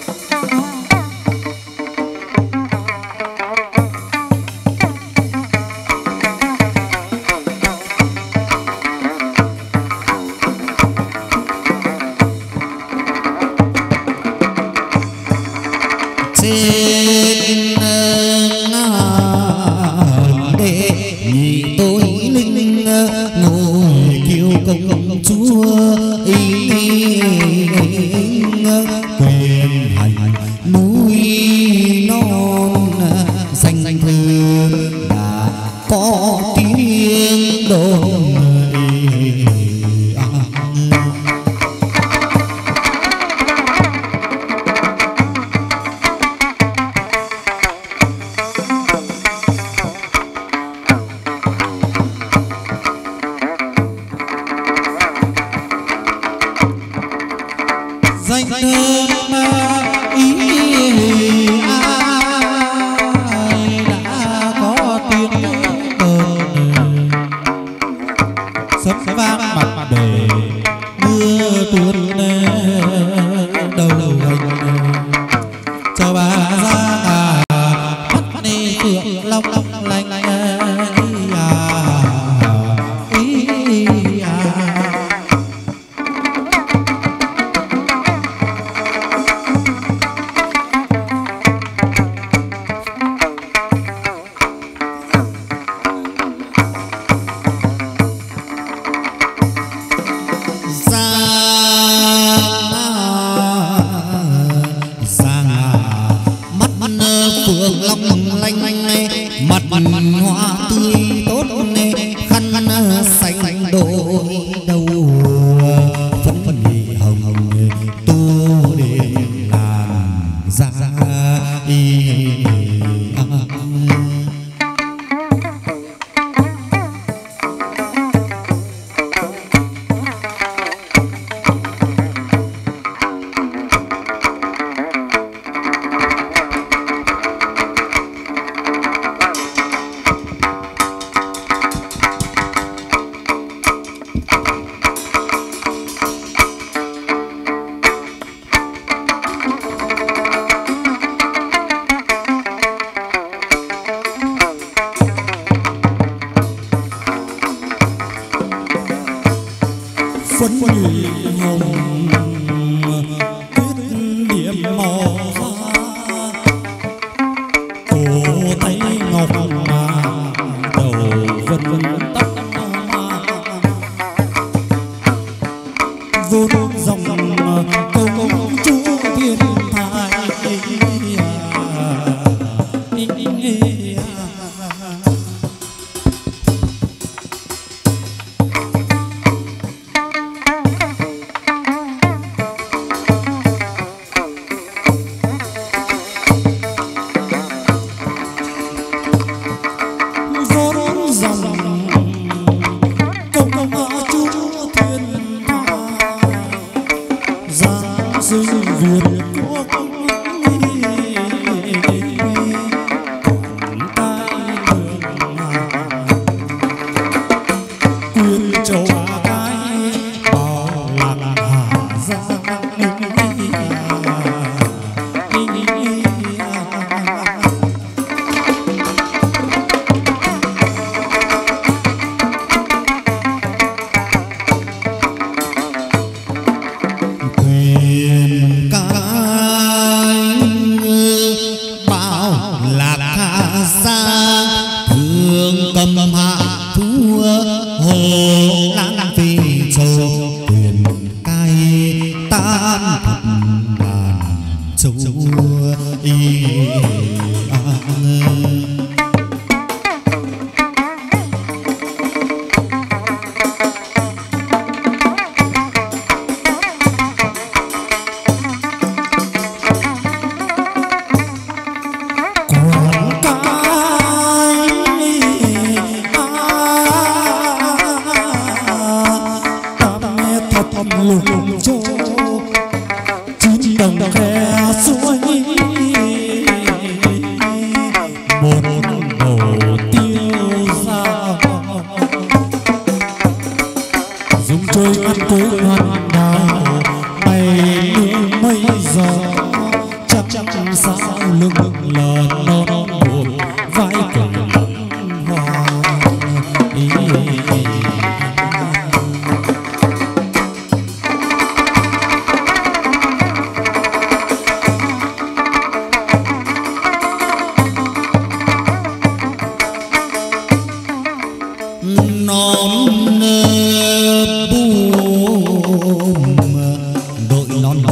quyền hành núi non danh thư đã có tiếng đồn. danh thơ ý ai đã có tiếng đồn sấm vang mặt bể mưa tuôn đầu hành cho bà ra mắt đi phượng long lanh phượng long lanh mặt hoa tươi tốt khăn xanh đôi đầu phấn nhị hồng tô đến làn da phấn nhị hồng quyết điểm màu da cổ tay ngọc đầu vân tóc vô dòng công chúa thiên thái một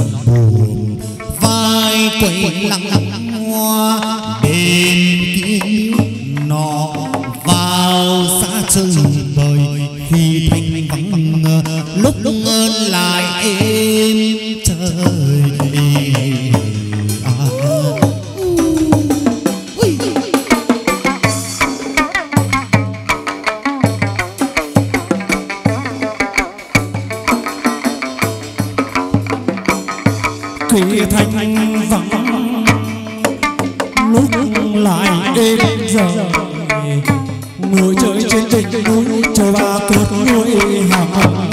buồn vai quẩy lặng hoa đêm kia nó vào xa trời bời khi thanh vắng lúc lại êm trời khi thanh vắng lúc lại êm giờ người chơi trên đỉnh núi chờ ba cột núi hàm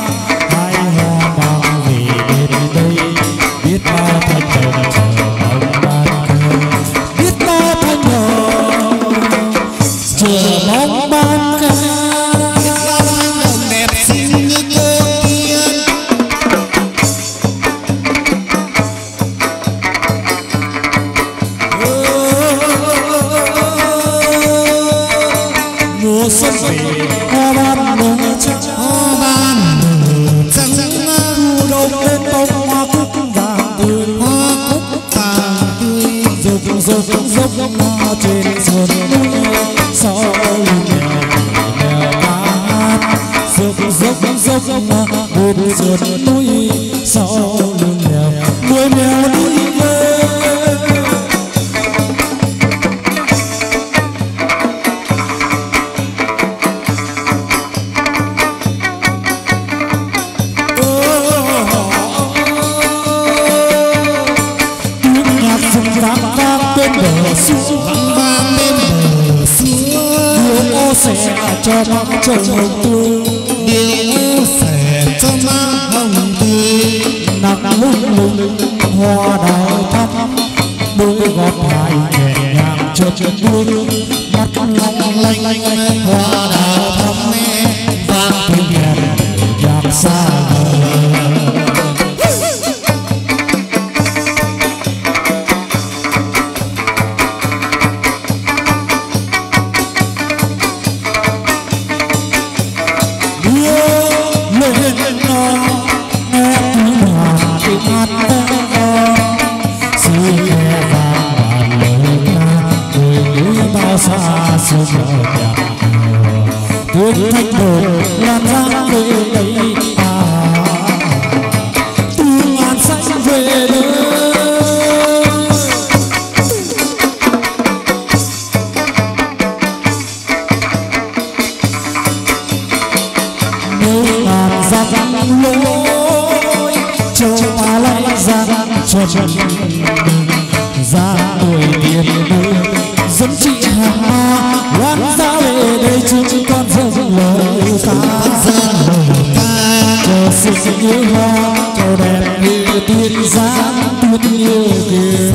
biết bao thanh đồng chờ mong xuân về hoa ban nở trắng thu đông lên bông hoa cúc vàng tươi rục trên sườn núi sau lưng mèo ca hát rục bên sườn núi sau lưng mèo đi về. Sẽ cho má trồng hồng tươi điệu sẽ cho má hồng tươi nắng lung hoa đào thắm đôi gót hai nhẹ nhàng chợt buông mắt long lanh hoa đào thắm vang tiếng đèn nhạc xa tuyết thanh đổ lan ra về đây tương an xanh về đây nếu làm ra răng lối cho ta lại ra cho ra tuổi tiền đưa dẫn chị hàng ma loan ra về đây chúng con dâng lời ca cho sự yêu hoa cho đẹp như tiên dáng tuyết yêu kiều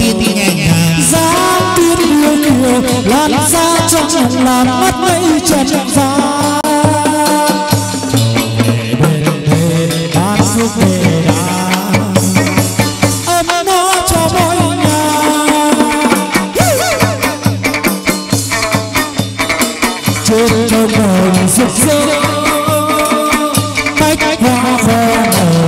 dáng tuyết yêu kiều lan ra trong làn mắt mây trần xa trở về bên thề bát phước về đà ấm nó cho mỗi nhà trên trong hồng rực rỡ cách hoa khoe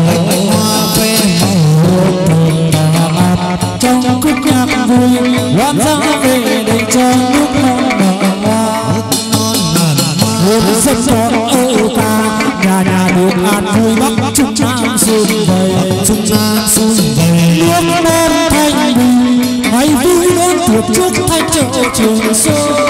màu trong khúc nhạc vui loan ra về đây cho nước non nở hoa hương dân con âu ca nhà được an vui bắc trung nam xuân về nước non thanh bình ngày vui đón thuộc trước thanh châu trường sơn.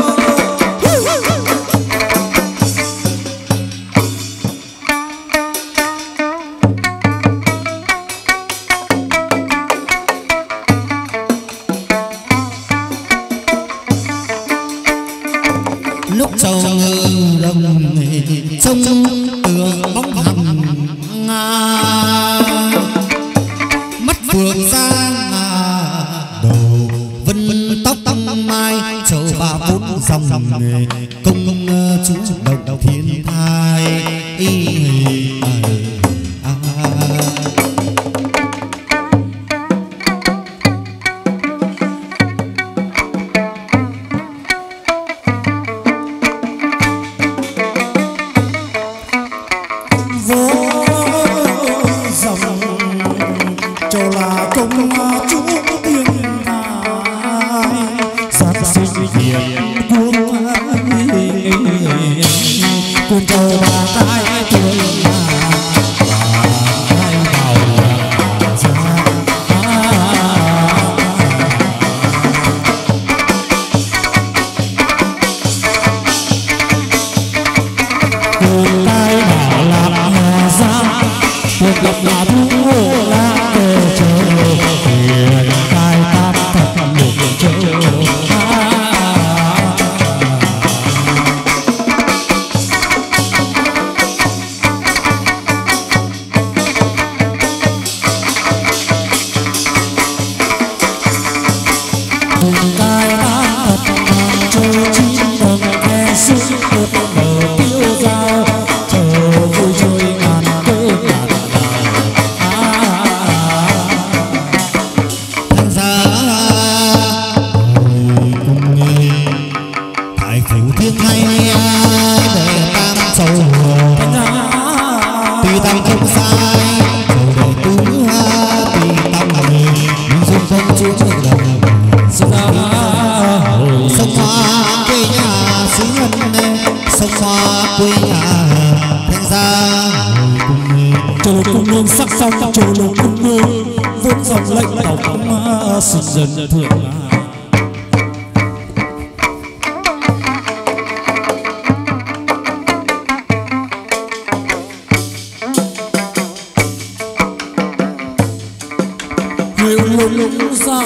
lúc châu ngư đông sông tường bóng hằng mắt phượng ra đầu vân tóc mai châu ba bốn dòng công chú động thiên thai cùng châu ba cái tuổi chúa đồng sông hoa quê nhà xứ Ngân, sông hoa quê nhà Thanh Gia. Châu lục cung nương sắc phong, châu lục cung nương vốn dòng lệnh tàu cống sinh dần thượng. Lũng ra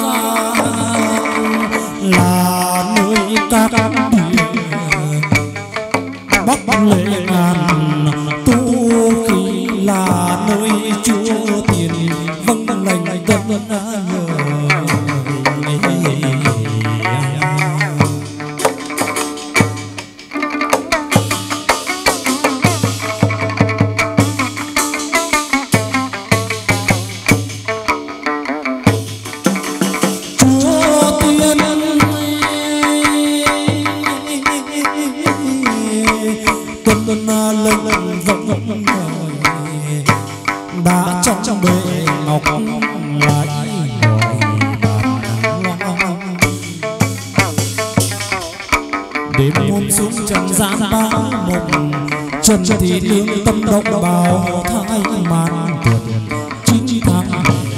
là nơi các địa bắc lệ ngàn, tu khí là nơi chúa tiền vâng lành tân nhờ. Đã trong bể ngọc lại đêm hôm xuống trần gian ba mộng, trần thì lương tâm động bào thai màn tuần 9 tháng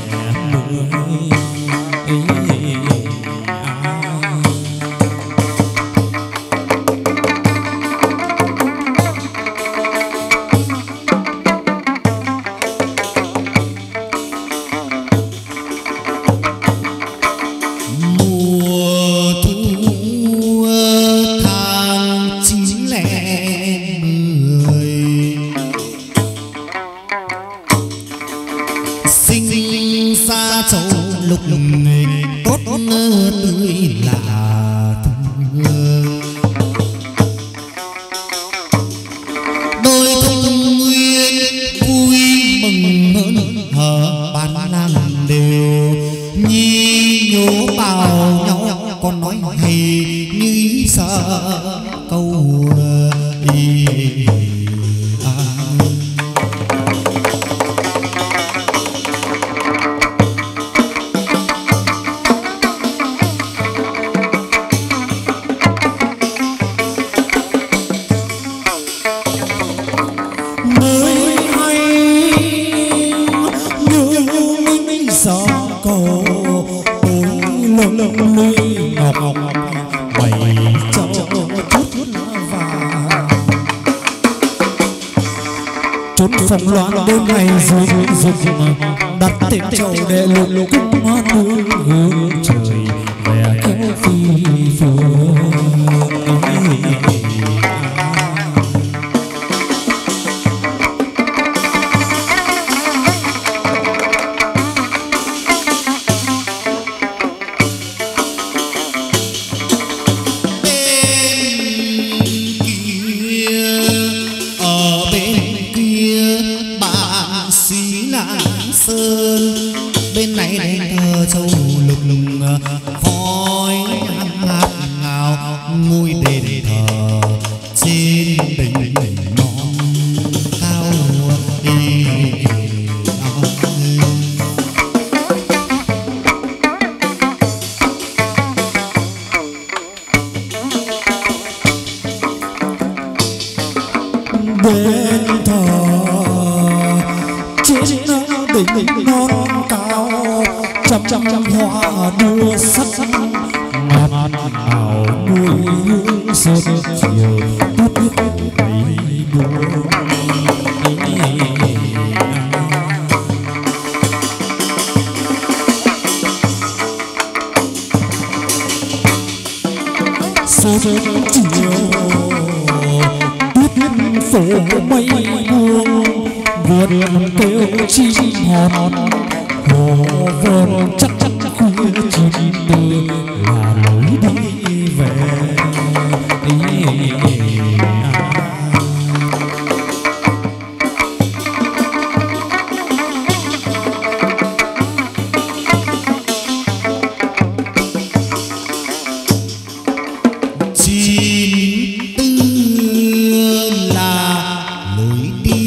phòng loạn đêm ngày rực đặt tên trầu để lục cung hoa nương hướng trời về kéo phi phương.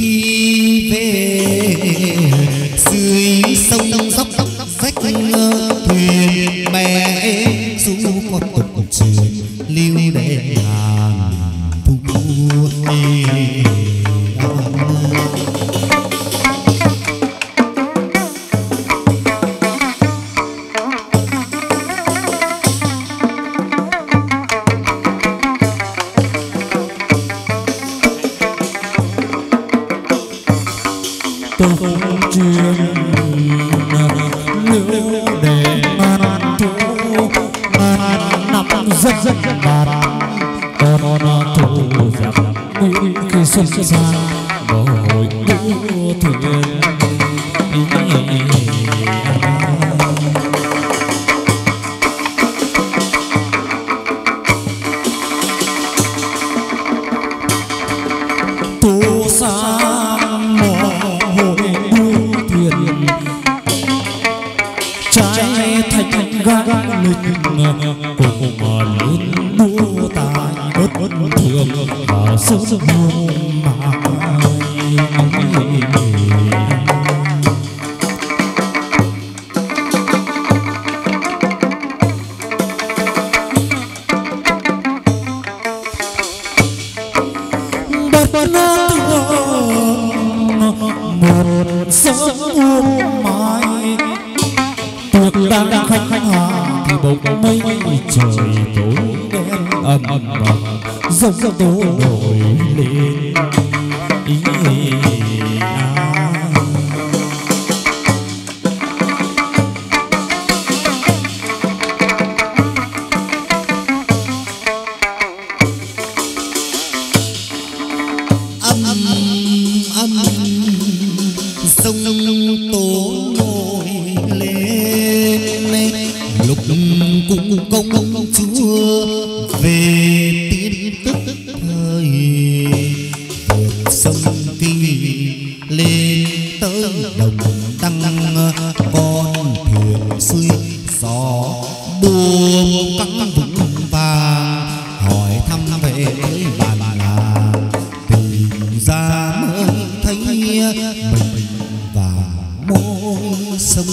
Dưới sông dốc rách có tục truyền lưu để hàng thu rất bạt con thủ giặc nguy khi xuân sang bờ hội đua thuyền tô sang mò hội đua thuyền trái thành gác lịch cùng lên đua tài bất thường và sớm hương mà bất một sớm hôm mai tiệc đang khách hà thì bỗng mây trời tối đen ầm ầm dòng tố nổi lên sông tố nổi lên lúc cũng công chúa về tin tức thời vượt sông Kỳ lên tới đồng đăng con thuyền xuôi gió buông căng vững vàng hỏi thăm về bản làng tìm ra mới thấy mình và môi sông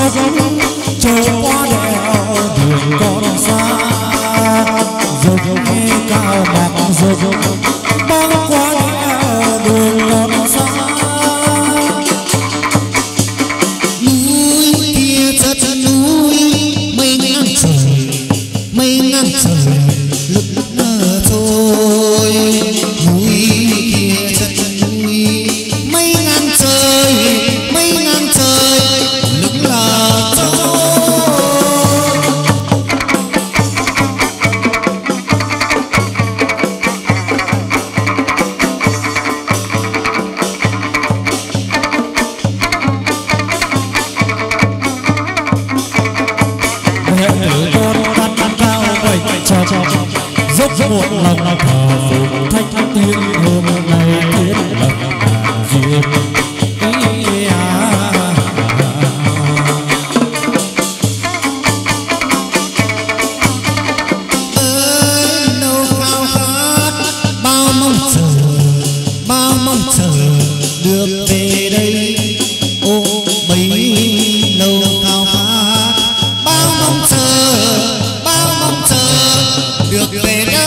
dốc trôi qua đèo đường còn xa, dốc nghe cao bạc dốc băng qua đèo đường còn xa. Núi kia chất núi mây ngang trời, mây ngang trời lức lơ trôi. Núi kia chất núi mây ngang trời, mây ngang trời lức lơ trôi. Mẹ tử con cắt cao vậy cho dốc một lòng thờ phụng thanh tiên hôm nay tiến lập duyên. Nâu khao khát bao mong chờ được về đây. Ô bấy lâu khao khát bao mong chờ được về đây.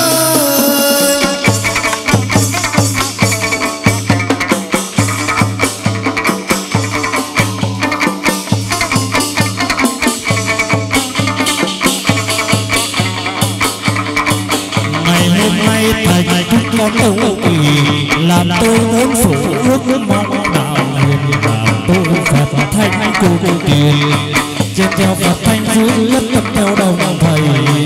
Ngày hôm nay thầy thức con âu kỳ làm tôi muốn phủ ước mong đạo hiền, làm tôi Phật thanh cô tiền trên theo Phật thanh dưới lất tập theo đầu thầy.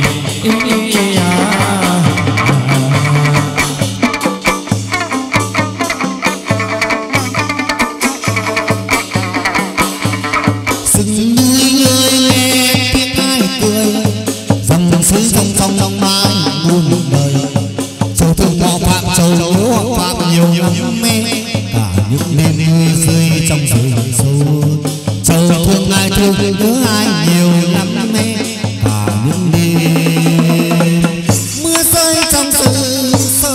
Rừng núi ơi nghe tiếng ai cười, dòng suối sông sông mãi muôn đời. Châu thương họ phạm châu lúa phạm nhiều năm mê, cả những đêm nuôi rơi trong rừng sâu. Châu thương ai thương nhớ ai nhiều năm mê, cả những đêm mưa rơi trong rừng sâu.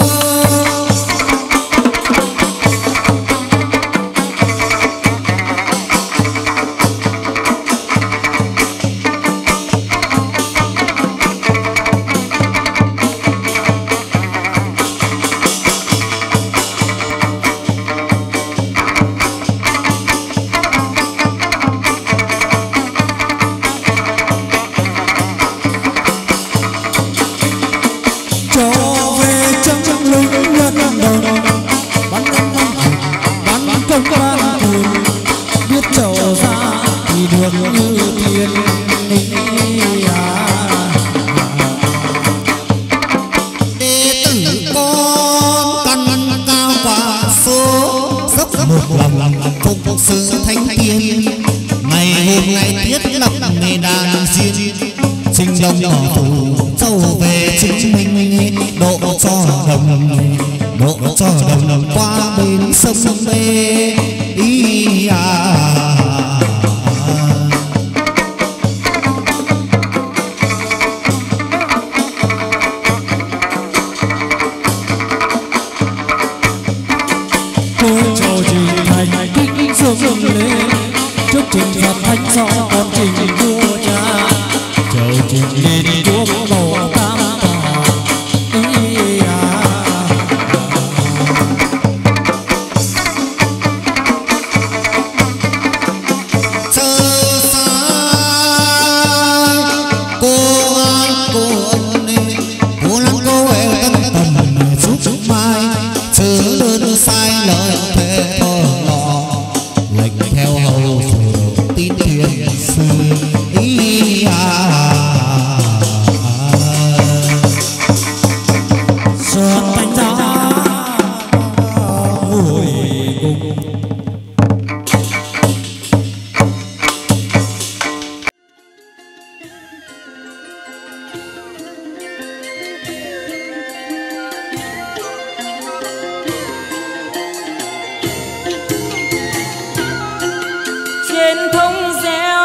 Trên thông reo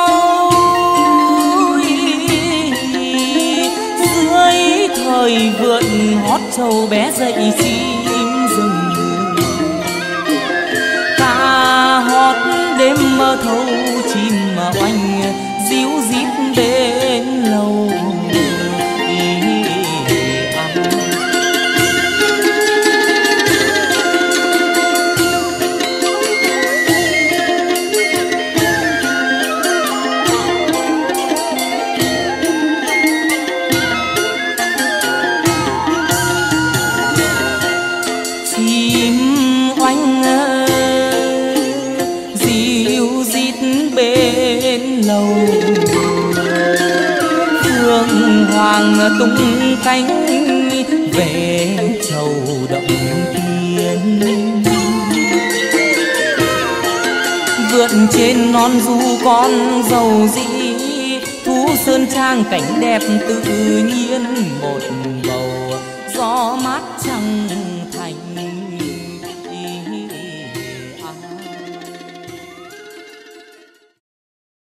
dưới thời vượn hót trâu bé dậy chim rừng, ca hót đêm mơ thâu chim vàng tung cánh về châu động tiên. Vượt trên non du con dầu dĩ, thú sơn trang cảnh đẹp tự nhiên, một bầu gió mát trăng